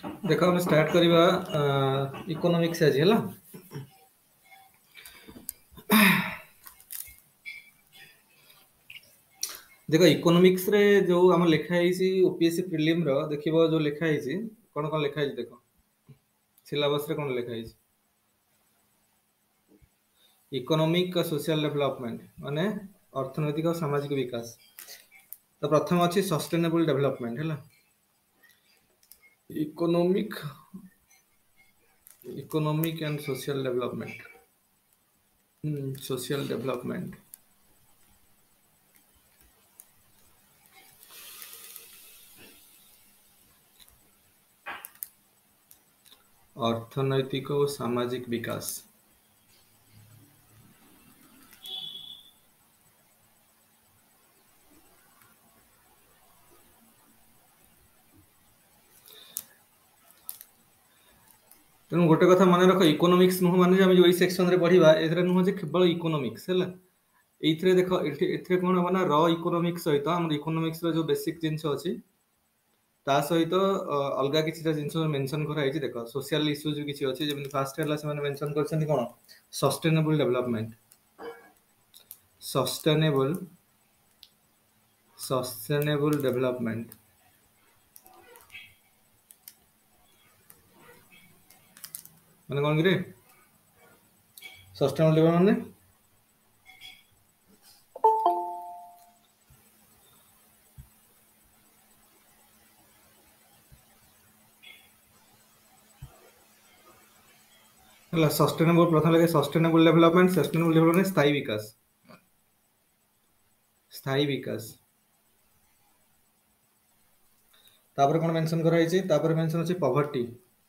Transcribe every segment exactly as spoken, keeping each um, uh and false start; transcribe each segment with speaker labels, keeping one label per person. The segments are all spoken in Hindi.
Speaker 1: देखो हम स्टार्ट करिबा इकोनॉमिक्स आज हैला। देखो इकोनॉमिक्स रे जो हम लिखा है ओपीएससी प्रीलिम रो देखिबो जो लिखा है कोन कोन लिखा है देखो सिलेबस रे कोन लिखा है इकोनॉमिक सोशल डेवलपमेंट माने अर्थनैतिक और सामाजिक विकास। तो प्रथम अछि सस्टेनेबल डेवलपमेंट हैला economic economic and social development social development अर्थनैतिक और सामाजिक विकास। तेणु गोटे कथा मन रख इकोनॉमिक्स नुह माने जे हम जो सेक्शन रे पढिबा एथरे नुह जे केवल इकोनॉमिक्स हैला एथरे देखो एथरे कोन बना र इकोनॉमिक्स सहित हम इकोनॉमिक्स रो जो बेसिक जिंस अछि ता सहित अलगा किछि जिंस मेंशन करा है देखो सोशल इश्यूज भी किछि अछि जेमन फास्ट हैला से माने मेंशन करछन कोन sustainable development sustainable sustainable development माने कोन रे सस्टेनेबल डेवलपमेंट माने हला सस्टेनेबल प्रथम लगे सस्टेनेबल डेवलपमेंट सस्टेनेबल डेवलपमेंट स्थायी विकास स्थायी विकास तापर कोन मेंशन करा है तापर मेंशन अछि पॉवर्टी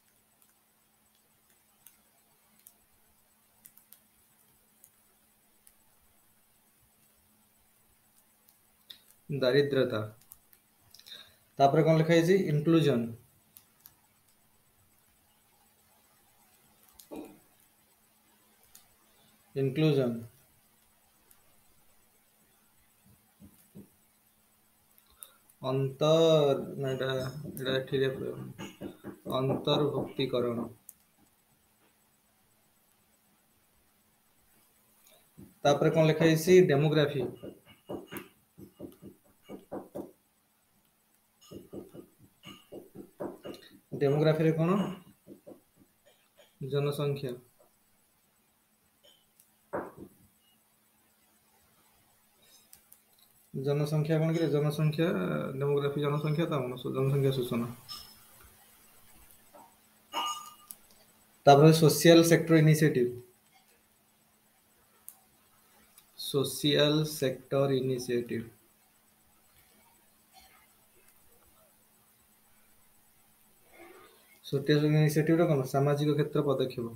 Speaker 1: दारिद्रता तापर कोन लिखा है इंक्लूजन इंक्लूजन अंतर नाटा एटा ठीरे अंतर्भुक्तिकरण तापर कोन लिखा है डेमोग्राफी डेमोग्राफी रे कोन जनसंख्या जनसंख्या कोन के जनसंख्या डेमोग्राफी जनसंख्या ता जनसंख्या सूचना तापर social sector initiative social sector initiative social initiative रो कोन सामाजिक क्षेत्र पदक्षेप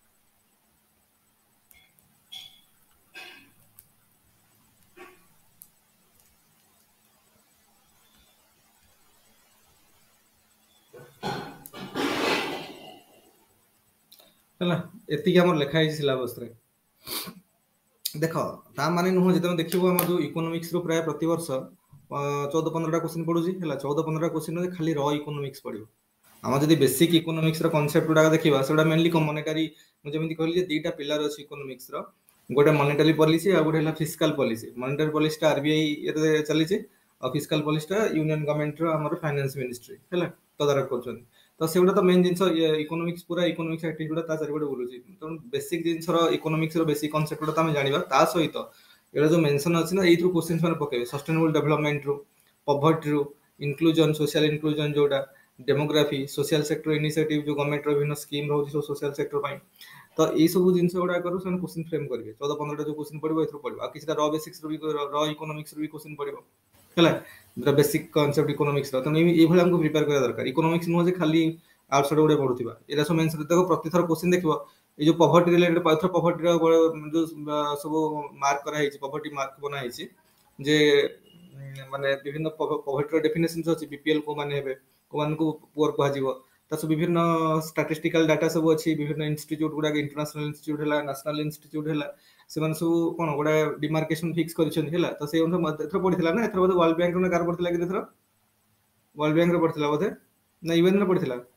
Speaker 1: हला एतिक हमर लिखा है सिलेबस रे देखो ता माने नुह जे तुम देखिबो हम जो इकोनॉमिक्स रो प्राय प्रति वर्ष चौदह पंद्रह क्वेश्चन पढुजी हला चौदह पंद्रह क्वेश्चन रे खाली र इकोनॉमिक्स पढिबो हम जदी बेसिक इकोनॉमिक्स रो कांसेप्ट गुडा देखिबा सेडा मेनली कमोनेटरी मु जेमिति कहली जे दीटा पिलर अछि इकोनॉमिक्स रो गोटे मॉनेटरी पॉलिसी आ गोटे हला फिस्कल पॉलिसी मॉनेटरी पॉलिसी टा आरबीआई एते चली छि और फिस्कल पॉलिसी टा यूनियन गवर्नमेंट रो हमर फाइनेंस मिनिस्ट्री हला तदारक करछन तो सेगुडा तो मेन जिंस इकोनॉमिक्स पूरा इकोनॉमिक्स एक्टिविटी गुडा ता चारिबडे बोलुछि तो बेसिक जिंस रो इकोनॉमिक्स रो बेसिक कांसेप्ट गुडा तमे जानिबा ता सहित एडा जो मेंशन अछि ना एई थ्रू क्वेश्चंस माने पकेबे सस्टेनेबल डेवलपमेंट रो पॉवर्टी रो इंक्लूजन सोशल इंक्लूजन जोडा डेमोग्राफी सोशल सेक्टर इनिशिएटिव जो गवर्नमेंट रो विभिन्न स्कीम रहउछि सो सोशल सेक्टर पई तो एई सब जिंस गुडा करू सन क्वेश्चन फ्रेम करबे चौदह पंद्रह टा जो क्वेश्चन पड़िबो एथ्रो पड़िबो आ किछटा रॉ बेसिक्स रो भी रॉ इकोनॉमिक्स रो भी क्वेश्चन पड़िबो हला द बेसिक कांसेप्ट इकोनॉमिक्स रो तो एई भला हमको प्रिपेयर करा दरकार इकोनॉमिक्स नो जे खाली आउटसाइड गुडे पढुथिबा एरा सब मेंशन देखो प्रति थर क्वेश्चन देखिबो ए जो पॉवर्टी रिलेटेड पाथर पॉवर्टी रो जो सब मार्क करा है पॉवर्टी मार्क बना है जे माने विभिन्न पॉवर्टी रो डेफिनेशन अछि बीपीएल को माने हेबे को मान को पुअर कहा जीवो ता सब विभिन्न स्टैटिस्टिकल डाटा सब अछि विभिन्न इंस्टीट्यूट गुडा इंटरनेशनल इंस्टीट्यूट हला नेशनल इंस्टीट्यूट हला से मान सब कोन गुडा डिमार्केशन फिक्स करिसन हला तो से अनुसार एथरो पढिथिला ना एथरो वर्ल्ड बैंक रो कार पढिथिला कि एथरो वर्ल्ड बैंक रो पढिथिला बोधे ना यूएन रो पढिथिला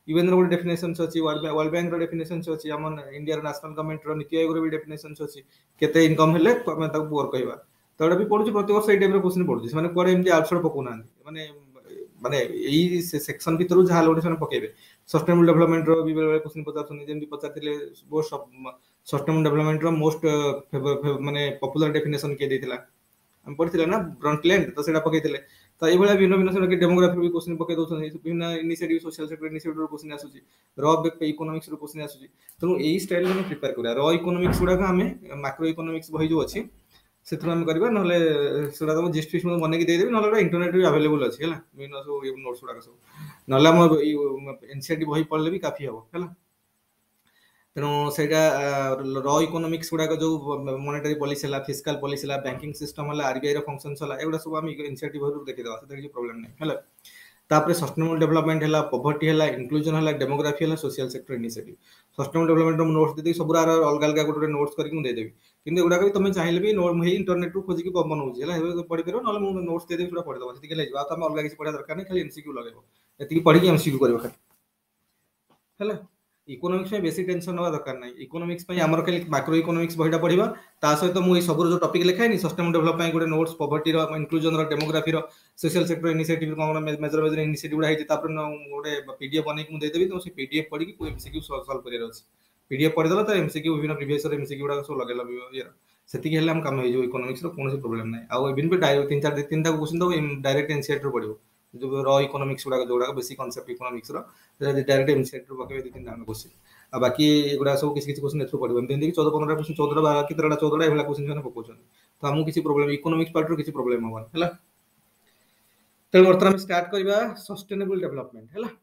Speaker 1: यूएन रो डेफिनेशंस अछि, वर्ल्ड बैंक रो डेफिनेशंस अछि, हम इंडिया नेशनल गवर्नमेंट रो नीति आयोग रो भी डेफिनेशंस अछि, केते इनकम हेले हम ताको पुअर कहबा। तो एटा भी पढुची प्रति वर्ष एई टाइप रो क्वेश्चन पढुची, माने कोडे एमती आउटसाइड पको ना, माने माने एई सेक्शन भीतर जहा लोड से पकेबे सस्टेनेबल डेवलपमेंट रो भी बेले क्वेश्चन पचारछन, जेमती पचारथिले वो सब सस्टेनेबल डेवलपमेंट रो मोस्ट माने पॉपुलर डेफिनेशन के देथिला हम पढिथिले ना ब्रंटलैंड, तो सेटा पकेइथिले। तो एई भला भिन्न भिन्न से डेमोग्राफी भी क्वेश्चन पके दोछन, भिन्न इनिशिएटिव सोशल सेक्टर इनिशिएटिव रो क्वेश्चन आसुची, रॉ इकोनॉमिक्स रो क्वेश्चन आसुची। तो एई स्टाइल में प्रिपेयर करिया रॉ इकोनॉमिक्स गुडा का हमें मैक्रो इकोनॉमिक्स बही जो अछि सेथु हम करबा, नले सेडा तो जिस्ट फिश बने के दे देबी, नले इंटरनेट भी अवेलेबल अछि हला मीन सो नोट्स गुडा सब, नले हम एनसीईआरटी बही पढले भी काफी हबो हला। तेणु सेटा रॉ इकोनॉमिक्स गुडा जो मॉनेटरी पॉलिसी हला, फिस्कल पॉलिसी हला, बैंकिंग सिस्टम हला, आरबीआई रो फंक्शंस हला, एगुडा सब हम एनसीईआरटी बही देखि देबा, से କିଛି प्रॉब्लम नहीं हला। तापरे सस्टेनेबल डेवलपमेंट हला, पॉवर्टी हला, इंक्लूजन हला, डेमोग्राफी हला, social sector initiative. Sustainable development रो नोट्स देदी सब अलग अलग गोटे नोट्स करके दे देबी, किंतु एगुडा भी तुम चाहिले भी नोट हे इंटरनेट रो खोजी के बनौजी हला, हे पढि परबो, नले मु नोट्स दे देबी, सुडा पढि दबो, सेति के लेजबा, त हम अलग किछि पढा दरकार नहीं, खाली एमसीक्यू लगेबो, एति पढि के एमसीक्यू करबो खाली हला। इकोनॉमिक्स में बेसी टेंशन नवा दरकार नहीं, इकोनॉमिक्स पे हमर खाली मैक्रो इकोनॉमिक्स बहिडा पढिबा, ता सहित मु सब जो टॉपिक लिखाय नहीं सस्टेनेबल डेवलपमेंट गोटे नोट्स, पॉवर्टी रो, इंक्लूजन रो, डेमोग्राफी रो, सोशल सेक्टर इनिशिएटिव कोन मेजर मेजर इनिशिएटिव गुडा है, तापर गोटे पीडीएफ बनै के मु दे देबी, तो से पीडीएफ पढि के एमसीक्यू सॉल्व करियर अछि, पीडीएफ पढि दला त एमसीक्यू विभिन्न प्रीवियस रो एमसीक्यू गुडा सब लगेला ये सेति के हेले हम काम हे जो इकोनॉमिक्स रो कोनो प्रॉब्लम नहीं। आ इवन भी डायरेक्ट तीन चार तीन टा क्वेश्चन तो डायरेक्ट एनसीईआरटी रो पढिबो, जो रॉ इकोनॉमिक्स गुडा जोडा बेसी कांसेप्ट इकोनॉमिक्स रो डायरेक्ट एमसीईआरटी रो पकेबे दि तीन टा क्वेश्चन, आ बाकी एगुडा सब किसी किसी क्वेश्चन एथरो पढिबो, एमति चौदह पंद्रह क्वेश्चन चौदह बारह कि तेरह चौदह एभला क्वेश्चन जने पकोछन, तो हमु किसी प्रॉब्लम इकोनॉमिक्स पार्ट रो किसी प्रॉब्लम होबन हला। तेल वर्तमान हम स्टार्ट करबा सस्टेनेबल डेवलपमेंट हला।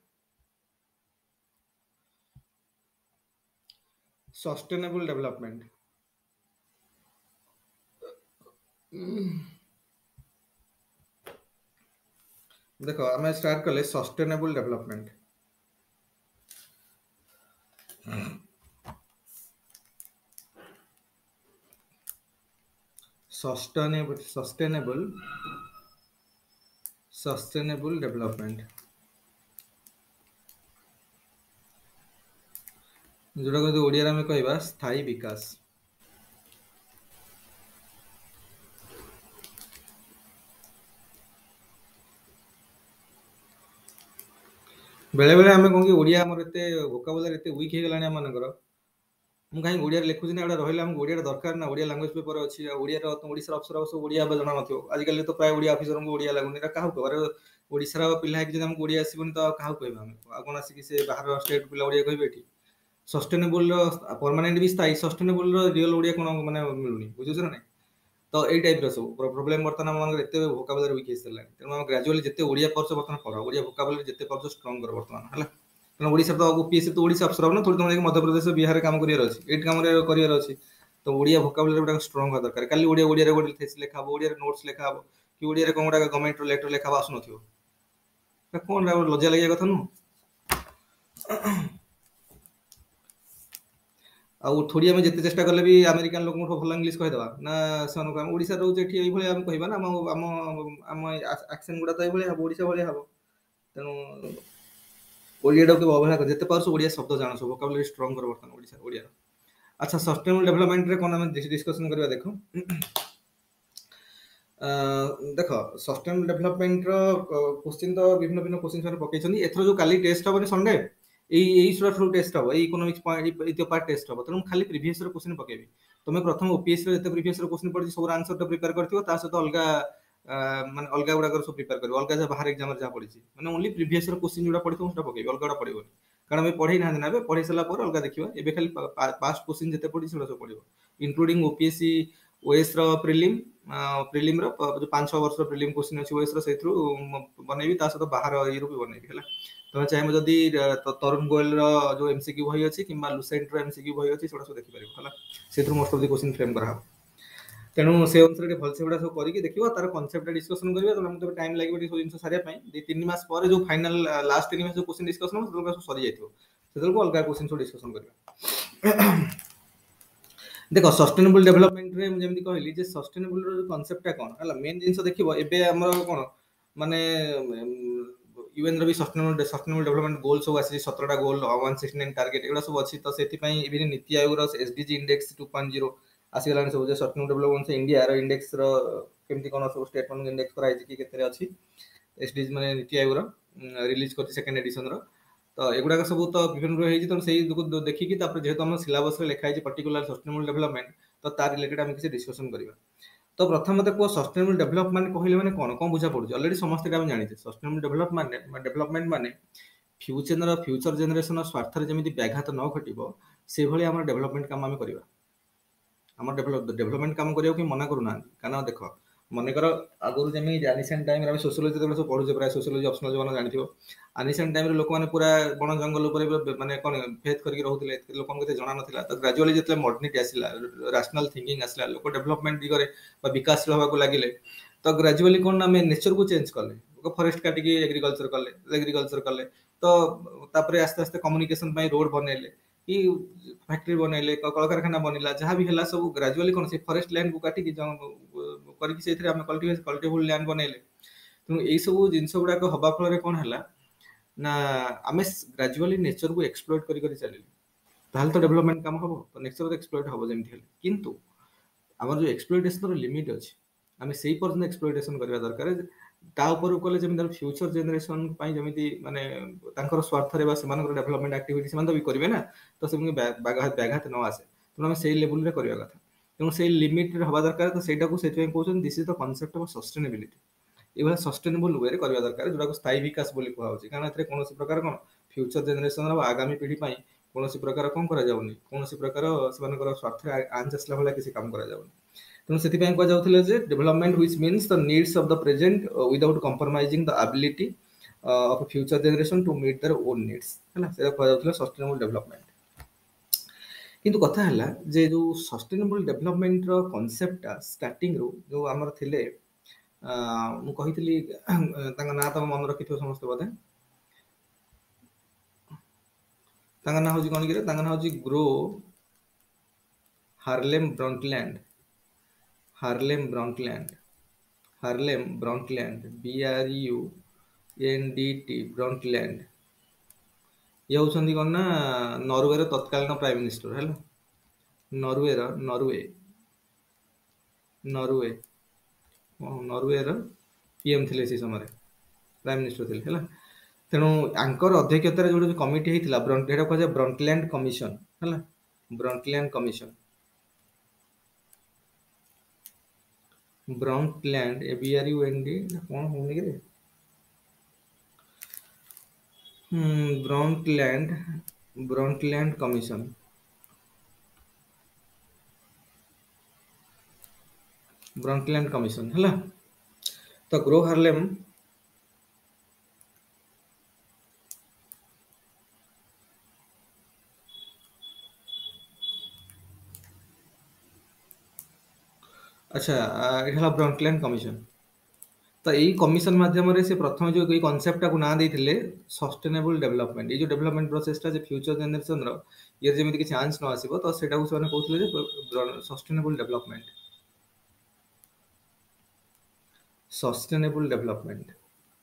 Speaker 1: सस्टेनेबल डेवलपमेंट देखो हमें स्टार्ट कले sustainable development, sustainable sustainable sustainable development जोटा को ओडिया में कहबा स्थायी विकास। बेले बेले आमे कोन कि ओडिया हमर एते वोकाबुलरी एते वीक हे गलानी हमनकर, मु काई ओडिया लिखुछि ना, एडा रहिला हम ओडिया दरकार ना, ओडिया लैंग्वेज पेपर अछि, ओडिया रो ओडिसा अफसर सब ओडिया बे जणा नथियो, आज कल तो प्राय ओडिया ऑफिसर को ओडिया लागुनी, एटा काहू कहबा रे ओडिसा रो पिल्ला कि जे हम ओडिया आसीबनी तो काहू कहबा हम, आ कोन आसी कि से बाहर स्टेट पिल्ला ओडिया कहबे एठी। सस्टेनेबल रो परमानेंट भी स्थायी, सस्टेनेबल रो रियल ओडिया कोन माने मिलुनी, बुझुछ ना नहीं। तो एई टाइप रो सब प्रॉब्लम वर्तमान हम एते वोकाबुलरी वीक हेसला, तेनु हम ग्रेजुअली जते ओडिया परछ वर्तमान पढा, ओडिया वोकाबुलरी जते परछ स्ट्रांग कर वर्तमान हला। तेनु ओडिसा तो ओपीएससी तो ओडिसा अफसर ना, थोड़ी तुम मध्य प्रदेश बिहार काम करियर अछि, एट काम रे करियर अछि, तो ओडिया वोकाबुलरी गुडा स्ट्रांग होता दरकार। खाली ओडिया ओडिया रे गोटे थेस लेखा हबो, ओडिया रे नोट्स लेखा हबो, कि ओडिया रे कोन गुडा गवर्नमेंट रो लेटर लेखा आसु नथियो, कोन रा लज्जा लागिया कथा नु। आ थोड़ी हम जते चेष्टा करले भी अमेरिकन लोक को भल इंग्लिश कहि दबा ना, सन को ओडिसा रो जेठी एई भले हम कहिबा ना, हम हम हम एक्सेंट गुडा तो एई भले हबो, ओडिसा भले हबो। तेनु ओडिया डो के अवहेला कर, जते पारस ओडिया शब्द जानो, सब वोकाबुलरी स्ट्रांग कर वर्तमान ओडिसा ओडिया। अच्छा सस्टेनेबल डेवलपमेंट रे कोन हम डिस्कशन करबा देखो। देखो सस्टेनेबल डेवलपमेंट रो क्वेश्चन तो विभिन्न विभिन्न क्वेश्चन सर पकेछनी, एथरो जो काली टेस्ट हबनी संडे एई एई सुरा थ्रू टेस्ट हबो, एई इकोनॉमिक्स पॉइंट इतो पार्ट टेस्ट हबो, तनु खाली प्रीवियस रो क्वेश्चन पकेबी। तुमे प्रथम ओपीएससी रो जते प्रीवियस रो क्वेश्चन पढि सब आंसर तो प्रिपेयर करथियो, ता सहित अलगा माने अलगा गुडा कर सब प्रिपेयर करबो, अलगा जे बाहर एग्जाम रे जा पढिछि, माने ओनली प्रीवियस रो क्वेश्चन जोडा पढितो उटा पकेबी, अलगा गुडा पढिबो, कारण हम पढै ना ना पढि सला पर अलगा देखिबा। एबे खाली पास्ट क्वेश्चन जते पढि सेडा सब पढिबो, इंक्लूडिंग ओपीएससी ओएस रो प्रीलिम प्रीलिम रो जो पाँच छह वर्ष रो प्रीलिम क्वेश्चन अछि ओएस रो, सेथ्रु बनेबी, ता सहित बाहर ए रो भी बनेबी हला। तमे चाहे जदी तरुण गोयल रो जो एमसीक्यू बही अछि किबा लुसेंट रो एमसीक्यू बही अछि, सेडा सब देखि परिबो हला, सेथ्रु most of the question frame करा। तेनु से अनुसार भल से गुडा सब करि के देखिबो, तार कांसेप्ट डिस्कशन करबो, त हमके टाइम लागिबो सब जिंस सारिया पई, दि तीन मास पर जो फाइनल लास्ट तीन मास जो क्वेश्चन डिस्कशन हो सेतल सब सरी जाइथिबो, सेतल को अलगा क्वेश्चन सब डिस्कशन करबा। देखो सस्टेनेबल डेवलपमेंट रे जेमति कहली जे सस्टेनेबल रो कांसेप्ट टा कोन हला, मेन जिंस देखिबो एबे हमर कोन माने यूएन रो भी सस्टेनेबल सस्टेनेबल डेवलपमेंट गोल सब आसी सत्रह गोल एक सौ उनहत्तर टारगेट एगुड़ा सब अच्छी तो सेति पई इवन नीति आयोग रो SDG index two point zero आसी गलान सब जे सस्टेनेबल डेवलपमेंट से इंडिया रो इंडेक्स रो केमति कोन सब स्टेटमेंट इंडेक्स कराई कि केते अछि एसडीजी माने नीति आयोग रो रिलीज करछि सेकंड एडिशन रो तो एगुड़ा सब तो विभिन्न रही तो से देखिकी जेहेतु आम सिलेबस लिखा है पर्टिकुलर सस्टेनेबल डेवलपमेंट तो तार रिलेटेड आम किसी डिस्कसन करवा तो प्रथम मत कह सस्टेनेबल डेवलपमेंट कहले माने कौन कौन बुझा पड़े ऑलरेडी समस्त जानी सस्टेनेबल डेवलपमेंट डेवलपमेंट माने फ्यूचर फ्यूचर जेनरेशन स्वार्थ जमी व्याघात न घटो से भाई आम डेवलपमेंट काम आम करवा आम डेवलपमेंट काम करने मना करूना कारण देख मनकर आगुरी जमी आनिसेंट टाइम आम सोशियोलॉजी सब पढ़ुचे प्राय सोशियोलॉजी ऑप्शनल जो जानी आनिसेंट टाइम लोक मैंने पूरा बण जंगल माने कौन फेथ करके रोते लोक जना ना तो ग्राजुअली जो मॉडर्निटी आसला रैशनल थिंकिंग आसला लोक डेवलपमेंट दिगरे विकासशील होगा लगे तो ग्राजुअली कौन आम नेचर को चेंज कले फॉरेस्ट काटिकी एग्रीकल्चर कले एग्रीकल्चर कले तो आस्ते आस्ते कम्युनिकेशन रोड बनैले कि फैक्ट्री बनैले कलकारखाना बनला जहाँ भी है सब ग्राजुअली कौन से फॉरेस्ट लैंड को काटिकी करके से आम कल्टिवेबल लैंड बनैले तेणु यही सब जिनस गुड़ाक हवा फल कौन है ना आम ग्राजुअली नेचर को एक्सप्लोर करी करी चलिए ताहले तो डेवलपमेंट काम हम तो नेचर तो एक्सप्लोर हम जमी हेल्ले किंतु आम जो एक्सप्लोरेशन लिमिट अच्छे आम से पर्यटन एक्सप्लोरेशन करवा दरकार तापर कले जमी फ्यूचर जेनरेशन जमी माने स्वार्थ डेवलपमेंट एक्टिविटी से भी करेंगे ना तो से व्याघात न आसे तेणु आम से लेवल में करवा कथा तेणु से लिमिट हवा दरकार तो सहीटा को कहते this is the concept of sustainability ये सस्टेनेबल वे करवा दरकार जोटा स्थायी विकास बोली कहुच्छे कारण ए कौन प्रकार कौन फ्यूचर जेनरेशन आगामी पीढ़ी कौन प्रकार कौन कौन प्रकार से स्वार्थ आंच आसला भाई किसी काम करा तेणु से कहते जे development which means the needs of the present without compromising the ability of future generation to meet their own needs है से कहते सस्टेनेबल डेवलपमेंट किंतु कथा है जे जो सस्टेनेबल डेवलपमेंट रो कांसेप्ट स्टार्टिंग रो जो आमर थिले मु कहितली तांगा ना तो मन रखिथो समस्त बोधे तांगा ना होजी कोन कि तांगा ना होजी Gro Harlem Brundtland Harlem Brundtland Harlem Brundtland B R U N D T Brundtland ये होछंदी कोन ना नॉर्वे रो तत्कालीन प्राइम मिनिस्टर है नॉर्वे रो नॉर्वे नॉर्वे नॉर्वे रो पीएम थिले से समय प्राइम मिनिस्टर थिले हैला तेणु आंकर अध्यक्षतार जो कमिटी होता ब्रंटेटा कह ब्रंटलैंड कमिशन है ब्रंटलैंड कमिशन ब्रंटलैंड ए B R U N D कौन होने के Brundtland Brundtland commission Brundtland commission है तो ग्रो हार्लेम अच्छा ये ब्रंटलैंड कमिशन तो यही कमिशन माध्यम से प्रथम जो कॉन्सेप्ट को ना देते सस्टेनेबल डेवलपमेंट ये जो डेवलपमेंट प्रोसेसटा फ्यूचर जेनरेशन ये जमी किसी चांस न आसो तो से कहते सस्टेनेबल डेवलपमेंट सस्टेनेबल डेवलपमेंट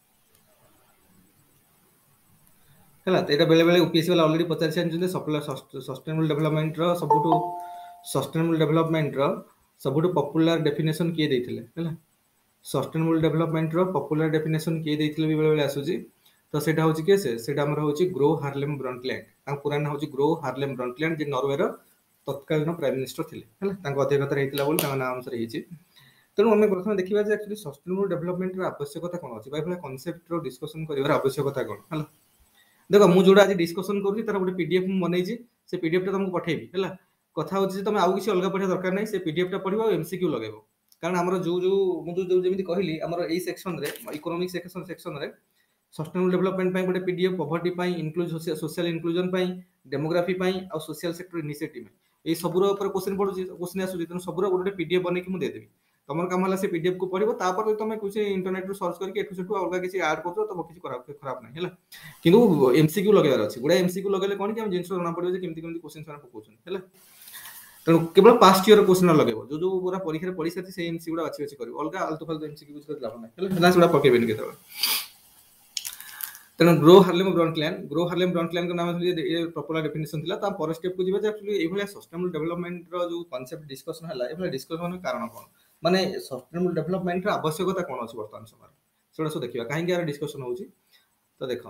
Speaker 1: है तो बेले बेले यूपीएससी वाला ऑलरेडी पचार सस्टेनेबल डेवलपमेंट सबुठू सस्टेनेबल डेवलपमेंट सबुठ पॉपुलर डेफिनेशन किए देते है सस्टेनेबल डेवलपमेंट पॉपुलर डेफिनेशन किए देते भी बेले बेले आसूची तो सेटा होची के से सेटा हमर होची ग्रो हार्लेम ब्रंटलैंड ता पूरा नाम होची ग्रो हार्लेम ब्रंटलैंड जे नॉर्वे रो तत्कालीन प्राइम मिनिस्टर थिले हैला तांको अध्यक्षता हेतिला बोल तांको नाम से रहिची तेणु आम प्रथम देखा जे एक्चुअली सस्टेनेबल डेवलपमेंट आवश्यकता कौन अच्छी भाई कॉन्सेप्ट रो डिस्कशन कर आवश्यकता कौन है देख मुझे जोड़ा आज डिस्कसन करूँ तार गोटे पीडीएफ बनई से पीडीएफ टा तुमको पठेबी है कथा होची तुम आउ किसी अलग पढ़ा दरकार नहीं से पीडीएफ टा पढ़ो एमसीक्यू लगेबो कारण आमर जो जो मुझे जो जमी कहली आमर एई सेक्शन रे इकोनॉमिक सेक्शन सेक्शन रे सस्टेनेबल डेवलपमेंट पाई गोटे पीडीएफ पॉवर्टी पाई इंक्लूजन सोशल इंक्लूजन पाई डेमोग्राफी पाई और सोशल सेक्टर इनिशिएटिव में ए सबुर ऊपर क्वेश्चन पड़ुची क्वेश्चन आसुची तेणु सबुर गोटे पीडीएफ बने कि मुझे देदेवी तुम काम है से पीडीएफ को पढ़ो तापर तुम कुछ इंटरनेट सर्च करके एठू सेठू अलग किसी ऐड कर तो किसी खराब नहीं है किंतु एमसीक्यू लगेबार अच्छे गुड़ा एमसीक्यू लगेले कौन कि जिन जना पड़ो केमती केमती क्वेश्चन से पकाउछन है तेणु केवल पास्ट ईयर क्वेश्चन लगेबो जो जो पूरा परीक्षा पढ़ी सारी से एमसी गुड़ा बाछी बाछी करिवो अलग आलतू फालतू एमसीक्यू यूज कर लाभ नहीं है ना सेटा पकेबेनी केतबे तेणु Gro Harlem Brundtland Gro Harlem Brundtland नाम ये प्रॉपर डेफिनेशन थिला ता पर स्टेप को जीवा जे एक्चुअली ए भलिया सस्टेनेबल डेवलपमेंट रो जो कांसेप्ट डिस्कशन हला ए भलिया डिस्कशन कारण कोन माने सस्टेनेबल डेवलपमेंट रो आवश्यकता कोन अछि वर्तमान समय सेडा सो देखिबा काहे कि यार डिस्कशन होउची तो देखो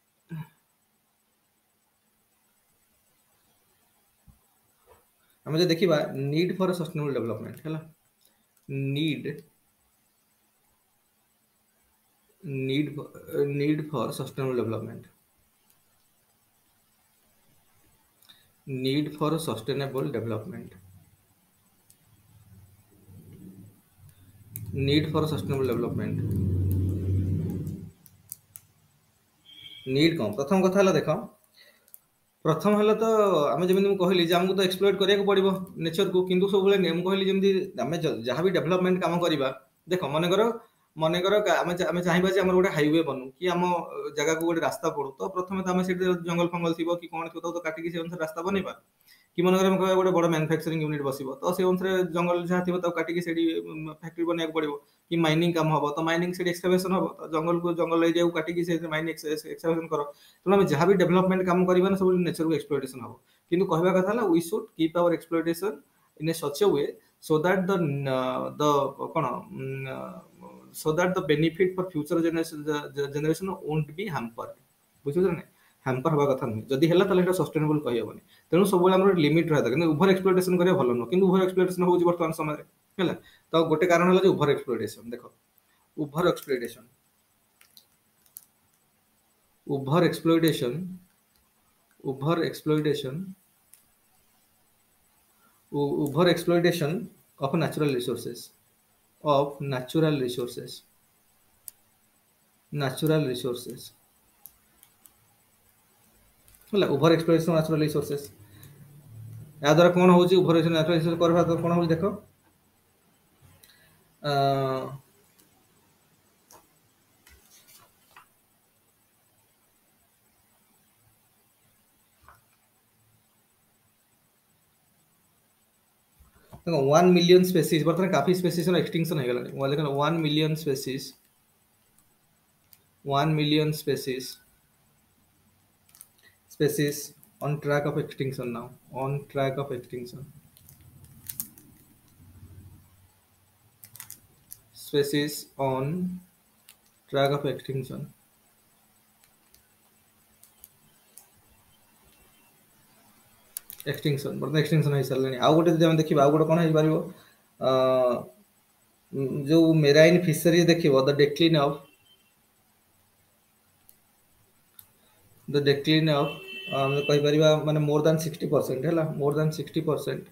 Speaker 1: हम जे देखिबा नीड फॉर सस्टेनेबल डेवलपमेंट हला need need for- need for sustainable development need for sustainable development need for sustainable development need कौन प्रथम कथा हला देखो प्रथम हला तो आमे जेमिति मु कहली जे हमकु तो एक्सप्लोइट करिया को पड़िबो नेचर को किंतु सब बेले नेम कहली जेमिति आमे जहां भी डेवलपमेंट काम करिबा देखो माने करो माने करो आमे आमे चाहिबा जे हमर गोटे हाईवे बनू कि हम जगह को गोटे रास्ता पड़ू तो प्रथमे तो आमे सेठी जंगल फंगल थिबो कि कोन थिबो तो काटी कि से अनुसार रास्ता बनेबा कि मन हम कह गोटे बड़ मैन्युफैक्चरिंग यूनिट बसिबो तो से अनुसार जंगल जहां थिबो तो काटी कि सेठी फैक्ट्री बनेया पड़िबो कि माइनिंग काम हबो तो माइनिंग सेठी एक्सकैवेशन हबो तो जंगल को जंगल एरिया को काटी कि से माइनिंग एक्सकैवेशन करो तो हम जहां भी डेवलपमेंट काम करबा ना सब नेचर को एक्सप्लॉइटेशन हबो किंतु कहबा कथा हला we should keep our exploitation in a such a way so that the uh, the कोन so that the benefit for future generation generation won't be hampered बुझियो ना हैम्पर हवा कथा नहीं जदी हला तले सस्टेनेबल कहि हबनी तेनु सब बेला हमर लिमिट रहता किंतु ओवर एक्सप्लॉइटेशन करे भलो न किंतु ओवर एक्सप्लॉइटेशन होउची वर्तमान समय रे हला तो गोटे कारण हला जे ओवर एक्सप्लॉइटेशन देखो over exploitation over exploitation over exploitation over exploitation of natural resources of natural resources natural resources होला ओवर एक्सप्लॉइटेशन नेचुरल रिसोर्सेस या द्वारा कोन होउची ओवर एक्सप्लॉइटेशन नेचुरल रिसोर्स करबा तो कोन होउची देखो अ देखो one मिलियन स्पीशीज बर्तमान काफी स्पीशीज नो एक्सटिंक्शन हो गेलानी वो देखो one million species one million species species on track of extinction now on track of extinction species on track of extinction extinction बर्तमान एक्सटिंक्शन हो सारे आउ गोटे जब देखिए आउ गोटे कौन हो पार जो मेराइन फिशरी देखिए the decline of the decline of हम कहि परिबा माने मोर देन sixty percent हैला more than sixty percent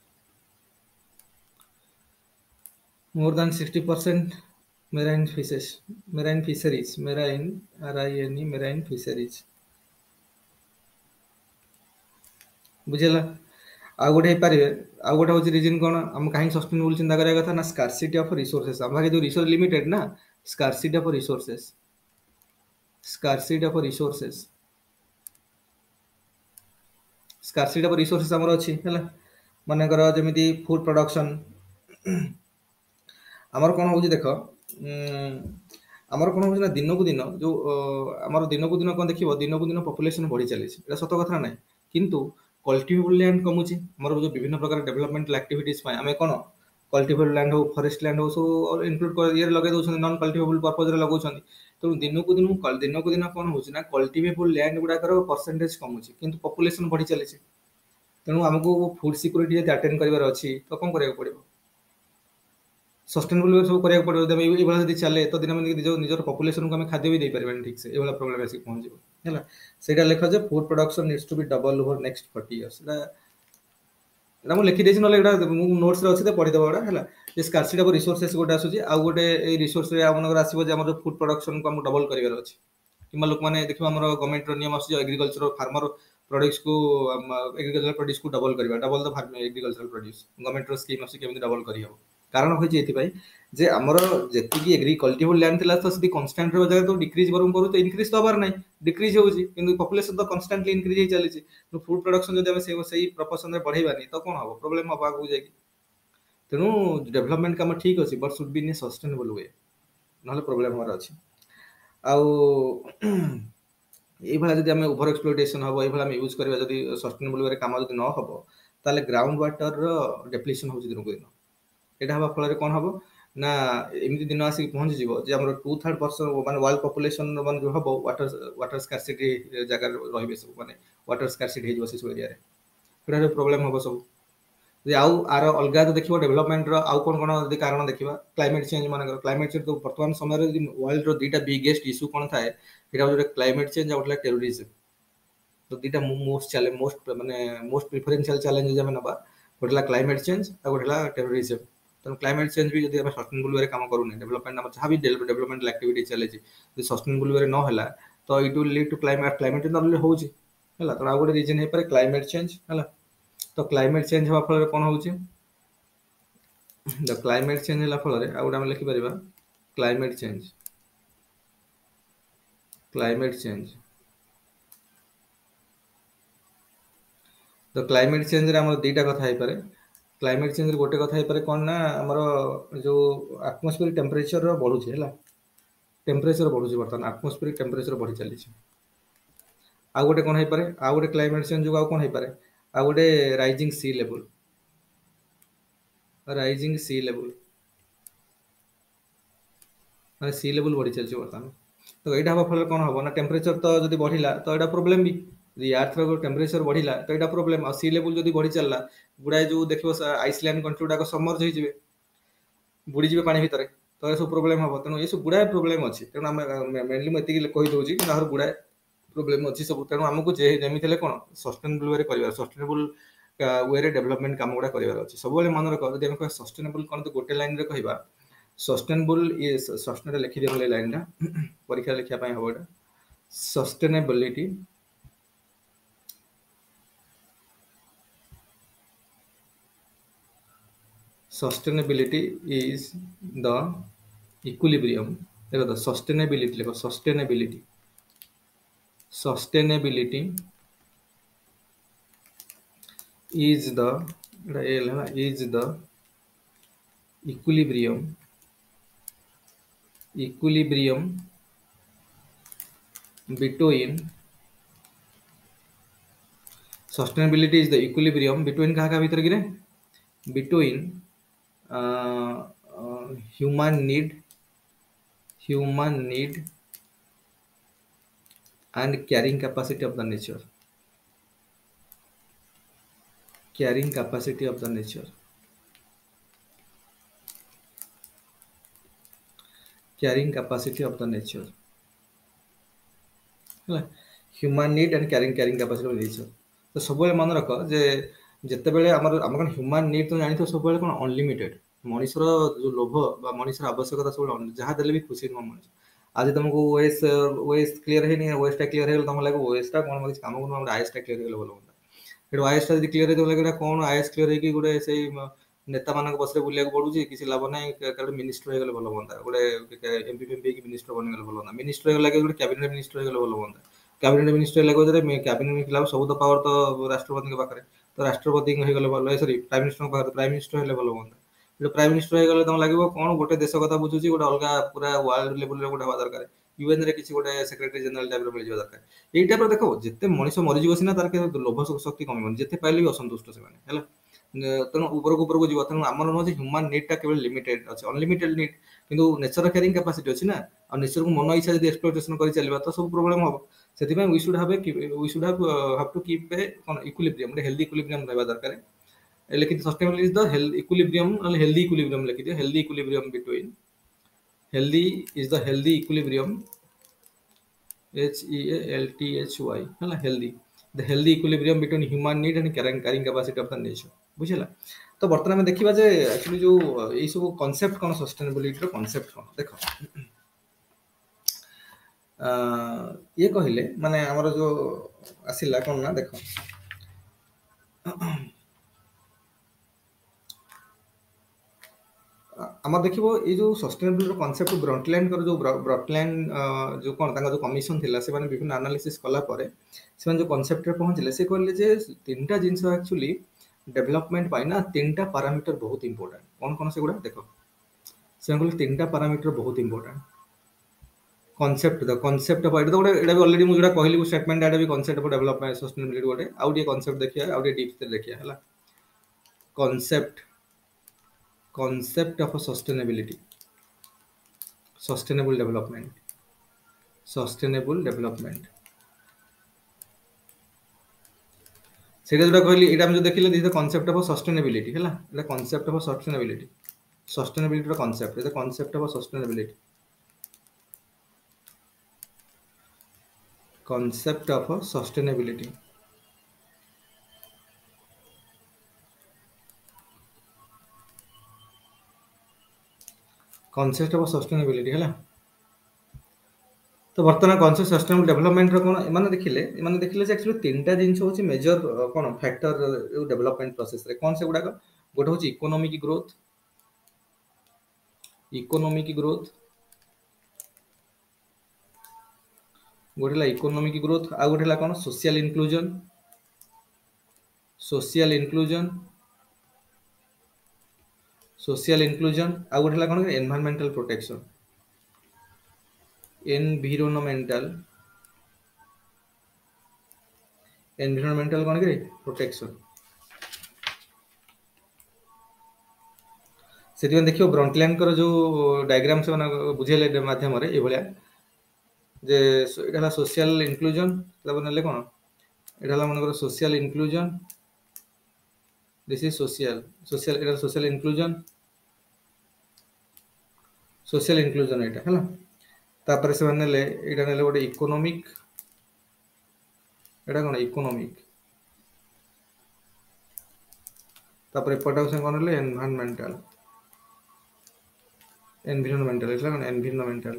Speaker 1: more than sixty percent marine fishes marine fisheries marine R I N E marine fisheries बुझला आ गोटे हे पारे आ गोटे होची रीजन कोन हम काहे सस्टेनेबल चिंता करिया कथा ना स्कार्सिटी ऑफ रिसोर्सेस हम भागे जो रिसोर्स लिमिटेड ना scarcity of resources scarcity of resources scarcity of resources हमर अछि हैला माने कर जेमिति फूड प्रोडक्शन हमर कोन होची देखो हमर कोन होची ना दिन को दिन जो हमर दिन को दिन कोन देखिबो दिन को दिन पॉपुलेशन बढ़ी चली एटा सत कथा नै किंतु कल्टिवेबल लैंड कमुची हमर जो विभिन्न प्रकार डेवलपमेंटल एक्टिविटीज पाए हमें कोन कल्टिवेबल लैंड हो फॉरेस्ट लैंड हो सो इंक्लूड कर ये लगे दोछन नॉन कल्टिवेबल पर्पस रे लगोछन तो दिन को दिन दिन को दिन कोन होची ना कल्टिवेबल लैंड गुडा कर परसेंटेज कमुची किंतु पॉपुलेशन बढ़ी चली तेणु हमको फूड सिक्योरिटी जब अटेंड करिवार अछि तो कोन करिया पड़िबो सस्टेनेबल सब करिया पड़िबो जब ए बला जदी चले तो दिन में जो निजर पॉपुलेशन को हम खाद्य भी दे परबेन ठीक से ए बला प्रॉब्लम आसी पहुंच जिवो हैला सेटा लेखा जे food production needs to be double over next forty years एटा एटा मु लिखि देछि नले एटा नोट्स रे अछि त पढि दबा एटा हैला जे स्कार्सिटी ऑफ रिसोर्सेस गोटे आसुची आ गोटे ए रिसोर्स रे हमनकर आसीबो जे हमर फूड प्रोडक्शन को हम डबल करिवार अछि किमा लोक माने देखिबा हमर गवर्नमेंट रो नियम आसी एग्रीकल्चर फार्मर प्रोडक्ट्स को एग्रीकल्चर प्रोड्यूस को डबल करिवा double the farm agriculture produce government रो स्कीम आसी केमिति डबल करि हो कारण होची एथि भाई जे हमर जेति की एग्रीकल्टिवल लैंड थिला तो सदी कांस्टेंट रो जगह तो डिक्रीज बरम करू तो इंक्रीज तो हबार नै डिक्रीज होउची किंतु पॉपुलेशन तो कांस्टेंटली इंक्रीज हे चली छी तो फूड प्रोडक्शन जदि हम से सही प्रोपोर्शन रे बढ़ाइबानी तो कोन हबो प्रॉब्लम हबा को जाय तेनु डेवलपमेंट काम ठीक अछि but should be in sustainable way नहले प्रॉब्लम हमार अछि आउ এইভাবে যদি আমি ওଭର ଏକ୍ସପ୍ଲୋଇଟେସନ ହବ, এইভাবে ଆମେ ୟୁଜ କରିବା ଯଦି ସଷ୍ଟେନେବଲ ୱେରେ କାମ ଯଦି ନ ହବ, ତାହେଲେ ଗ୍ରାଉଣ୍ଡ ୱାଟରର ଡେପ୍ଲିସନ ହଉଛି ଦିନକୁ ଦିନ। ଏଇଟା ହେବା ଫଳରେ କ'ଣ ହବ ନା ଏମିତି ଦିନ ଆସିକି ପହଞ୍ଚିଯିବ ଯେ ଆମର ଟୁ ଥାର୍ଡ ପରସେଣ୍ଟ ମାନେ ୱାର୍ଲଡ ପପୁଲେସନ ମାନେ ଯୋଉ ହବ ୱାଟର ୱାଟର ସ୍କାର୍ସିଟି ଜାଗାରେ ରହିବେ ସବୁ, ମାନେ ୱାଟର ସ୍କାର୍ସିଟି ହେଇଯିବ ସେସବୁ ଏରିଆରେ। ଏଇଟା ପ୍ରୋବ୍ଲେମ ହବ ସବୁ। ଯେ ଆଉ ଆର ଅଲଗା ଯଦି ଦେଖିବ ଡେଭଲପମେଣ୍ଟର ଆଉ କ'ଣ କ'ଣ ଯଦି କାରଣ ଦେଖିବା, କ୍ଲାଇମେଟ ଚେଞ୍ଜ ମାନଙ୍କର କ୍ଲାଇମେଟ ଚେଞ୍ଜ ବର୍ତ୍ତମାନ ସମୟରେ ଯଦି ୱାର୍ଲଡର ଦୁଇଟା ବିଗେଷ୍ଟ ଇସ୍ୟୁ କ'ଣ ଥାଏ, ସେଇଟା ହେଉଛି କ୍ଲାଇମେଟ ଚେଞ୍ଜ ଆଉ ଗୋଟେ ଟେରୋରିଜିମ୍। ତ ଦୁଇଟା ମୋଷ୍ଟ ଚ୍ୟାଲେଞ୍ଜ ମୋଷ୍ଟ ମାନେ ମୋଷ୍ଟ ପ୍ରିଫରେନ୍ସିଆଲ ଚ୍ୟାଲେଞ୍ଜ ଯଦି ଆମେ ନେବା, ଗୋଟେ ହେଲା କ୍ଲାଇମେଟ ଚେଞ୍ଜ ଆଉ ଗୋଟେ ହେଲା ଟେରୋରିଜିମ୍। ତେଣୁ କ୍ଲାଇମେଟ ଚେଞ୍ଜ ବି ଯଦି ଆମେ ସଷ୍ଟେନେବଲ ୱେରେ କାମ କରୁନେ, ଡେଭଲପମେଣ୍ଟ ଆମର ଯାହା ବି ଡେଭଲପମେଣ୍ଟାଲ ଆକ୍ଟିଭିଟି ଚାଲିଛି ଯଦି ସଷ୍ଟେନେବଲ ୱେରେ ନ ହେଲା, ତ it will lead to climate climate change already ହେଉଛି ହେଲା। ତେଣୁ ଆଉ ଗୋଟେ ରିଜନ ହେଇପାରେ କ୍ଲାଇମେଟ ଚେଞ୍ଜ ହେଲା। ତ କ୍ଲାଇମେଟ ଚେଞ୍ଜ ହେବା ଫଳରେ କ'ଣ ହେଉଛି, ଦ କ୍ଲାଇମେଟ ଚେଞ୍ଜ ହେଲା ଫଳରେ ଆଉ ଗୋଟେ ଆମେ ଲେଖିପାରିବା କ୍ଲାଇମେଟ ଚେଞ୍ଜ କ୍ଲାଇମେଟ ଚେଞ୍ଜ ତ କ୍ଲାଇମେଟ ଚେଞ୍ଜରେ ଆମର ଦୁଇଟା କଥା ହେଇପାରେ। କ୍ଲାଇମେଟ ଚେଞ୍ଜରେ ଗୋଟେ କଥା ହେଇପାରେ କ'ଣ ନା ଆମର ଯେଉଁ ଆଟମୋସ୍ଫିୟରିକ ଟେମ୍ପରେଚର ବଢ଼ୁଛି ହେଲା, ଟେମ୍ପରେଚର ବଢ଼ୁଛି ବର୍ତ୍ତମାନ ଆଟମୋସ୍ଫିୟରିକ ଟେମ୍ପରେଚର ବଢ଼ି ଚାଲିଛି। ଆଉ ଗୋଟେ କ'ଣ ହେଇପାରେ, ଆଉ ଗୋଟେ କ୍ଲାଇମେଟ ଚେଞ୍ଜ ଯୋଗୁଁ ଆଉ କ'ଣ ହେଇପାରେ, ଆଉ ଗୋଟେ ରାଇଜିଂ ସି ଲେବୁଲ ରାଇଜିଂ ସି ଲେବୁଲ ମାନେ ସି ଲେବୁଲ ବଢ଼ି ଚାଲିଛି ବର୍ତ୍ତମାନ। ତ ଏଇଟା ହେବା ଫଳରେ କ'ଣ ହବ ନା ଟେମ୍ପରେଚର ତ ଯଦି ବଢ଼ିଲା ତ ଏଇଟା ପ୍ରୋବ୍ଲେମ ବି, ଯଦି ଆର୍ଥର ଟେମ୍ପରେଚର ବଢ଼ିଲା ତ ଏଇଟା ପ୍ରୋବ୍ଲେମ। ଆଉ ସି ଲେବୁଲ ଯଦି ବଢ଼ି ଚାଲିଲା, ଗୁଡ଼ାଏ ଯେଉଁ ଦେଖିବ ଆଇସଲ୍ୟାଣ୍ଡ କଣ୍ଟ୍ରି ଗୁଡ଼ାକ ସମର୍ଜ ହେଇଯିବେ, ବୁଡ଼ିଯିବେ ପାଣି ଭିତରେ, ତ ଏସବୁ ପ୍ରୋବ୍ଲେମ ହବ। ତେଣୁ ଏସବୁ ଗୁଡ଼ାଏ ପ୍ରୋବ୍ଲେମ ଅଛି। ତେଣୁ ଆମେ ମେନଲି ମୁଁ ଏତିକି କହିଦେଉଛି କିନ୍ତୁ ଆହୁରି ଗୁଡ଼ାଏ ପ୍ରୋବ୍ଲେମ ଅଛି ସବୁ। ତେଣୁ ଆମକୁ ଯେ ଯେମିତି ହେଲେ କ'ଣ ସଷ୍ଟେନେବଲ ୱେରେ କରିବାର, ସଷ୍ଟେନେବଲ ୱେରେ ଡେଭଲପମେଣ୍ଟ କାମ ଗୁଡ଼ା କରିବାର ଅଛି। ସବୁବେଳେ ମନେ ରଖ, ଯଦି ଆମେ କହିବା ସଷ୍ଟେନେବଲ କ'ଣ ତ ଗୋଟେ ଲାଇନରେ କହିବା ସଷ୍ଟେନେବଲ ଇଏ ସଷ୍ଟେନେବଲ ଲେଖିଦିଅ ଏ ଲାଇନଟା, ପରୀକ୍ଷାରେ ଲେଖିବା ପାଇଁ ହବ ଏଇଟା। Sustainability sustainability is the equilibrium, देखो तो sustainability लिखो, sustainability sustainability is the is the equilibrium equilibrium between sustainability is the equilibrium between कहाँ कहाँ भीतर गिरे, between uh, uh, human need human need and carrying capacity of the nature carrying capacity of the nature carrying capacity of the nature human need and carrying carrying capacity of nature। तो सबବେଳେ मन रख जे ଯେତେବେଳେ ଆମର ଆମ କ'ଣ ହ୍ୟୁମାନ ନିଡ୍ ତ ଜାଣିଥିବ ସବୁବେଳେ କ'ଣ ଅନଲିମିଟେଡ୍। ମଣିଷର ଯୋଉ ଲୋଭ ବା ମଣିଷର ଆବଶ୍ୟକତା ସବୁବେଳେ ଯାହା ଦେଲେ ବି ଖୁସି ନୁହଁ ମଣିଷ। ଆଜି ତମକୁ ଓଏସ୍ ଓଏସ୍ କ୍ଲିୟର ହେଇନି, ଓଏସ୍ଟା କ୍ଲିୟର ହେଇଗଲେ ତମ ଲାଗେ ଓଏସ୍ଟା କ'ଣ କିଛି କାମକୁ ନୁହଁ, ଆମର ଆଇଏସ୍ଟା କ୍ଲିୟର ହେଇଗଲେ ଭଲ ହୁଅନ୍ତା। ସେଠୁ ଆଇଏସ୍ଟା ଯଦି କ୍ଲିୟର ହେଇଯିବ ଲାଗେ କ'ଣ ଆଇଏସ୍ କ୍ଲିୟର ହେଇକି ଗୋଟେ ସେଇ ନେତାମାନଙ୍କ ବସରେ ବୁଲିବାକୁ ପଡୁଛି, କିଛି ଲାଭ ନାହିଁ। ଗୋଟେ ମିନିଷ୍ଟର ହେଇଗଲେ ଭଲ ହୁଅନ୍ତା, ଗୋଟେ ଏମପି ଫେମ୍ପି ହେଇକି ମିନିଷ୍ଟର ବନିଗଲେ ଭଲ ହୁଅନ୍ତା। ମିନିଷ୍ଟର ହେଇଗଲେ ଲାଗେ ଗୋଟେ କ୍ୟାବିନେଟ ମିନିଷ୍ଟର ହେଇଗଲେ ଭଲ ହୁଅନ୍ତା। କ୍ୟାବିନେଟ ମିନିଷ୍ଟର ହେଲା କ୍ୟାବିନେଟ ମିନିଷ୍ଟର ସବୁ ତ ପାୱାର ତ ରାଷ୍ଟ୍ରପତିଙ୍କ ପାଖରେ, ତ ରାଷ୍ଟ୍ରପତି ହେଇଗଲେ ଭଲ, ସରି ପ୍ରାଇମ ମିନିଷ୍ଟରଙ୍କ ପାଖରେ ପ୍ରାଇମ ମିନିଷ୍ଟର ହେଲେ ଭଲ ହୁଅନ୍ତା। ଗୋଟେ ପ୍ରାଇମ ମିନିଷ୍ଟର ହେଇଗଲେ ତମ ଲାଗିବ କ'ଣ ଗୋଟେ ଦେଶ କଥା ବୁଝୁଛି, ଗୋଟେ ଅଲଗା ପୁରା ୱାର୍ଲଡ ଲେଭେଲରେ ଗୋଟେ ହବା ଦରକାର। ୟୁଏନ ରେ କିଛି ଗୋଟେ ସେକ୍ରେଟାରୀ ଜେନେରାଲ ଟାଇପର ମିଳିଯିବା ଦରକାର। ଏଇ ଟାଇପର ଦେଖ, ଯେତେ ମଣିଷ ମରିଯିବ ସିନା ତାର ଲୋଭ ଶକ୍ତି କମିବନି, ଯେତେ ପାଇଲେ ବି ଅସନ୍ତୁଷ୍ଟ ସେମାନେ ହେଲା। ତେଣୁ ଉପରକୁ ଉପରକୁ ଯିବ। ତେଣୁ ଆମର ନୁହଁ ଯେ ହ୍ୟୁମାନ ନିଡ୍ଟା କେବଳ ଲିମିଟେଡ୍ ଅଛି, ଅନଲିମିଟେଡ୍ ନିଡ୍, କିନ୍ତୁ ନେଚର କ୍ୟାରିଂ କାପାସିଟି ଅଛି ନା। ଆଉ ନେଚରକୁ ମନ ଇଚ୍ଛା ଯଦି ଏକ୍ସପ୍ଲୋଇଟେସନ କରି ଚାଲିବା ତ ସବୁ ପ୍ରୋବ୍ଲେମ ହବ। ସେଥିପାଇଁ we should have a we should have have to keep a କ'ଣ ଇକ୍ୱିଲିବ୍ରିୟମ୍, ଗୋଟେ ହେଲ୍ଦି ଇକ୍ୱିଲିବ୍ରିୟମ୍ ରହିବା ଦରକାର। ଲେଖିଦିଅ ସଷ୍ଟେନେବଲ୍ ଇଜ୍ ଦ ଇକ୍ୱିଲିବ୍ରିୟମ୍, ନହେଲେ ହେଲ୍ଦି ଇକ୍ୱିଲିବ୍ରିୟମ୍ ଲେଖିଦିଅ। Healthy equilibrium between healthy is the healthy equilibrium, H E A L T H Y ହେଲା, healthy the healthy equilibrium between human need and carrying carrying capacity of the nature। ବୁଝିଲା? ତ ବର୍ତ୍ତମାନ ଆମେ ଦେଖିବା ଯେ ଆକ୍ଚୁଆଲି ଯୋଉ ଏଇ ସବୁ କନସେପ୍ଟ କ'ଣ, ସଷ୍ଟେନେବିଲିଟିର କନସେପ୍ଟ କ'ଣ ଦେଖ। ଇଏ କହିଲେ ମାନେ ଆମର ଯୋଉ ଆସିଲା କ'ଣ ନା, ଦେଖ ଆମର ଦେଖିବ ଏଇ ଯୋଉ ସଷ୍ଟେନେବଲର କନସେପ୍ଟ ବ୍ରଣ୍ଟଲ୍ୟାଣ୍ଡଙ୍କର ଯୋଉ ବ୍ରଣ୍ଟଲ୍ୟାଣ୍ଡ ଯୋଉ କ'ଣ ତାଙ୍କ ଯୋଉ କମିଶନ ଥିଲା, ସେମାନେ ବିଭିନ୍ନ ଆନାଲିସିସ୍ କଲା ପରେ ସେମାନେ ଯୋଉ କନସେପ୍ଟରେ ପହଞ୍ଚିଲେ, ସେ କହିଲେ ଯେ ତିନିଟା ଜିନିଷ ଆକ୍ଚୁଆଲି ଡେଭଲପମେଣ୍ଟ ପାଇଁ ନା ତିନିଟା ପାରାମିଟର ବହୁତ ଇମ୍ପୋର୍ଟାଣ୍ଟ। କ'ଣ କ'ଣ ସେଗୁଡ଼ା ଦେଖ, ସେମାନେ କହିଲେ ତିନିଟା ପାରାମିଟର ବହୁତ important. Concept the concept of एटा एटा भी ऑलरेडी मु जोड़ा कहली स्टेटमेंट एटा भी कॉन्सेप्ट ऑफ डेवलपमेंट सस्टेनेबिलिटी गोटे आउ डी कॉन्सेप्ट देखिया आउ डी डीप देखिया हला concept concept of sustainability sustainable development sustainable development सेटा जोड़ा कहली एटा हम जो देखिले this the concept of sustainability हला एटा कॉन्सेप्ट ऑफ सस्टेनेबिलिटी सस्टेनेबिलिटी रो कॉन्सेप्ट एटा concept of sustainability concept of sustainability concept of sustainability है तो बर्तमान कॉन्सेप्ट सस्टेनेबल डेवलपमेंट रो कोन माने देखिले माने देखिले जे एक्चुअली तीनटा जिंस होची मेजर कोन फैक्टर डेवलपमेंट प्रोसेस रे कोन से गुडा गोटे होची इकोनॉमिक ग्रोथ इकोनॉमिक ग्रोथ गोटेला इकोनॉमिक ग्रोथ आ गोटेला कोन social inclusion social inclusion social inclusion आ गोटेला कोन एनवायरमेंटल प्रोटेक्शन एनवायरमेंटल एनवायरमेंटल कोन करे प्रोटेक्शन सेति में देखियो ब्रॉन्टलैंड कर जो डायग्राम से माने बुझेले माध्यम रे ए भलिया जे एटा सोशल इंक्लूजन तब नले कोन एटा मन कर social inclusion this is social social एटा सोशल इंक्लूजन सोशल इंक्लूजन एटा हला तापर से नले एटा नले गोटे इकोनॉमिक एटा कोन इकोनॉमिक तापर पटा से कोन ले एनवायरमेंटल एनवायरमेंटल एटा कोन एनवायरमेंटल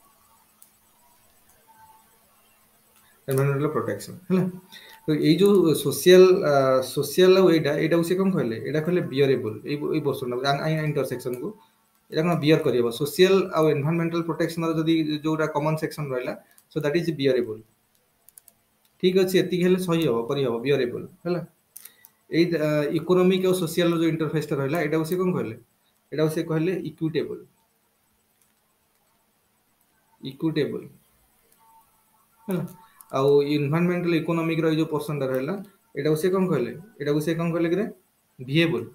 Speaker 1: एनवायरमेंटल प्रोटेक्शन है तो ये जो सोशल सोशल एटा एटा से कौन कहले एटा कहले बियरेबल ए पोर्शन इंटरसेक्शन को एटा कोन बियर करियो सोशल आ एनवायरमेंटल प्रोटेक्शन रो जदी जोटा कॉमन सेक्शन रहला सो दैट इज बियरेबल ठीक अछि एति हेले सही हो करि हो बियरेबल हैला ए इकोनॉमिक और सोशल जो इंटरफेस रहला एटा से कौन कहले एटा से कहले इक्विटेबल इक्विटेबल हैला आउ एनवायरमेंटल इकोनॉमिक रो जो पोर्शन रहला एटा से कौन कहले एटा से कौन कहले कि विएबल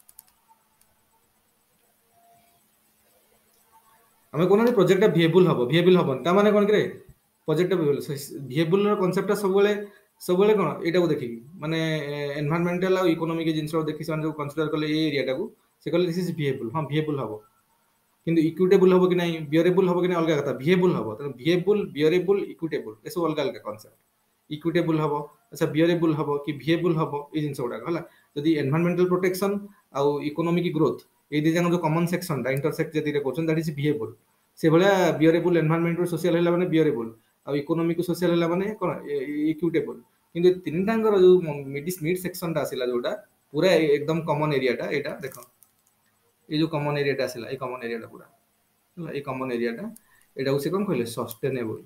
Speaker 1: हमें कोन प्रोजेक्ट विएबल हबो विएबल हबन ता माने कोन करे प्रोजेक्ट विएबल विएबल रो कांसेप्ट सब बेले सब बेले कोन एटा को देखि माने एनवायरमेंटल और इकोनॉमिक जिंस रो देखि सन जो कंसीडर करले ए एरिया टा को से कहले दिस इज विएबल हां विएबल हबो किंतु इक्विटेबल हबो कि नहीं बियरेबल हबो कि नहीं अलग कथा विएबल हबो त विएबल बियरेबल इक्विटेबल ए सब अलग अलग कांसेप्ट इक्विटेबल हबो अच्छा बियरेबल हबो कि विएबल हबो ए जिंस उडा हला जदी एनवायरमेंटल प्रोटेक्शन आ इकोनॉमिक ग्रोथ ए दि जंग जो कॉमन सेक्शन दा इंटरसेक्ट जदी रे कोन दैट इज विएबल से भले बियरेबल एनवायरमेंट और सोशल हला माने बियरेबल आ इकोनॉमिक सोशल हला माने कोन इक्विटेबल किंतु तीन टांगर जो मिड मिड सेक्शन दा आसिला जोटा पूरा एकदम कॉमन एरिया टा एटा देखो ये जो कॉमन एरिया टा आसिला ए कॉमन एरिया टा पूरा हला ए कॉमन एरिया टा एटा को से कोन कहले सस्टेनेबल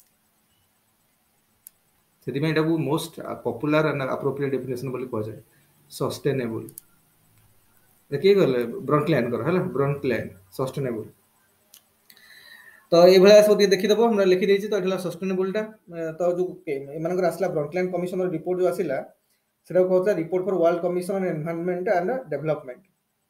Speaker 1: सेति में एटा को most popular and appropriate definition बोली कह जाय सस्टेनेबल देखिए गले ब्रॉन्टलैंड कर हला ब्रॉन्टलैंड सस्टेनेबल तो ये भला सब देखि दबो हमरा लिखि देछि तो एठला सस्टेनेबल टा तो जो एमानकर आसला ब्रॉन्टलैंड कमिशन रो रिपोर्ट जो आसिला सेटा कहता report for world commission on environment and development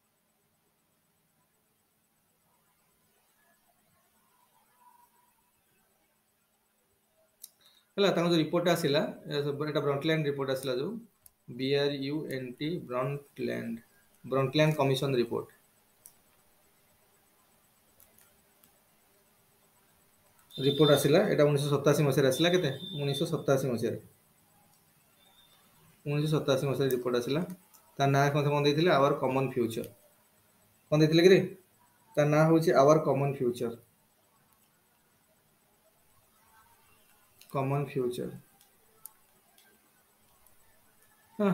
Speaker 1: हला तानो जो रिपोर्ट आसिला एटा ब्रॉन्टलैंड रिपोर्ट आसिला जो B R U N T Brundtland Brundtland commission report report आसिला एटा उन्नीस सौ सत्तासी मसिया रे आसिला केते उन्नीस सौ सत्तासी मसिया रे उन्नीस सौ सत्तासी मसिया रिपोर्ट आसिला ता ना कोन कोन देथिले आवर कॉमन फ्यूचर कोन देथिले कि रे ता ना होची our common future common future हां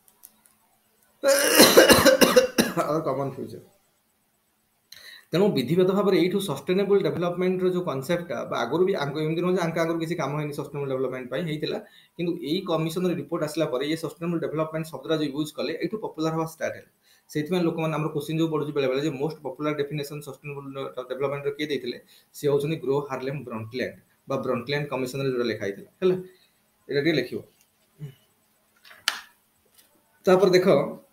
Speaker 1: आवर कॉमन फ्यूचर तेणु विधिवत भाव में यू सस्टेनेबल डेवलपमेंट जो कॉन्सेप्ट आगुरी भी एमती नुह आंक आगुरी किसी काम है सस्टेनेबल डेवलपमेंट होता किंतु यही कमिशन रिपोर्ट आसला ये सस्टेनेबल डेवलपमेंट शब्द जो यूज कले यू पपुलर हवा स्टार्ट है सेथिमे लोक मान हमर क्वेश्चन जो पडुची बेले बेले जे most popular definition sustainable development रो के देथिले से होचनी ग्रो हार्लेम ब्रंटलैंड बा ब्रंटलैंड कमिशन रे जो लिखा हितला हैला एटा के लिखियो तापर देखो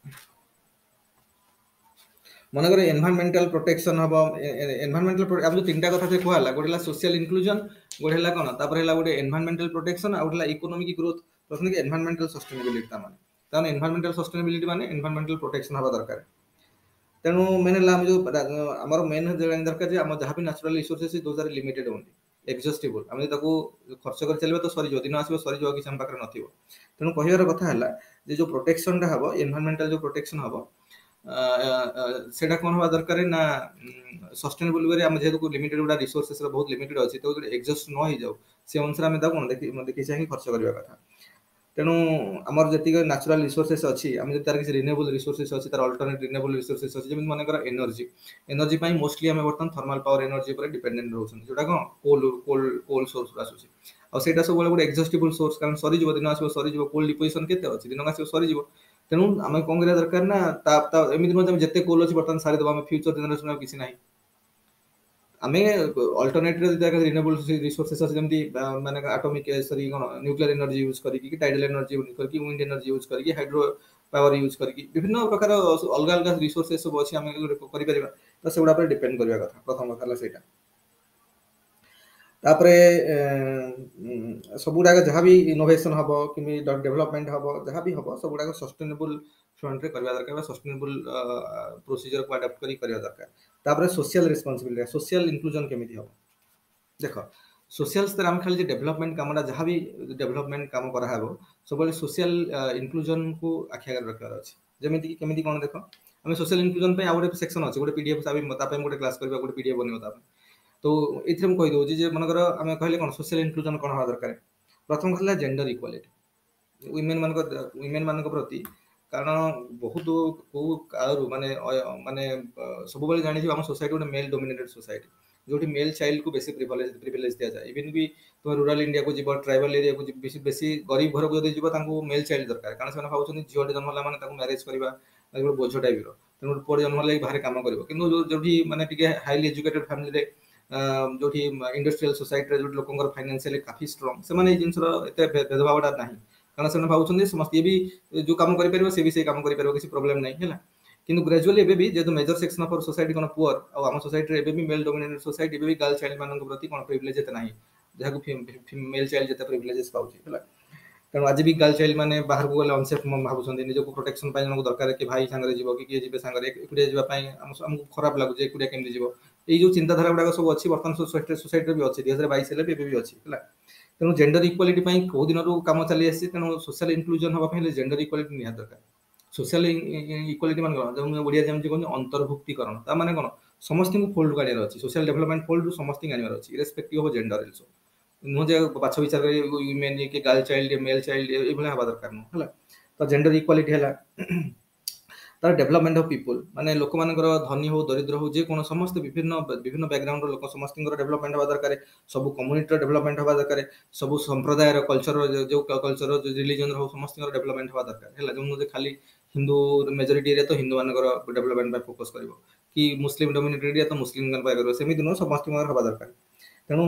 Speaker 1: मनकर एनवायरमेंटल प्रोटेक्शन हम एनवायरमेंटल अब जो तीनटा कथा से कहला गोटेला सोशल इंक्लूजन गोटेला कोन तापर हैला गोटे एनवायरमेंटल प्रोटेक्शन आ गोटेला इकोनॉमिक ग्रोथ प्रथम के एनवायरमेंटल सस्टेनेबिलिटी ता माने ताने एनवायरमेंटल सस्टेनेबिलिटी माने एनवायरमेंटल प्रोटेक्शन हवा दरकार तेणु मेन ला जो हमर मेन दरकार जे हम जहां भी natural resources those are limited only exhaustible हम ताको खर्च कर चलबे तो सरी जो दिन आसीबो सरी जो कि हम पाकर नथिबो तेणु कहिवार कथा हैला जे जो प्रोटेक्शन ता हबो एनवायरमेंटल जो प्रोटेक्शन हबो सेटा कोन हवा दरकार ना सस्टेनेबल वे हम जेहेतु लिमिटेड गुडा रिसोर्सेस बहुत लिमिटेड अछि तो एग्जॉस्ट न हो जाऊ से अनुसार हम ता कोन देखि देखि चाहि खर्च करबा कथा तेणु आमर जति नेचुरल रिसोर्सेस अच्छी आम जब तार किसी रिन्यूएबल रिसोर्सेस अच्छी तार अल्टरनेट रिन्यूएबल रिसोर्सेस अच्छी जमी मनकर एनर्जी एनर्जी पाई मोस्टली आम बर्तमान थर्माल पावर एनर्जी पर डिपेंडेंट रहउछन जोटा कोन कोल कोल कोल सोर्स आसुची आ सेटा सब गोटे एक्सॉस्टिबल सोर्स कारण सरी जीव दिन आसो सरी जीव कोल डिपोजिशन केते अछि दिन आसो सरी जीव तेणु आम कोन करिया दरकार ना ता ता एमिति न जते कोल अछि बर्तमान सारी दबा हम फ्यूचर जनरेशन किसी नाही आमे अल्टरनेटिव रिन्यूएबल रिसोर्सेस अछि जेमति माने एटॉमिक सॉरी कोन न्यूक्लियर एनर्जी यूज करी कि टाइडल एनर्जी यूज करी कि विंड एनर्जी यूज करी कि हाइड्रो पावर यूज करी कि विभिन्न प्रकार अलग अलग रिसोर्सेस सब अछि आमे करि परिबा तो सेगुडा पर डिपेंड करबा कथा प्रथम कथा ला सेटा तापरे सबुडा जहाँ भी इनोवेशन हबो कि डेवलपमेंट हबो जहाँ भी हबो सबुडा सस्टेनेबल फ्रंट रे करबा दरकार सस्टेनेबल प्रोसीजर को अडॉप्ट करी करबा दरकार तापरे सोशल रिस्पांसिबिलिटी सोशल इंक्लूजन केमिति हबो देखो सोशल स्तर हम खाली डेवलपमेंट कामडा जहाँ भी डेवलपमेंट काम करा हबो सब सोशल इंक्लूजन को आखिया रखबार अछि जेमिति कि केमिति कोन देखो हम सोशल इंक्लूजन पे आ गोटे सेक्शन अछि गोटे पीडीएफ साबी मता पे गोटे क्लास करबा गोटे पीडीएफ बनियो ता तो एथरे हम कहि दउ जे मनकर हम कहले कोन सोशल इंक्लूजन कोन हवा दरकार प्रथम कहला जेंडर इक्वालिटी वुमेन मान वुमेन मान प्रति कारण बहुत को कारू माने माने सब बेले जानि हम सोसाइटी गोटे मेल डोमिनेटेड सोसाइटी जोटी मेल चाइल्ड को बेसी प्रिविलेज प्रिविलेज दिया जाए इवन भी तुम रूरल इंडिया को जीव ट्राइबल एरिया को बेसी बेसी गरीब घर को जदि जीव तांको मेल चाइल्ड दरकार कारण से भावुछन झियोटे जन्म होला माने ताको मैरिज करबा गोटे बोझ टाइप रो तेणु पुଅ जन्म होला बाहर काम करिवो किंतु जोठी माने टिके हाईली एजुकेटेड फैमिली रे जोठी इंडस्ट्रियल सोसाइटी रे जोठी लोकंगर फाइनेंशियली काफी स्ट्रांग से माने जिंस रो एते भेदभावटा नाही कारण से भावुछन समस्त ये भी जो काम करि परिबो से भी से काम करि परिबो किसी प्रॉब्लम नाही हैला किंतु ग्रेजुअली एबे भी जेतु मेजर सेक्शन ऑफ सोसाइटी कोन पुअर आ हम सोसाइटी रे एबे भी मेल डोमिनेटेड सोसाइटी एबे भी गर्ल चाइल्ड मानन के प्रति कोन प्रिविलेज एते नाही जहां को मेल चाइल्ड जेते प्रिविलेजेस पाउची हैला तेणु आज भी गर्ल चाइल्ड माने बाहर को गले अनसेफ भावुछन निज को प्रोटेक्शन पाइ जन को दरकार कि भाई संगे जीवो कि के जीवे संगे एकुडे जीवा पाइ हमको खराब लागु जे एकुडे केमि जीवो एई जो चिंता धारा गुडा सब अछि वर्तमान सोसाइटी सोसाइटी भी अछि दो हज़ार बाईस ले भी भी अछि हैला तेणु जेंडर इक्वालिटी पाइ को दिन रो काम चली आसी तेणु सोशल इंक्लूजन हबा पाइ जेंडर इक्वालिटी निया दरकार सोशल इक्वालिटी मान कोन ओडिया जेमति कोन अंतर्भुक्तिकरण ता माने कोन समस्त को फोल्ड गाड़ियार अछि सोशल डेवलपमेंट फोल्ड समस्त गाड़ियार अछि इरेस्पेक्टिव ऑफ जेंडर आल्सो नो जे बाछ विचार करी वुमेन के गर्ल चाइल्ड मेल चाइल्ड ए भले हवा दरकार न हला तो जेंडर इक्वालिटी हला तार डेवलपमेंट ऑफ पीपल माने लोक मानकर धनी हो दरिद्र हो जे कोन समस्त विभिन्न विभिन्न बैकग्राउंड रो लोक समस्त डेवलपमेंट हवा दरकार सब कम्युनिटी डेवलपमेंट हवा दरकार सब संप्रदाय रो कल्चर जो कल्चर जो रिलीजन रो समस्त डेवलपमेंट हवा दरकार हला जो जे खाली हिंदू मेजॉरिटी एरिया तो हिंदू मानकर डेवलपमेंट पे फोकस करिवो कि मुस्लिम डोमिनेटेड एरिया तो मुस्लिम गन पाइ करिवो सेमिति न समस्त हवा दरकार तेणु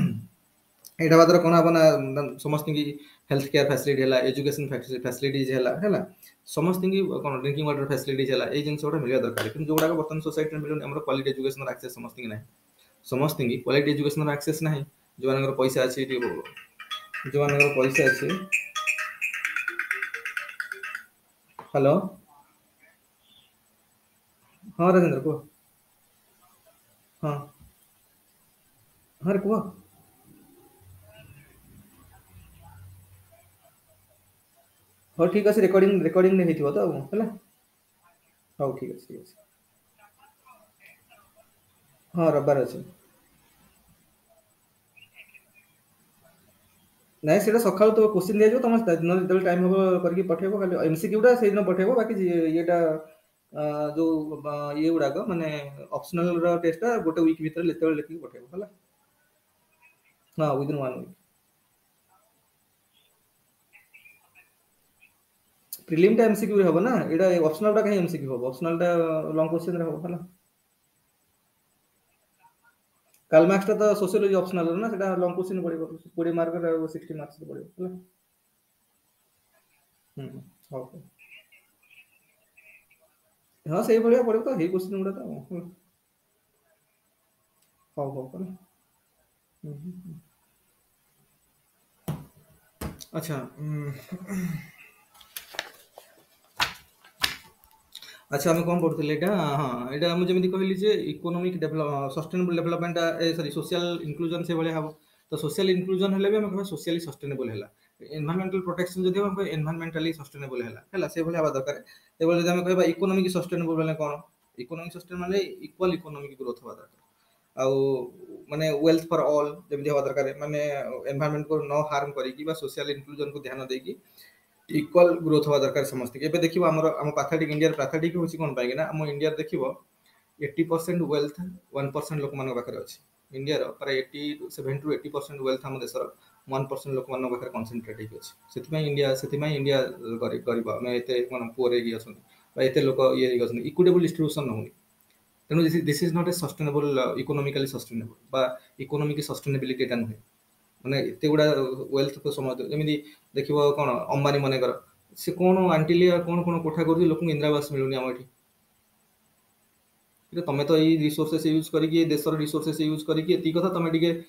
Speaker 1: एटा बादर कोन हबना समस्त की हेल्थ केयर फैसिलिटी हला एजुकेशन फैसिलिटीज हला हला समस्त की कोन ड्रिंकिंग वाटर फैसिलिटीज हला ए जिंस ओटा मिलिया दरकार किंतु जोडा बर्तन सोसाइटी में मिलुन हमर क्वालिटी एजुकेशन एक्सेस समस्त की नाही समस्त की क्वालिटी एजुकेशन एक्सेस नाही जो मानकर पैसा अछि जो मानकर पैसा अछि हेलो हां राजेंद्र को हां हर को हो ठीक अछि रिकॉर्डिंग रिकॉर्डिंग नै हेतिबो त हला हो ठीक अछि ठीक अछि हां रबार अछि ନାଇଁ ସେଇଟା ସକାଳୁ ତ କୋଶ୍ଚିନ୍ ଦିଆଯିବ ତମ ଦିନ ଯେତେବେଳେ ଟାଇମ୍ ହବ କରିକି ପଠେଇବ ଖାଲି ଏମସିକ୍ୟୁଟା ସେଇଦିନ ପଠେଇବ ବାକି ଇଏଟା ଯୋଉ ଇଏ ଗୁଡାକ ମାନେ ଅପସନାଲ ର ଟେଷ୍ଟଟା ଗୋଟେ ୱିକ୍ ଭିତରେ ଯେତେବେଳେ ଲେଖିକି ପଠେଇବ ହେଲା ହଁ ୱିଦିନ୍ ୱାନ୍ ୱିକ୍ प्रिलिम टा एमसीक्यू रे हबो ना एटा ऑप्शनल टा कहीं एमसीक्यू हबो ऑप्शनल टा लॉन्ग क्वेश्चन रे हबो हला काल मार्क्स टा तो सोशियोलॉजी ऑप्शनल ना सेटा लॉन्ग क्वेश्चन पड़िबो बीस मार्क रे साठ मार्क्स रे पड़िबो हला हम्म हो हां सेही भलिया पड़िबो तो हे क्वेश्चन गुडा तो हो हो हला हम्म अच्छा हम्म अच्छा आम कौन पढ़ुले एटा हाँ एटा मुझे जमी कहली जे इकोनॉमिक डेवलप सस्टेनेबल डेवलपमेंट ए सॉरी सोशल इंक्लूजन से भले हम तो सोशल इंक्लूजन हेले भी हम कहबा सोशली सस्टेनेबल हैला एनवायरमेंटल प्रोटेक्शन जदि हम एनवायरमेंटली सस्टेनेबल हैला हैला से भले हवा दरकार ए भले जदि हम कहबा इकोनॉमिक सस्टेनेबल बोले कोन इकोनॉमिक सस्टेनेबल माने इक्वल इकोनॉमिक ग्रोथ हवा दरकार आउ माने वेल्थ फॉर ऑल जमी हवा दरकार माने एनवायरमेंट को न हार्म करी कि बा सोशल इंक्लूजन को ध्यान देकी इक्वल ग्रोथ हवा दरकार समस्त एबे देखिबो हमर हम पैथेटिक इंडिया पैथेटिक होछि कोन पाइ ना हम इंडिया देखिबो अस्सी परसेंट वेल्थ एक परसेंट लोक मान पाखरे अछि इंडिया रो पर अस्सी सत्तर टू अस्सी परसेंट वेल्थ हम देशर एक परसेंट लोक मान पाखरे कंसंट्रेट हेइ अछि सेति में इंडिया सेति में इंडिया गरीब गरीब हम एते मन पुअर हेइ अछि बा एते लोक ये हेइ अछि इक्विटेबल डिस्ट्रीब्यूशन न होई तेणु this is not a sustainable economically sustainable बा इकोनॉमिक सस्टेनेबिलिटी एटा नुहे माने एते गुडा वेल्थ को समय जेमिति देखिबो कोन अंबानी माने कर से कोन आंटिलिया कोन कोन कोठा करथि लोक इंदिरा आवास मिलुनी हम एठी इते तमे तो एई रिसोर्सेस यूज करी कि देशर रिसोर्सेस यूज करी कि एती कथा तमे टिके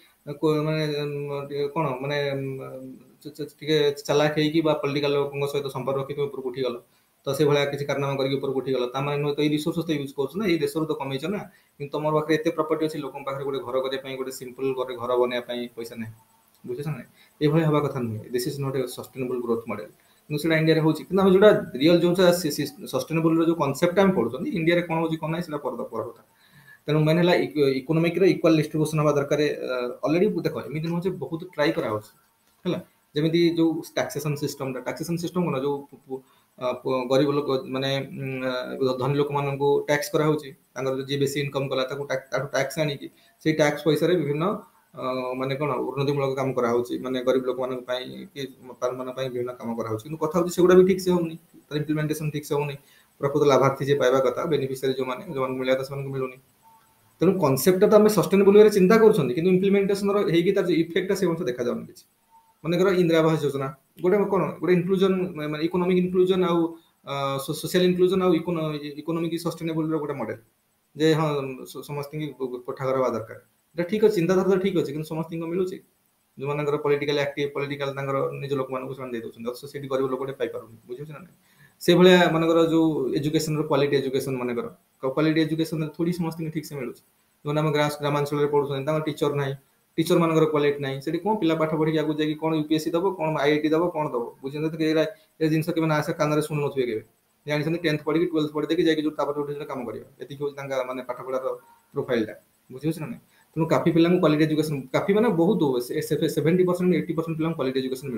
Speaker 1: माने कोन माने टिके चालाक हेई कि बा पॉलिटिकल लोकन सहित संपर्क रखि तुम ऊपर उठी गलो तो से भलिया किछि कारनामा करी ऊपर उठी गलो ता माने तो एई रिसोर्सेस तो यूज करछ ना एई देशर तो कमेछ ना किंतु तमर पाखरे एते प्रॉपर्टी अछि लोकन पाखरे गोटे घर करे पई गोटे सिंपल गोटे घर बने पई पैसा नै बुझिस ना ए भली हवा कथा नै this is not a sustainable growth model किंतु सेटा इंडिया रे होछि किंतु हम जोटा रियल जो सस्टेनेबल रो जो कांसेप्ट हम पढुछन इंडिया रे कोन होछि कोन नै सेटा पर पर होता तेणु मेन है इकोनॉमिक इक्वाल डिस्ट्रीब्यूशन हवा दरकार ऑलरेडी देख एमती नुहे बहुत ट्राई करा है जमी जो टैक्सेशन सिस्टम टैक्सेशन सिस्टम कौन जो गरीब लोक माने धनी लोक मान टैक्स करा जी बेसी इनकम कला टैक्स आनी से टैक्स पैसा विभिन्न माने कौन उन्नतिमूलक काम करा माने गरीब लोक मान विभिन्न काम करा कथा से गुड़ा भी ठीक से होनी इम्प्लीमेंटेशन ठीक से होनी प्रकृत लाभार्थी जे पाइबा कथा बेनिफिशियरी जो माने जो मिला था से मिलुनी तेणु कनसेप्ट तो आम सस्टेनेबल वे चिंता कर इम्प्लीमेंटेशन होगी तार इफेक्ट से देखा जाऊन किसी मनकर इंदिरा आवास योजना गोटे कौन गोटे इनक्लूजन इकोनॉमिक इनक्लूजन आउ सोशल इनक्लूजन आउ इकोनॉमिक सस्टेनेबल गोटे मॉडल जे हाँ समस्त कोठा घर हवा दरकार ठीक अच्छे चिंताधारा तो ठीक अच्छे कि समस्त मिलूँ जो मान पॉलिटिकल एक्टिव पॉलिटिकल निज लोक मान से गरीब लोक पाई बुझे ना से भाया मानकर जो एजुकेशन क्वालिटी एजुकेशन मानकर क्वालिटी एजुकेशन थोड़ी समस्त ठीक से मिलूँ जो आम ग्रामांचल पढ़ुं टीचर ना टीचर मानकर क्वालिटी ना से कौन पिला पाठ पढ़ी आगे जाकि कौन यूपीएससी दब कौन आईआईटी दब कौन दब बुझे जिन के ना कान शुणु थे के जानी टेन्थ पढ़ी ट्वेल्थ पढ़ी देखिए जाकि जो कम करवा माने पाठ पढ़ार प्रोफाइल बुझे ना तेणु काफी पिला क्वालिटी एजुकेशन काफी मैंने बहुत सेवेन्टी परसेंट एट्टी परसेंट पिला क्वालिटी एजुकेशन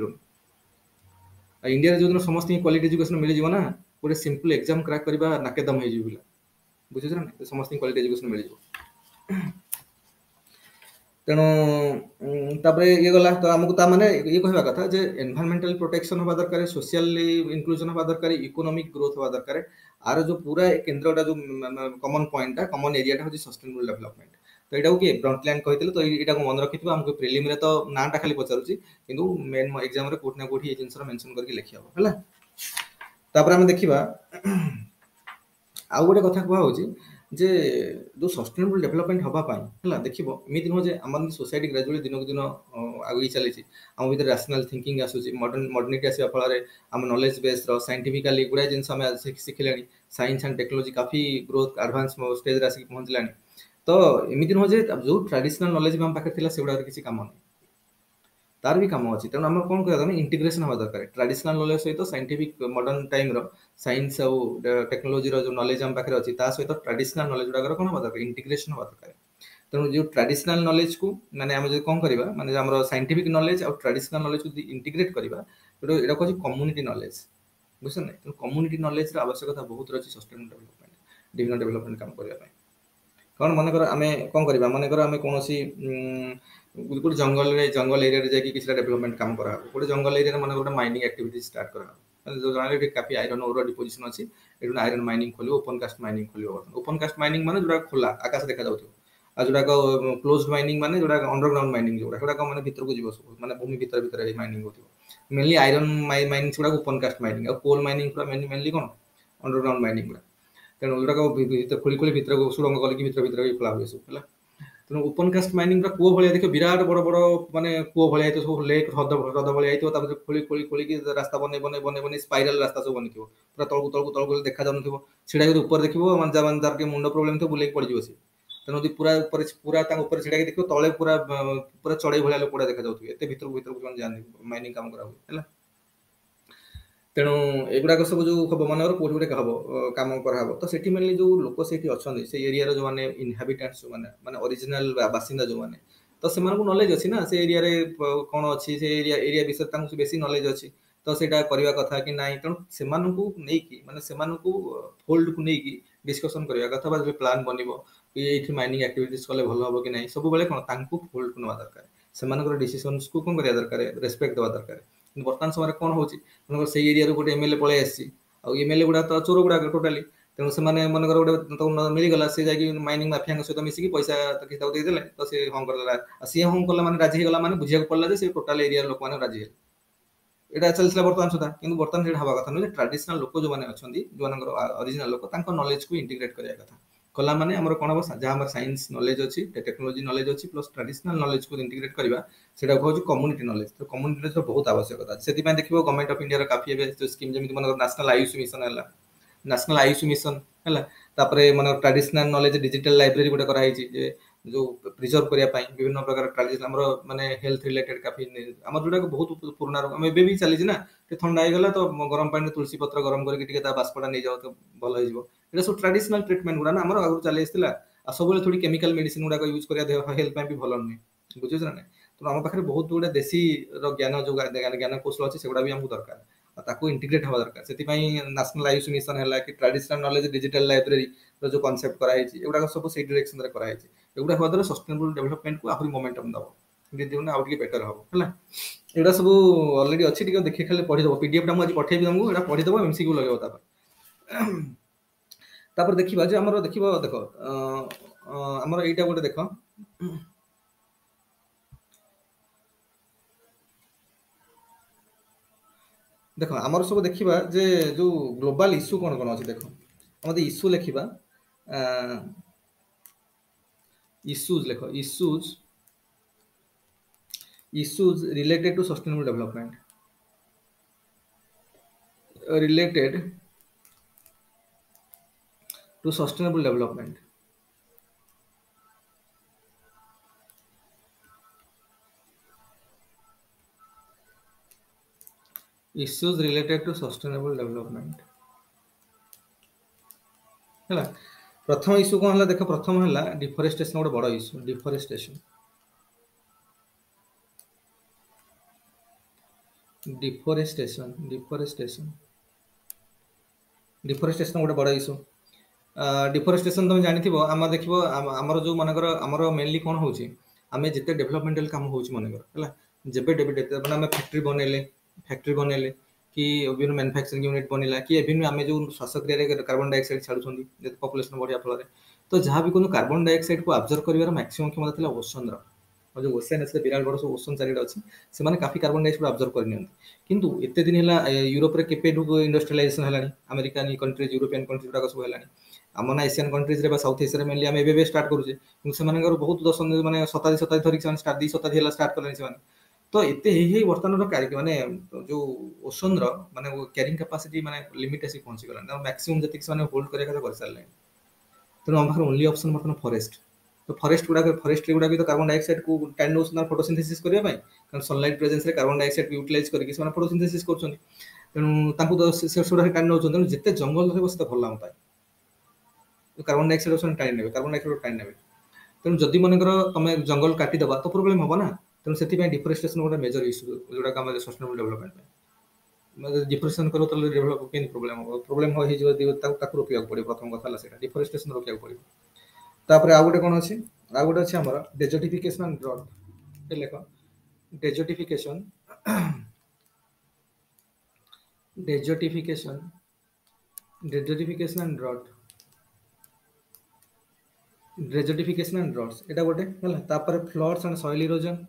Speaker 1: मिलूनी इंडिया जो समस्त क्वालिटी एजुकेशन मिल जाव ना गोटे सिंपल एग्जाम क्रैक करवा नाकेदम हो पिला बुझे ना समस्त क्वालिटी एजुकेशन मिल जाव तेणु ये गला तो आमको ता माने ये कहवा कथा जे एनवायरमेंटल प्रोटेक्शन हवा दरकार सोशल इंक्लूजन हवा दरकार इकोनॉमिक ग्रोथ हवा दरकार आर जो पूरा केंद्रटा जो कॉमन पॉइंटटा कॉमन एरियाटा होची सस्टेनेबल डेवलपमेंट तो एटा कि फ्रंटलाइन कहते तो एटा को मन रखिथिबा हमको प्रिलिम रे तो नाटा खाली पचारुची किंतु मेन एग्जाम रे कोठ ना कोठी ए जिंसरा मेंशन करके लिखि हबो हला तापर हम देखिबा आ गोटे कथा कहवा होची जे जो सस्टेनेबल डेवलपमेंट हवा पाई हला देखिबो एमिति न जे हमर सोसाइटी ग्रेजुअली दिन को दिन आगई चली छी हम भीतर रैशनल थिंकिंग आसुची मॉडर्न मॉडर्निटी आसी फल हम नॉलेज बेस रो साइंटिफिकली गुडा जिंस हम शिखिलानी साइंस एंड टेक्नोलॉजी काफी ग्रोथ एडवांस स्टेज रे आसी पहुंचलानी तो एमिति न जे जो ट्रेडिशनल नॉलेज हम पाखे थिला सेगुडा किसी काम नहीं तार भी काम अच्छी तेणु आम कौन कहता इंटीग्रेशन हवा दरकार ट्रेडिशनल नॉलेज सहित साइंटिफिक मॉडर्न टाइम रो साइंस और टेक्नोलॉजी रो जो नॉलेज हम पाखे अच्छी सहित ट्रेडिशनल नॉलेज गुड़ा कौन हवा दरकार इंटीग्रेशन हवा दरकार तेणु जो ट्रेडिशनल नॉलेज को माने आम जो कौन करबा माने हमर साइंटिफिक नॉलेज और ट्रेडिशनल नॉलेज को इंटीग्रेट करबा तो एटा कहै कम्युनिटी नॉलेज बुझछ नै तो कम्युनिटी नॉलेज रो आवश्यकता बहुत अछि सस्टेनेबल डेवलपमेंट डिविजन डेवलपमेंट काम करबा पय कौन मन कर आम कौन करबा मन कर आम कोनोसी गोटे जंगल रे जंगल एरिया रे जाकि किसी डेवलपमेंट काम करा गोटे जंगल एरिया मन गोटे माइनिंग एक्टिविटी स्टार्ट करा जो जाने कि काफी आयरन ओर डिपोजिशन अछि एठु आयरन माइनिंग खोलियो ओपन कास्ट माइनिंग खोलियो ओपन कास्ट माइनिंग माने जोरा खोला आकाश देखा जाउथो आ जोरा को क्लोज्ड माइनिंग माने जोरा अंडरग्राउंड माइनिंग जोरा जोरा को माने भीतर को जीवो सब माने भूमि भीतर भीतर माइनिंग होथो मेनली आयरन माइनिंग छोड़ा ओपन कास्ट माइनिंग और कोल माइनिंग पूरा मेनली कोन अंडरग्राउंड माइनिंग पूरा तेणु जोरा को भीतर खोली खोली भीतर को सुरंग गली की भीतर भीतर खोला हुए सब हला तेणु ओपन कास्ट माइनिंग पूरा कुओ भलिया देखो विराट बड़ बड़ माने कुओ भलिया तो सब लेक हृद हृद भलिया तो तापर खोली खोली खोली की रास्ता बने बने बने बने स्पाइराल रास्ता सब बनिथिबो पूरा तळकु तळकु तळकु देखा जाउनथिबो छिडा के ऊपर देखिबो मन जा मन जार के मुंडो प्रॉब्लम तो बुलेक पड़ जिवो से तेणु यदि पूरा ऊपर पूरा ता ऊपर छिडा के देखिबो तळे पूरा पूरा चढ़ई भलिया लोक देखा जाउथिबे एते भीतर भीतर को जान माइनिंग काम करा हुए हला तेणु एगुड़ाक सब जो हम मनर कौट गुटे हम कम कराब तो सेठी मेनली जो लोक से अच्छा से एरिया जो मैंने इनहाबिटेंट्स जो मैंने माने ओरिजिनल बासिंदा जो मैंने तो से नॉलेज अच्छी ना से एरिया रे कौन अच्छी से एरिया एरिया विषय बेसी नॉलेज अच्छी तो सेटा करवा कथा कि नाई तेणु से माने से फोल्ड को लेकिन डिस्कसन करवा कथा बा प्लान बनब कि माइनिंग एक्टिविटीज कले भल हम कि ना सब बेले कौन फोल्ड को ना दरकार से डिसीजन को कौन करा दरकार रेस्पेक्ट देवा दरकार बर्तमान समय कौन हो से एरिया गोटे एमएलए पलि आसी एमएलए गुड़ा तो चोर गुड़ा टोटाली तेणु से मनकर गोटे मिलगला से जाकि माइनिंग माफिया सहित मिसिकी पैसा देदेले तो सी हाँ करदेला सी हाँ कला मैंने राजी होगा मैंने बुझा पड़ा से टोटाल एरिया लोक मैंने राजी है यहाँ चलता बर्तमान सुधा कि बर्तमान से हवा कथा नुहे ट्राडिशनल लोक जो मैंने अच्छा जो ओरिजिनल लोक नॉलेज को इंटीग्रेट करने कथा कला माने हमर कोन हम जहाँ हमर साइंस नॉलेज अच्छी टेक्नोलॉजी नॉलेज अच्छी प्लस ट्रेडिशनल नॉलेज को इंटीग्रेट करवा सेटा कहूँ कम्युनिटी नॉलेज तो कम्युनिटी तो बहुत आवश्यकता से देखिए गवर्नमेंट ऑफ इंडिया काफी जो स्कीम जमी मन नेशनल आयुष मिशन है नेशनल आयुष मिशन है तापर मन ट्रेडिशनल नॉलेज डिजिटल लाइब्रेरी गोटे कराई जे जो प्रिजर्व करने विभिन्न प्रकार ट्रेडिशनल माने हेल्थ रिलेटेड काफी आम जोटा बहुत पुराना आम एवं भी चली ना ठंडा होगा तो गरम पानी तुलसी पत्र गरम करके बाष्पटा नहीं जाओ तो भल हो ये सब ट्रेडिशनल ट्रिटमेंट गुड़ा ना आम आगे चली आसाला सब थोड़ी केमिकल मेडिसिन गुड़ाक यूज करा हेल्थ भी भल नुहे बुझे ना तो आम पाखे बहुत गुड़ा देशी ज्ञान जो ज्ञान कौशल अच्छी से भी आमको दरकार ताको इंटीग्रेट हवा दरकार से नेशनल आयुष मिशन है कि ट्रेडिशनल नॉलेज डिजिटल लाइब्रेरी जो कॉन्सेप्ट कराई एगुड़ा सब से डायरेक्शन कराई एगुड़ा हवा द्वारा सस्टेनेबल डेवलपमेंट को आहरी मोमेंटम दब दिन आउ बेटर हम है एगुड़ा सब अलरेडी अच्छी देखिए खाली पढ़ीदेव पीडीएफ टा मुझे पठेबी तुमको एटा पढ़ीदेव एमसीक्यू लगेब तापर तापर देखिबा जे हमर देखिबा देखो हमर एटा गोटे देखो देखो आमर सब देखिबा जे जो ग्लोबल इश्यू कौन कौन अच्छे देखो हम इश्यू लिखा इश्यूज लिख issues issues related to sustainable development related to sustainable development issues related to sustainable development है प्रथम इश्यू कौन है देख प्रथम है डिफरेस्टेशन गोटे बड़ issue deforestation deforestation deforestation deforestation गोटे बड़ इश्यू डिफरेस्टेशन तुम जानी आम देख आमर जो मनकर आमर मेनली कौन हो आम जिते डेभलपमेंटल काम हो मनकर है जब मैंने आम फैक्ट्री बनइले फैक्ट्री बनइले कि विभिन्न मैन्युफैक्चरिंग यूनिट बनला कि इवन आम जो श्वासक्रिया कार्बन डाइऑक्साइड छाड़ुंट पॉपुलेशन बढ़िया फल तो जहाँ भी कहूँ कार्बन डाइऑक्साइड को अब्जर्व कर मैक्सिमम क्षमता था ओसन जो ओसन अच्छे विराट बड़ सब ओसन चारिटे अच्छी से काफी कार्बन डाइऑक्साइड अब्जर्व करनी किंतु एते दिन है यूरोप रे केपे इंडस्ट्रियलाइजेशन है अमेरिकन कंट्रीज यूरोपियन कंट्रीज गुड़ाक सब है आम ना एशियन कंट्रीज रे साउथ एशिया मेनली आम एवं स्टार्ट करुचे से बहुत दस मैंने शताब्दी शताब्दी धरिक स्टार्ट दी शताब्दी है स्टार्ट कले से तो एते ही वर्तमान माने जो ओसन माने क्यारिंग कैपेसिटी माने लिमिट आसी पहुंची गला मैक्सिमम जति से होल्ड करे कथा कर सारले तेणु आम पाखे ओनली ऑप्शन वर्तमान फॉरेस्ट तो फॉरेस्ट गुड़ा फॉरेस्ट गुड़ा भी तो कार्बन डाइऑक्साइड को टाइम नौ फोटोसिंथेसिस करने कारण सनलाइट प्रेजेंस रे कार्बन डाइऑक्साइड यूटिलाइज करके से फोटोसिंथेसिस करछन तेणु तांको तो से सोडा टाइम नौ तेणु जिते जंगल रहबो से भल आम पाए तो कार्बन डाइऑक्साइड ओसन टाइम नेबे कार्बन डाइऑक्साइड टाइम नेबे तेणु जदि मनकर तुम जंगल काटी दबा तो प्रॉब्लम हम ना तेणु से डिफरेस्टेशन गोटे मेजर इश्यू जोटा आम सस्टेनेबल डेवलपमेंट डिफरेस्टेशन करो तो डेवलप के प्रॉब्लम हम प्रॉब्लम हो रोकवा पड़े प्रथम कथा है डिफरेस्टेशन रोकवा पड़े तापर आ गोटे कौन अच्छे आ गोटे अच्छे आमर डेजर्टिफिकेशन एंड ड्रॉट लेख desertification desertification desertification and drought desertification and droughts एटा गोटे हला तापर floods and soil erosion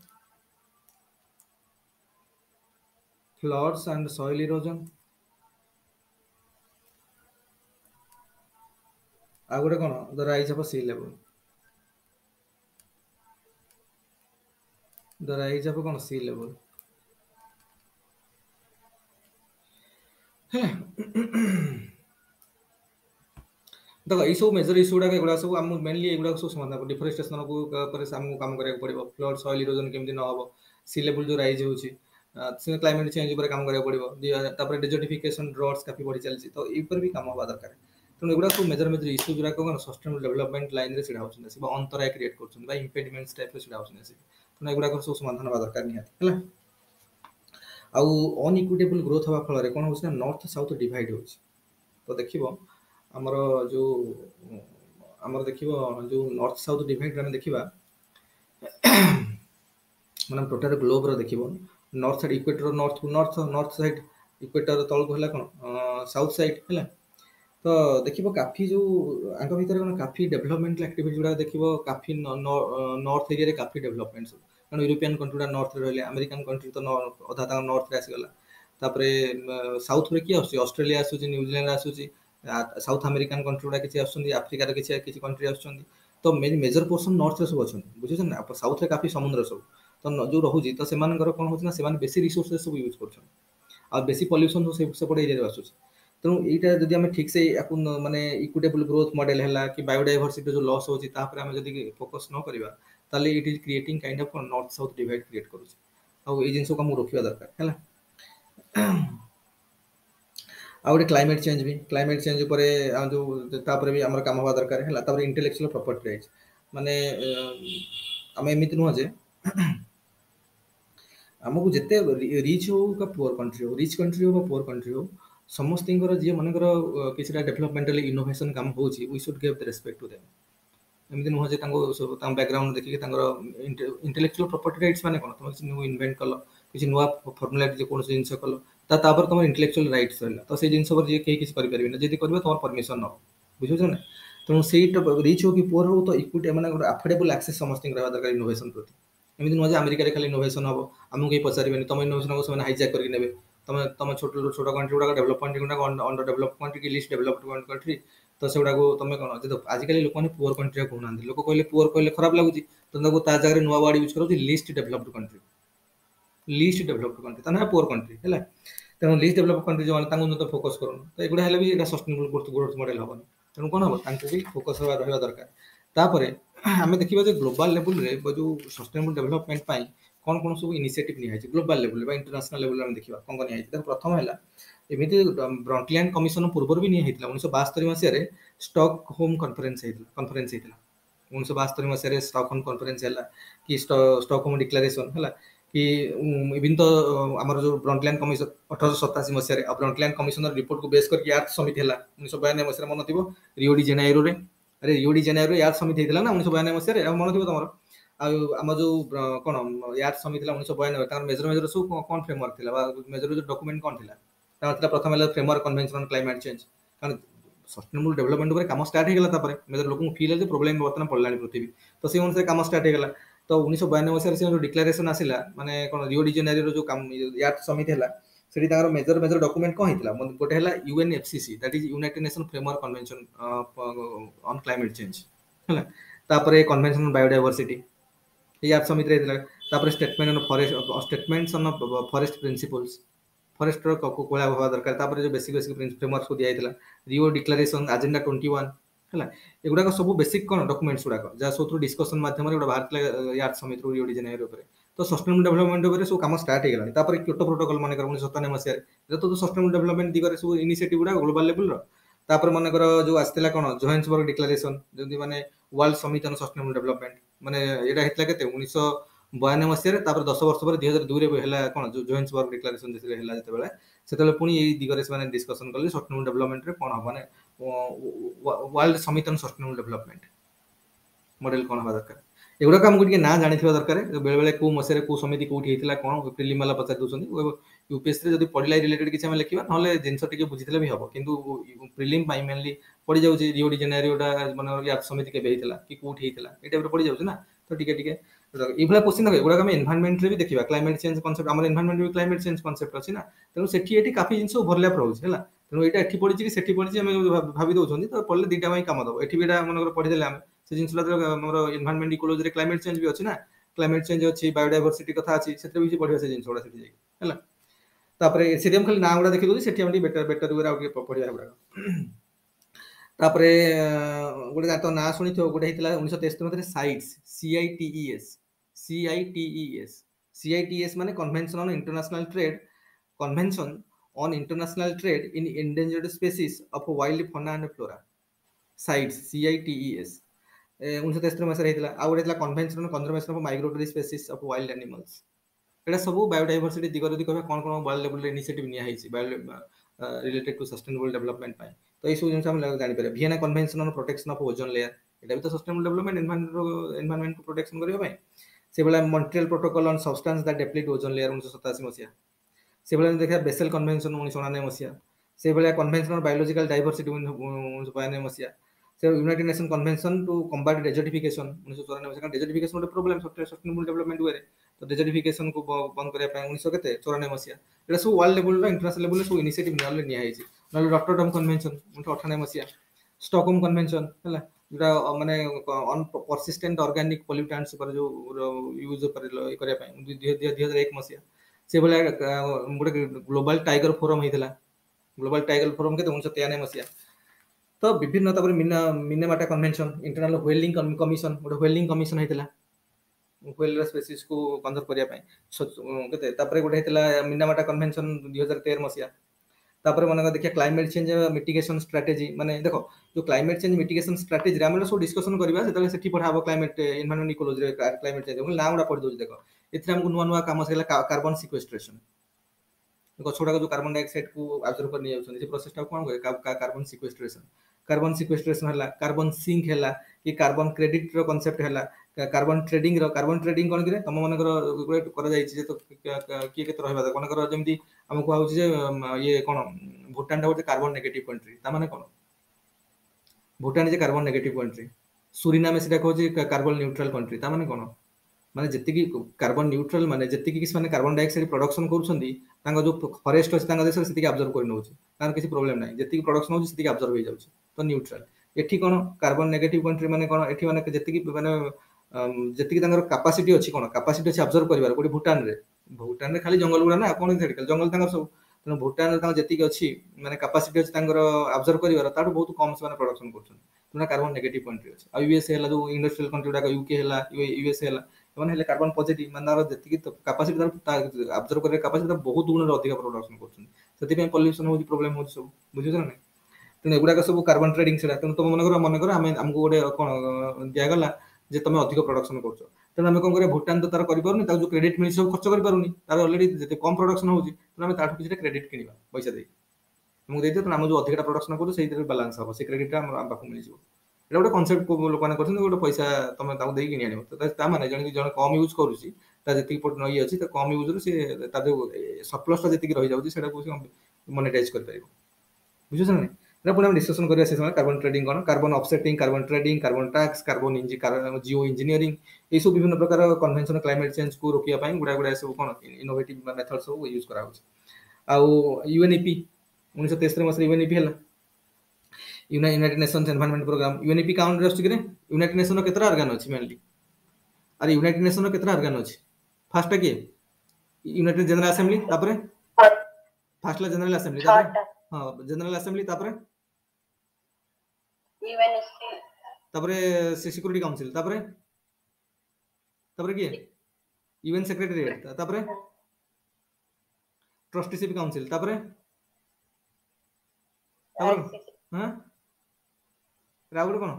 Speaker 1: floods and soil erosion आ गोटे कोन the rise of sea level the rise of कोन सी लेवल देखो ये सब मेजर इश्यू गुड़ाक एगुड़ा सब आम मेनली एगुड़ा सब समाधान डिफरेस्टेशन को आमको काम करा पड़ो फ्लड सॉइल इरोजन केमती न हो सी लेवल जो राइज होची क्लाइमेट चेंज ऊपर काम करा पड़ो तापर डेजर्टिफिकेशन ड्रॉट्स काफी बढ़ी चलती तो ये भी काम हवा दरकार तेणु एगुड़ा सब मेजर मेजर इश्यू गुड़ाक सस्टेनेबल डेवलपमेंट लाइन रे छिड़ा होछन अंतराय क्रिएट करछन बा इंपेडिमेंट्स टाइप रे छिड़ा होछन तेणु एगुड़ा सब समाधान हवा दरकार निहाती हला आउ अनइक्विटेबल ग्रोथ हवा फल कौन हो नॉर्थ साउथ डिवाइड हो तो देखिबो आमर जो आमर देखिबो जो नॉर्थ साउथ डिवाइड आम देखिबा माने टोटल ग्लोब रो देखिबो north side equator north north north side equator तल को हला कोन साउथ साइड हला तो देखिबो काफी जो आंक भीतर कोन काफी डेवलपमेंट एक्टिविटी जुड़ा देखिबो काफी नॉर्थ एरिया रे काफी डेवलपमेंट कारण यूरोपियन कंट्री नॉर्थ रे रहले अमेरिकन कंट्री तो अधा ता नॉर्थ रे आसी गला तापरे साउथ रे की आसी ऑस्ट्रेलिया आसुची न्यूजीलैंड आसुची साउथ अमेरिकन कंट्री गुड़ा किसी आसुचंदी अफ्रिका रे किसी किसी कंट्री आसुचंदी तो मेजर पोर्शन नॉर्थ रे सब अछंदी बुझिछन ना साउथ रे काफी समुद्र सब तो जो रहउजी तो सेमानकर कोन होछ ना सेमान बेसी रिसोर्सेस सब यूज करछन आ बेसी पॉल्यूशन हो से से पड़े एरिया आसुची तेणु एटा जदि आम ठीक से माने इक्विटेबल ग्रोथ मॉडल है कि बायोडाइवर्सिटी जो लॉस होची तापर आम जदि फोकस न करिबा ताले it is creating kind of north south divide create करूची आ ए जिंस को हम रोकिबा दरकार हैला आ गोटे क्लाइमेट चेंज भी क्लाइमेट चेंज उपरे जो तापर भी आमर काम हवा दरकार है तापर इंटेलेक्चुअल प्रॉपर्टी राइट्स माने आम एमिति नुह जे आमको जिते रिच हो का पुअर कंट्री हो रिच कंट्री हो पुअर कंट्री हो समस्त जी मनकर किसी डेवलपमेंटल इनोवेशन काम होची we should give the respect to them एमती नुह जे बैकग्राउंड देखिए इंटेलेक्चुअल प्रॉपर्टी राइट्स माने कोन तुम किसी न्यू इन्वेंट कल किसी नुआ फॉर्मुला जे कोन जिंस कल तापर तुम इंटेलेक्चुअल राइट्स रहला तो से जिंस पर जे कहीं किसी करि परिबे जदी करबे तुम परमिशन न बुझो ना तेणु से रिच हो कि पुअर हो तो इक्विटी माने अफोर्डेबल एक्सेस समस्त रहबा दरकार इनोवेशन प्रति एमती नुह जे अमेरिका रे खाली इनोवेशन हो हमहु कहीं पचारिबेनी तुम इनोवेशन को से हाईजैक करके नेबे तुम तुम छोट छोट कंट्री गुड़ा डेवलपमेंट गुड़ा अंडर डेवलप कंट्री की लिस्ट डेवलपमेंट कंट्री तो से गुड़ा तुम कौन जो आजिकल लोक मैंने पुअर कंट्री कहना लोक कहले पुअर कहले खराब लगुच तो ता जगह नुआ वर्ड यूज कर list developed country list developed country ताना पुअर कंट्री है तेणु लिस्ट डेवलप कंट्री जो तो फोकस कर तो एगुड़ा है भी सस्टेनेबल ग्रोथ ग्रोथ मॉडल हम तेणु कौन हम भी फोकस रहा दरकार तापर आम देखा ग्लोबल लेवल रे जो सस्टेनेबल डेवलपमेंट कौन कौन सब इनिशिएटिव निया ग्लोबल लेवल इंटरनेशनल लेवल में देखा कौन कौन निया प्रथम है एमती ब्रंटलैंड कमिशन पूर्व भी निया उन्नीस बास्तरी मसीह स्टॉक होम कॉन्फ्रेंस कॉन्फ्रेंस उन्नीस बास्तरी मसीह स्टॉक होम कॉन्फ्रेंस है कि स्टॉक होम डिक्लेरेशन है कि इवन तो आम जो ब्रंटलैंड कमिशन अठर सताशी मसीह ब्रंटलैंड कमिशन रिपोर्ट को बेस करके याद समिति है उन्नीस बयानबे मसीह मन थी रियो डी जेनेरो रे अरे रियो डी जेनेरो याद समिति होता ना उन्नीस बयानबे मसीह मन थी तुम आम जो कौन याद समिति उन्नीस बयानबे मेजर मेजर सब कौन फ्रेमवर्क थी मेजर जो डॉक्यूमेंट कौन थी प्रथम framework convention on climate change कारण सस्टेनेबल डेवलपमेंट उपर काम स्टार्ट हो गला मेजर लोक फिल है प्रोब्लेम बर्तमान पड़ला पृथ्वी तो से अनुसार काम स्टार्ट हो गला तो उन्नीस बयानबे मसीह जो डिक्लेरेशन आसला माने कौन रियो डी जेनेरो जो काम याद समिति है सेठी तार मेजर मेजर डॉक्यूमेंट कौन होता गोटे है UNFCC that is united nation framework convention on climate change है तापर कन्वेंशन ऑन बायोडाइवर्सिटी याद समिति तापर statement on forest statements on forest principles forest कोला हवा दरकार तापर जो बेसिक बेसिक फ्रेमवर्क को दिया Rio declaration agenda twenty one है एगुड़ा सब बेसिक कौन डॉक्यूमेंट्स गुड़ाक जहाँ सब डिस्कसन माध्यम बाहर याद समिति Rio de Janeiro sustainable development उपर सब काम स्टार्ट हो गला क्योटो प्रोटोकॉल मन उन्नीस सतानबे मसीह तो सस्टेनेबल डेवलपमेंट दिगरे सब इनिशिएटिव गुड़ा ग्लोबल लेवल तापर मनकर जो आसला कौन जोहान्सबर्ग डिक्लेरेशन जमी मैंने world summit on sustainable development माने एटा हेतला केते उन्नीस बयानबे मसीह तापर दस वर्ष पर दुई हजार दुई है कौन जो जोहान्सबर्ग डिक्लेरेशन जो से पुणी ये दिगरे से डिस्कसन कले सस्टेनेबल डेवलपमेंट रे कौन हम world summit on sustainable development model कौन हवा दरकार एगुड़ा आमको टिके ना जानी दरकार बेले बेले को मसीह को समिति कौटी होता कौन प्रिलिम वाला पचार दूसरी यूपीएससी जब पढ़ला रिलेटेड किसी आम लिखा ना जिनस टी बुझे भी हम कि प्रिलिम मेनली पड़ जाऊँ रिओ डी जेनेरियोटा मन या समिति के कि कौटी होता ये टाइप पड़ जाऊँ ना तो टिके टिके ये क्वेश्चन देखे एगुड़ा एनवायरनमेंट भी देखा क्लाइमेट चेंज कॉन्सेप्ट आम एनवायरनमेंट भी क्लाइमेट चेंज कॉन्सेप्ट अच्छी ना तेणु से काफी जिन ओवरलैप रोचे है तेणु यहाँ एटी पड़ी कि सेठी पड़ी भावी दौरान तो पढ़ले दुईटा कम दब ये भी मन पढ़ीदे आम से जिन एनवायरनमेंट इकोलॉजी क्लाइमेट चेंज भी अच्छी ना क्लाइमेट चेंज अच्छी बायोडायवर्सिटी कथा अच्छी से भी पढ़ा से जिन गुड़ा है तापर से खाली ना गुड़ा देखी दूसरी से बेटर बेटर वे पढ़ा गुड़ा तापर गोटे तो ना शुणी गोटे होता उन्नीस तेस्तरी मसीह CITES C I T E S C I T E S C I T S माने convention on international trade convention on international trade in endangered species of wild fauna and flora CITES C I T E S उन्नीस तेस्तरी मसीह होता आ गए convention on conservation of migratory species of wild animals एटा सब बायोडायवर्सिटी दिगरे दिग कौन कौन वर्ल्ड लेवल इनिशिएटिव निया रिलेटेड टू सस्टेनेबल डेवलपमेंट तो ये सब जिन जापर Vienna convention on protection of ozone layer ये भी तो सस्टेनेबल डेवलपमेंट एनवायरनमेंट को प्रोटेक्शन करने से भाई Montreal protocol on substance that deplete ozone layer उन्नीस सतासी मसीहा से भाई देखा बेसेल कन्वेंशन उन्नीस अणानवे मसीहा से भाई कन्वेंशन ऑन बायोलॉजिकल डाइवर्सिटी उन्नीस बयानवे मसीहा से united nation convention to combat desertification उन्नीस चौरानवे मसीहा डेजर्टिफिकेशन गोटे प्रोब्लेम सस्टेनेबल डेवलपमेंट वे तो डेजर्टिफिकेशन को बंद करने उन्नीस के चौरानवे मसीहा ये सब वर्ल्ड लेवल इंटरनेशनल लेवल सब इनिशिएटिव नियाई ना रॉटरडम कन्वेंशन उन्नीस अठानवे मसीहा स्टॉकहोम कन्वेंशन है जोटा माने अन परसिस्टेंट ऑर्गेनिक पोल्यूटेंट्स पर जो यूज करने दुई हजार एक मसीहा से भाई गोटे ग्लोबल टाइगर फोरम होता ग्लोबल टाइगर फोरम के उन्नीस तेयानवे मसीहा तो विभिन्न Minamata convention internal whaling commission गोटे व्हेलिंग कमिशन होता व्हेल स्पेसीज को कंजर्व करने गोटे होता मिनेमाटा कन्वेंशन दुई हजार तेरह मसीहा तापर मन देखिए क्लाइमेट चेंज मिटिगेशन स्ट्रेटेजी माने देखो जो क्लाइमेट चेंज मिटिगेशन स्ट्रेटेजी आम सब डिस्कसन करवा से पढ़ा climate environment ecology climate change ना गुड़ा पढ़ी दूसरी देख ये आमको नुआ नुआ कम से कार्बन सिक्वेस्ट्रेशन गछ गुड़ा जो कार्बन डाइऑक्साइड को अब्जर्व कर नहीं प्रोसेस कौन कहे कार्बन सिक्वेस्ट्रेशन कार्बन सिक्वेस्ट्रेशन है कार्बन सिंक है कि कार्बन क्रेडिट कॉन्सेप्ट है कार्बन ट्रेडिंग कार्बन ट्रेडिंग कौन कि तुम मन तो किए के रहा मनकर जमी आमको कहुचे ये कौन भूटान गोटे कार्बन नेगेटिव कंट्री ताने कौन भूटान जे कार्बन नेगेटिव कंट्री सुरीनाम से कहे कार्बन न्यूट्रल कंट्री ताने कौन माने जी कार्बन न्यूट्रल माने जी माने कार्बन डाइऑक्साइड प्रोडक्शन कर जो फरेस्ट अच्छे देश से अब्जर्व कर नौ किसी प्रोब्लेम ना जी प्रोडक्शन होती अब्जर्व हो जाए तो न्यूट्रल एठी कौन कार्बन नेगेटिव कंट्री माने कौन एठी माने जी माने जी कैपेसिटी अच्छी कौन कैपेसिटी अच्छी अब्जर्व कर भूटान रे भूटान रे खाली जंगल गुड़ा ना कौन जंगल सब तेना भूटान जी अच्छी माने कैपेसिटी अच्छी अब्जर्व कर बहुत कम से प्रोडक्शन कर कार्बन नेगेटिव कंट्री अच्छे आ यूएस है जो इंडस्ट्रियल कंट्री गुड़ा यूके है यूएस है मैंने कार्बन पॉजिटिव मान जी कैपेसिटी अब्जर्व कर कैपेसिटी बहुत गुण अधिक प्रोडक्शन कर पॉल्यूशन हो प्रोब्लेम हो सब बुझे ना तेणु एगुड़ा सब कार्बन ट्रेडिंग से तेणु तुम मन मनकर आमको गोटे कौन दिगला जे तुम अधिक प्रोडक्शन कर तेणु आम कौन कर भूटान तो तार करें जो क्रेडिट मिली सब खर्च करें तार अलरेडी जिते कम प्रोडक्शन होमें ताठू किसी क्रेडिट किणवा पैसा दे तुमको दे दिए आम जो अधिक प्रोडक्शन कर बालांस हम से क्रेडिट आम पाक मिल जाए गोटे कनसेप्ट लोक मैंने कर गोटे पैसा तुम दे कि आने जन जन कम यूज करुँची जी ये अच्छी कम यूज सी सरप्लसटा जी रही जाऊँगी मोनेटाइज कर बुझे ना ना पुणी डिस्कसन करिया से समय कार्बन ट्रेडिंग कौन carbon offsetting carbon trading carbon tax carbon geo engineering ये सब विभिन्न प्रकार कन्वेंशन क्लाइमेट चेंज को रोकिया गुड़ा गुड़ा सब कौन इनोवेटिव मेथड सब यूज करा आउ यूएनईपी उन्नीस तेस्तरी मसीह यूएनईपी है united nations environment programme UNEP काउंट आसुची कि यूनाइटेड नेशन केतरा ऑर्गन अछि मेनली अरे यूनाइटेड नेशन केतरा ऑर्गन अछि फर्स्ट के यूनाइटेड जनरल असेंबली तापरे फर्स्ट जनरल असेंबली तापरे हां जनरल असेंबली तापरे यूएनएससी तापरे सिक्योरिटी काउंसिल तापरे तापरे के यूएन सेक्रेटरीएट तापरे ट्रस्टीशिप काउंसिल तापरे तापरे हां राउड कोन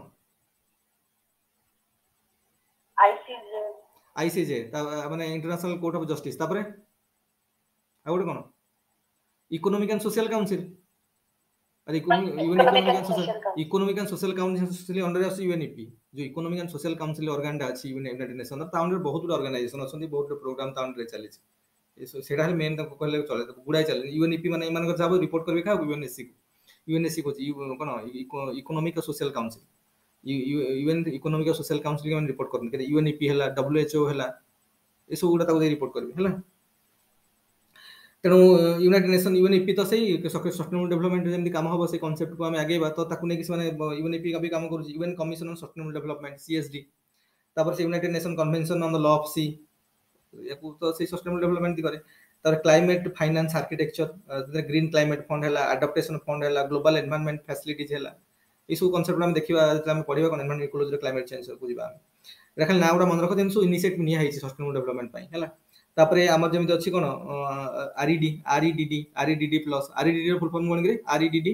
Speaker 1: आईसीजे आईसीजे माने इंटरनेशनल कोर्ट ऑफ जस्टिस तापरे आउड कोन इकोनॉमिक एंड सोशल काउंसिल अरे even economic and social economic and social council under आस यूएनईपी जो economic and social council organ टा अछि यूनाइटेड नेशन ता अंडर बहुत गुड ऑर्गेनाइजेशन अछंती बहुत प्रोग्राम ता अंडर चली छै सेटा है मेन तको कहले चले गुडा चले यूएनईपी माने मान को जाबो रिपोर्ट करबे का यूएनएससी यूएनएससी को कोन इकोनॉमिक और सोशल काउंसिल यूएन इकोनॉमिक और सोशल काउंसिल के रिपोर्ट करन के यूएनईपी हला डब्ल्यूएचओ हला ए सब गुडा ताको रिपोर्ट करबे हला तेणु यूनाइटेड नेशन यूएनईपी तो सही सस्टेनेबल डेवलपमेंट जेमती काम हम से कॉन्सेप्ट को आम आगेबा तो ताकू नहीं माने यूएनईपी का भी काम करूँ UN commission on sustainable development CSD तापर से united nation convention on the law of the sea तो से सस्टेनेबल डेवलपमेंट करे तार climate finance architecture green climate fund हैला एडाप्टेशन फंड हैला ग्लोबल एनवायरनमेंट फैसिलिटीज हैला ई सब कॉन्सेप्ट हम देखिबा हम पढिबा कोन एनवायरनमेंट इकोलॉजी क्लाइमेट चेंज को बुझिबा एटा खाली नाउडा मन रखो देन सो इनिशिएटिव निया है सस्टेनेबल डेवलपमेंट पई हैला तापरे हमर जेमिति अछि कोन RED REDD REDD plus REDD रो फुल फॉर्म कोन करे REDD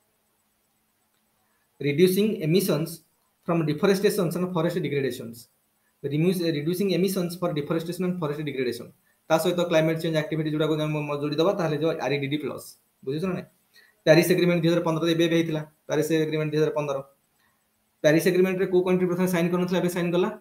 Speaker 1: reducing emissions from deforestation and forest degradations reducing emissions for deforestation and forest degradation ता सहित क्लाइमेट चेंज एक्टिविटी जोडा को हम जोडी दबा ताले जो आरईडीडी प्लस बुझिस ना पेरिस एग्रीमेंट दो हज़ार पंद्रह एबे हेतिला पेरिस एग्रीमेंट दो हज़ार पंद्रह पेरिस एग्रीमेंट रे को कंट्री प्रथम साइन करनथला एबे साइन कला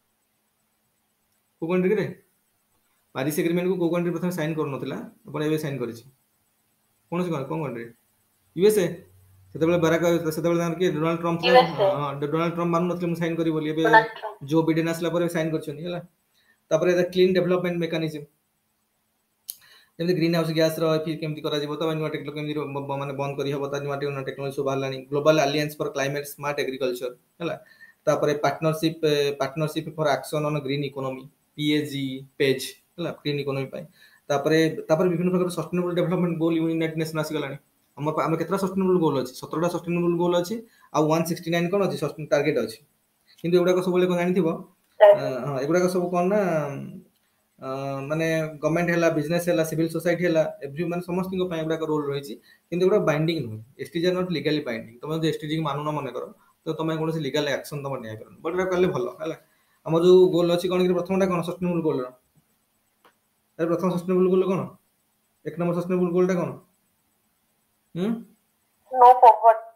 Speaker 1: को कंट्री रे पेरिस एग्रीमेंट को को कंट्री प्रथम साइन करनथला अपन एबे साइन करिछि कोन से कोन कंट्री यूएसए सेतेबेले बराक सेतेबेले जान के डोनाल्ड ट्रम्प हां डोनाल्ड ट्रम्प मान नथले मु साइन करी बोली एबे जो बिडेन आसला पर साइन करछनी हला तापर ए क्लीन डेवलपमेंट मेकानिज्म जेमति ग्रीन हाउस गैस रो फिर केमति करा जिवो त न्यू टेक्नोलॉजी माने बंद करी हबो त न्यू टेक्नोलॉजी सब बालानी global alliance for climate smart agriculture हला तापर partnership partnership for action on green economy PAG page हला ग्रीन इकोनॉमी पाई तापर तापर विभिन्न प्रकार sustainable development goal united nation आसी गलानी हम हम केतरा सस्टेनेबल गोल अछि सत्रह टा सस्टेनेबल गोल अछि आ एक सौ उनहत्तर कोन अछि सस्टेनेबल टारगेट अछि किंतु एगुडा को सब बोले कोन जानिथिबो हां एगुडा को सब कोन ना माने गवर्नमेंट हैला बिजनेस हैला सिविल सोसाइटी हैला एवरी माने समस्त को पय एगुडा को रोल रहिछि किंतु एगुडा बाइंडिंग नु STG are not legally binding तमे जो एसटीजी मानु न माने करो तो तमे कोनसी लीगल एक्शन तमे नै करो बट एटा करले भलो हैला हम जो गोल अछि कोन कि प्रथमटा कोन सस्टेनेबल गोल रो ए प्रथम सस्टेनेबल गोल कोन एक नंबर सस्टेनेबल गोल टा कोन हम
Speaker 2: नो पॉवर्टी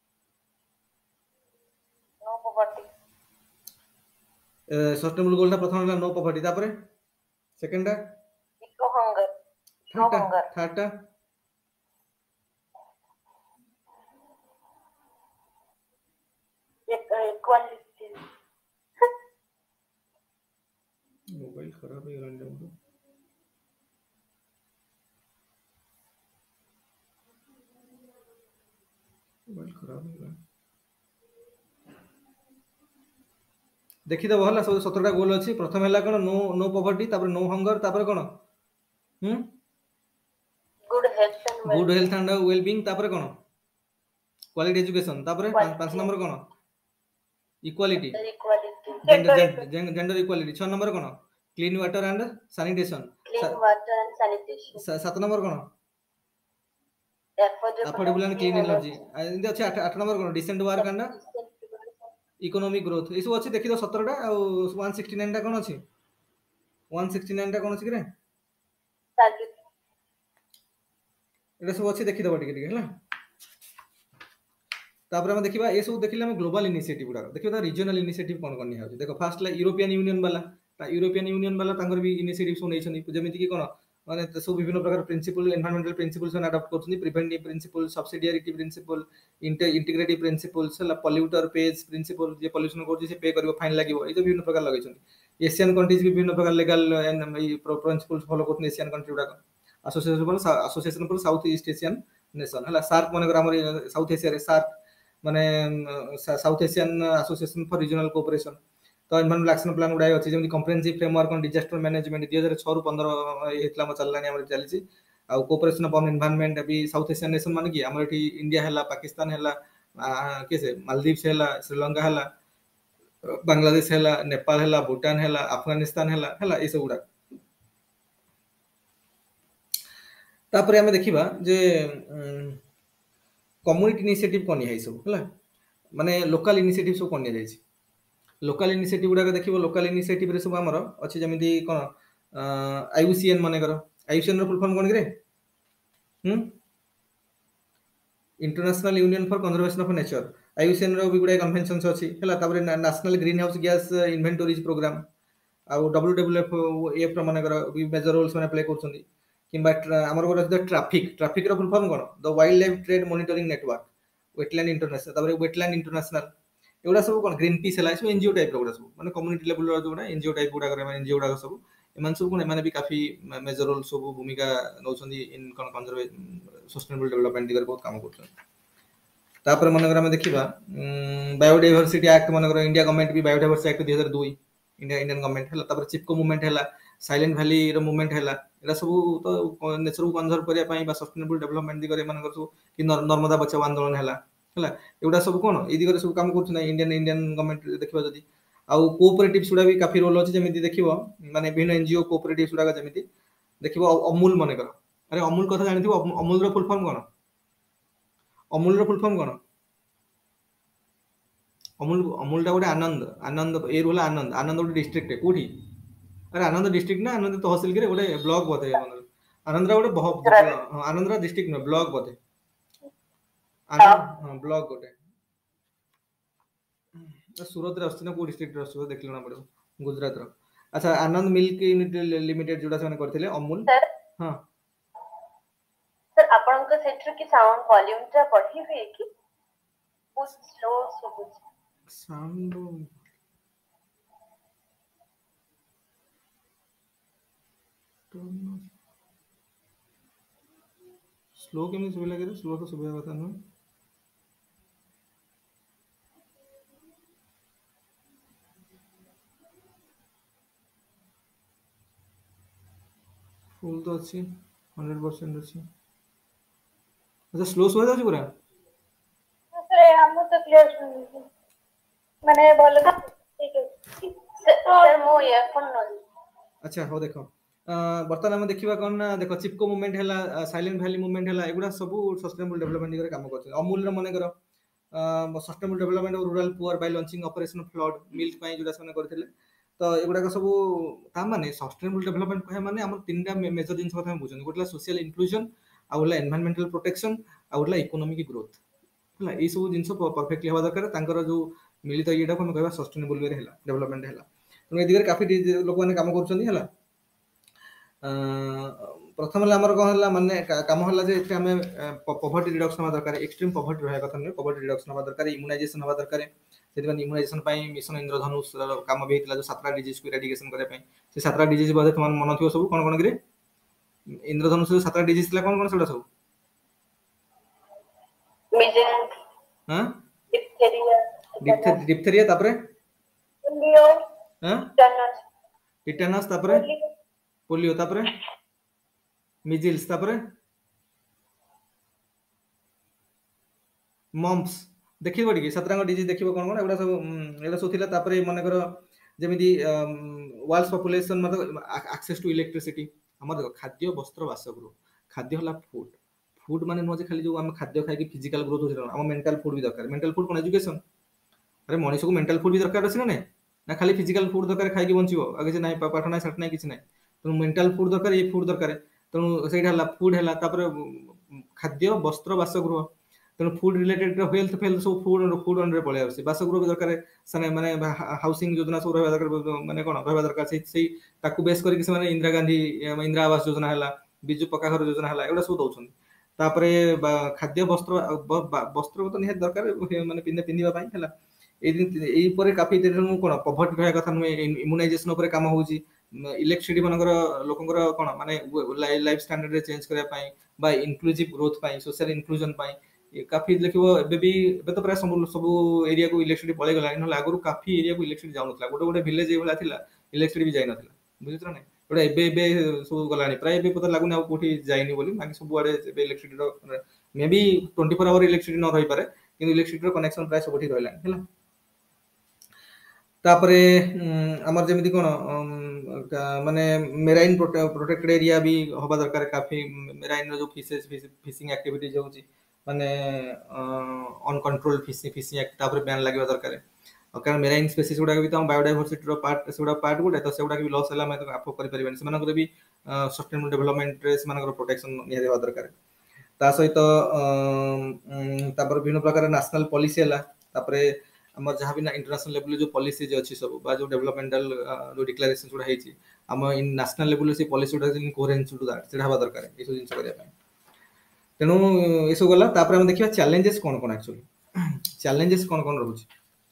Speaker 2: नो पॉवर्टी
Speaker 1: ए सस्टेनेबल गोल टा प्रथम नो पॉवर्टी तापरे सेकंड टा
Speaker 2: no hunger no hunger
Speaker 1: third टा
Speaker 2: इक्वालिटी
Speaker 1: मोबाइल खराब है गलान दे मोबाइल खराब है गलान देखि दबो हला सत्रह टा गोल अछि प्रथम हला कोन नो नो पॉवर्टी तापर नो हंगर तापर कोन हम
Speaker 2: good health and
Speaker 1: good health and well being तापर कोन क्वालिटी एजुकेशन तापर पांच नंबर कोन इक्वालिटी
Speaker 2: इक्वालिटी
Speaker 1: जेंडर इक्वालिटी छह नंबर कोन clean water and sanitation
Speaker 2: clean water and sanitation
Speaker 1: सात नंबर कोन अफोर्डेबल एंड क्लीन एनर्जी इंदे अछि आठ नंबर कोन decent work and economic growth ए सब अछि देखि तो सत्रह टा और एक सौ उनहत्तर टा कोन अछि एक सौ उनहत्तर टा कोन अछि रे
Speaker 2: टारगेट
Speaker 1: एटा सब अछि देखि दबो टिके टिके हला तापर हम देखिबा ए सब देखिले हम ग्लोबल इनिशिएटिव गुडा देखिबा रीजनल इनिशिएटिव कोन कोन होछि देखो फर्स्ट ला यूरोपियन यूनियन वाला ता यूरोपियन यूनियन वाला तांगर भी इनिशिएटिव सो नै छनि जेमिति कि कोन माने सब विभिन्न प्रकार प्रिंसिपल एनवायरमेंटल प्रिंसिपल्स वन अडॉप्ट करछनि preventive principle subsidiarity principle integrative principles ला पॉल्यूटर पेज प्रिंसिपल जे पोल्यूशन करछि से पे करबो फाइन लागिवो ए जो विभिन्न प्रकार लगै छनि एशियन कंट्रीज विभिन्न प्रकार लीगल एंड प्रिंसिपल्स फॉलो करछनि एशियन कंट्री गुडा association for association for south east Asian nation हला सार्क माने हमर साउथ एशिया रे सार्क माने south Asian association for regional cooperation तो एनवायरमेंटल एक्शन प्लान गुडा अछि जेमि comprehensive framework on disaster management दो हज़ार छह रु पंद्रह हेतला म चललानी हमर चलिछि आ कोऑपरेशन ऑन एनवायरनमेंट अभी साउथ एशियन नेशन माने कि हमर एठी इंडिया हैला पाकिस्तान हैला केसे मालदीव्स हैला श्रीलंका हैला बांग्लादेश हैला नेपाल हैला भूटान हैला अफगानिस्तान हैला हैला ए सब गुडा तापर हम देखिबा जे कम्युनिटी इनिशिएटिव कोनी है सब हला माने लोकल इनिशिएटिव सब कोनी जाय छै लोकल इनिशिएटिव गुडा देखिबो लोकल इनिशिएटिव रे सब हमर अछि जेमिति कोन आईयूसीएन माने करो आईयूसीएन रो फुल फॉर्म कोन रे हम international union for conservation of nature IUCN रो भी गुडे कन्वेंशंस अछि हला तापर national green house gas inventories programme आउ डब्ल्यूडब्ल्यूएफ एफ रो माने भी मेजर रोल्स माने प्ले करछन्ती किंबा हमर गोटे ट्रैफिक ट्रैफिक रो फुल फॉर्म कोन the wildlife trade monitoring network wetland international तापर वेटलैंड इंटरनेशनल एगुड़ा सब कोन ग्रीन पीस हला सब एनजीओ टाइप रो गुडा सब माने कम्युनिटी लेवल रो जोडा एनजीओ टाइप गुडा करे माने एनजीओ गुडा सब एमान सब कोन माने भी काफी मेजर रोल सब भूमिका नौछन्ती इन कोन कंजर्वे सस्टेनेबल डेवलपमेंट दिगरे बहुत काम करछन तापर मनगर हम देखिबा बायोडायवर्सिटी एक्ट मनगर इंडिया गवर्नमेंट भी बायोडायवर्सिटी एक्ट दो हज़ार दो इंडिया इंडियन गवर्नमेंट हला तापर चिपको मूवमेंट हला साइलेंट वैली रो मूवमेंट हला एरा सब तो नेचर को कंजर्व करिया पई बा सस्टेनेबल डेवलपमेंट दिगरे मनगर सब कि नर्मदा बचाओ आंदोलन हला हला एगुडा सब कोन ए दिगरे सब काम करछन इंडियन इंडियन गवर्नमेंट देखिबा जदी आउ कोऑपरेटिव सुडा भी काफी रोल अछि जेमिति देखिबो माने बिन एनजीओ कोऑपरेटिव सुडा का जेमिति देखिबो अमूल मनकर अरे अमूल कथा जानिथिबो अमूल रो फुल फॉर्म कोन अमूल रो फुल फॉर्म कोन अमूल अमूल टा गोटे आनंद आनंद ए रोला आनंद आनंद गोटे डिस्ट्रिक्ट कोठी अरे आनंद डिस्ट्रिक्ट ना आनंद तहसील के गोटे ब्लॉक बते आनंद रा गोटे बहुत आनंद रा डिस्ट्रिक्ट न ब्लॉक बते आनंद ब्लॉक गोटे सूरत रे अस्ति ना को डिस्ट्रिक्ट रे अस्ति देखलो ना पड़ो गुजरात रो अच्छा आनंद मिल्क यूनिट लिमिटेड जोडा से करथिले अमूल हां
Speaker 2: सर आपन को सेटर की साउंड वॉल्यूम टा बढ़ी हुई कि बहुत स्लो सुबुच
Speaker 1: साउंड स्लो केमि सुबे लागे रे स्लो तो सुबे कथा न फुल तो अच्छी हंड्रेड परसेंट अच्छी अच्छा स्लो सुबे जाଉଛି पूरा
Speaker 2: सर हम तो क्लियर सुन माने बोल ठीक है सर मो इयरफोन न
Speaker 1: अच्छा हो देखो बर्तमान हम देखिबा कोन ना देखो चिपको मूवमेंट हैला साइलेंट वैली मूवमेंट हैला एगुडा सब सस्टेनेबल डेवलपमेंट दिगरे काम करछ अमूल रे माने करो sustainable development of rural poor by launching operation flood milk पई जोडा सने करथिले तो एगुडा सब ता माने सस्टेनेबल डेवलपमेंट कहे माने हमर तीनटा मेजर जिंस कथा हम बुझन गोटला सोशल इंक्लूजन आउला एनवायरमेंटल प्रोटेक्शन आउला इकोनॉमिक ग्रोथ हला ए सब जिंस परफेक्टली होवा दरकार तांकर जो मिलित एटा को हम कहबा सस्टेनेबल वे हैला डेवलपमेंट हैला तो ए दिगरे काफी लोक माने काम करछन्ती हला प्रथम हमर कह हला माने काम हला जे एथे हमें पॉवर्टी रिडक्शन हवा दरकार एक्सट्रीम पॉवर्टी रहया कथा नै पॉवर्टी रिडक्शन हवा दरकार इम्यूनाइजेशन हवा दरकार सेदिन इम्यूनाइजेशन पई मिशन इंद्रधनुष काम भी हेतला जो सातटा डिजीज को इरेडिकेशन करे पई से सातटा डिजीज बदे तुम मन थियो सब कोन कोन करे इंद्रधनुष सातटा डिजीज थला कोन कोन सेडा सब
Speaker 2: मिजन
Speaker 1: हां
Speaker 2: डिप्थेरिया
Speaker 1: डिप्थेरिया तापरे
Speaker 2: पोलियो
Speaker 1: हां
Speaker 2: टेटनस
Speaker 1: टेटनस तापरे पोलियो तापरे मिजिल्स तापरे मम्प्स देखिबो टिके सतरंग डिजीज देखिबो कोन कोन एडा सब एडा सब थिला तापरे माने करो जेमिति वर्ल्ड पॉपुलेशन मतलब एक्सेस टू इलेक्ट्रिसिटी हमर देखो खाद्य वस्त्र बासगृह खाद्य हला फूड फूड माने न जे खाली जो हम खाद्य खाइ कि फिजिकल ग्रोथ होय हम मेंटल फूड भी दरकार मेंटल फूड कोन एजुकेशन अरे मनुष्य को मेंटल फूड भी दरकार अछि ना ना खाली फिजिकल फूड दरकार खाइ कि बंचिबो आगे जे नै पाठ नै सट नै किछ नै तो मेंटल फूड दरकार ये फूड दरकार तो सेटा हला फूड हला तापर खाद्य वस्त्र बासगृह तो फूड रिलेटेड हेल्थ फेल्थ सब फूड फूड अंडर पळे आसी बासगृह भी दरकार सने माने हाउसिंग योजना सब रहबा दरकार माने कोन रहबा दरकार से से ताकू बेस करी कि माने इंदिरा गांधी इंदिरा आवास योजना हला बिजु पक्का घर योजना हला एडा सब दउछन तापरे खाद्य वस्त्र वस्त्र तो निहे दरकार माने पिने पिनिबा पई हला एई परे काफी देरनु कोन पॉवर्टी रहया कथा न इम्यूनाइजेशन ऊपर काम होउची इलेक्ट्रिसिटी मनकर लोकंकर कोन माने लाइफ स्टैंडर्ड रे चेंज करिया पई बा इंक्लूसिव ग्रोथ पई सोशल इंक्लूजन पई काफी देखिबो एबे भी एबे तो प्राय सब सब एरिया को इलेक्ट्रिसिटी पळे गला न लागुरु काफी एरिया को इलेक्ट्रिसिटी जाउ नथला गोटे गोटे विलेज एवला थिला इलेक्ट्रिसिटी भी जाय नथला बुझित्र नै ओडा एबे एबे सब गलानी प्राय एबे पता लागुनी आ कोठी जायनी बोली माकी सब आडे एबे इलेक्ट्रिसिटी रो मे बी चौबीस आवर इलेक्ट्रिसिटी न रही पारे किंतु इलेक्ट्रिसिटी रो कनेक्शन प्राय सबठी रहला हैला तापरे हमर जेमिति कोन माने मेराइन प्रोटेक्टेड एरिया भी होबा दरकार काफी मेराइन रो जो फिशेस फिशिंग एक्टिविटीज होची माने अनकंट्रोल्ड फिशिंग फिशिंग एक्ट तापर बैन लागबा दरकार कारण मेराइन स्पीसीज गुडा भी तो बायोडायवर्सिटी रो पार्ट सेगुडा पार्ट गुडा तो सेगुडा भी लॉस हला मैं तो अफो करि परिबेन सेमान को भी सस्टेनेबल डेवलपमेंट रे सेमान को प्रोटेक्शन निया देबा दरकार ତା ସହିତ ବିଭିନ୍ନ प्रकार नेशनल पॉलिसी है तापर आम जहाँ भी इंटरनेशनल लेवल जो पॉलिसी अच्छी सब बा जो डेवलपमेंटल जो डिक्लेरेशन गुड़ा है आम नेशनल लेवल से पॉलिसी गुड़ा कोहेरेंस टू दैट सेटा हवा दरकार ये सब जिन करने तेणु ये सब गला तापर हम देखिए चैलेंजेस कौन कौन एक्चुअली चैलेंजेस कौन कौन रोचे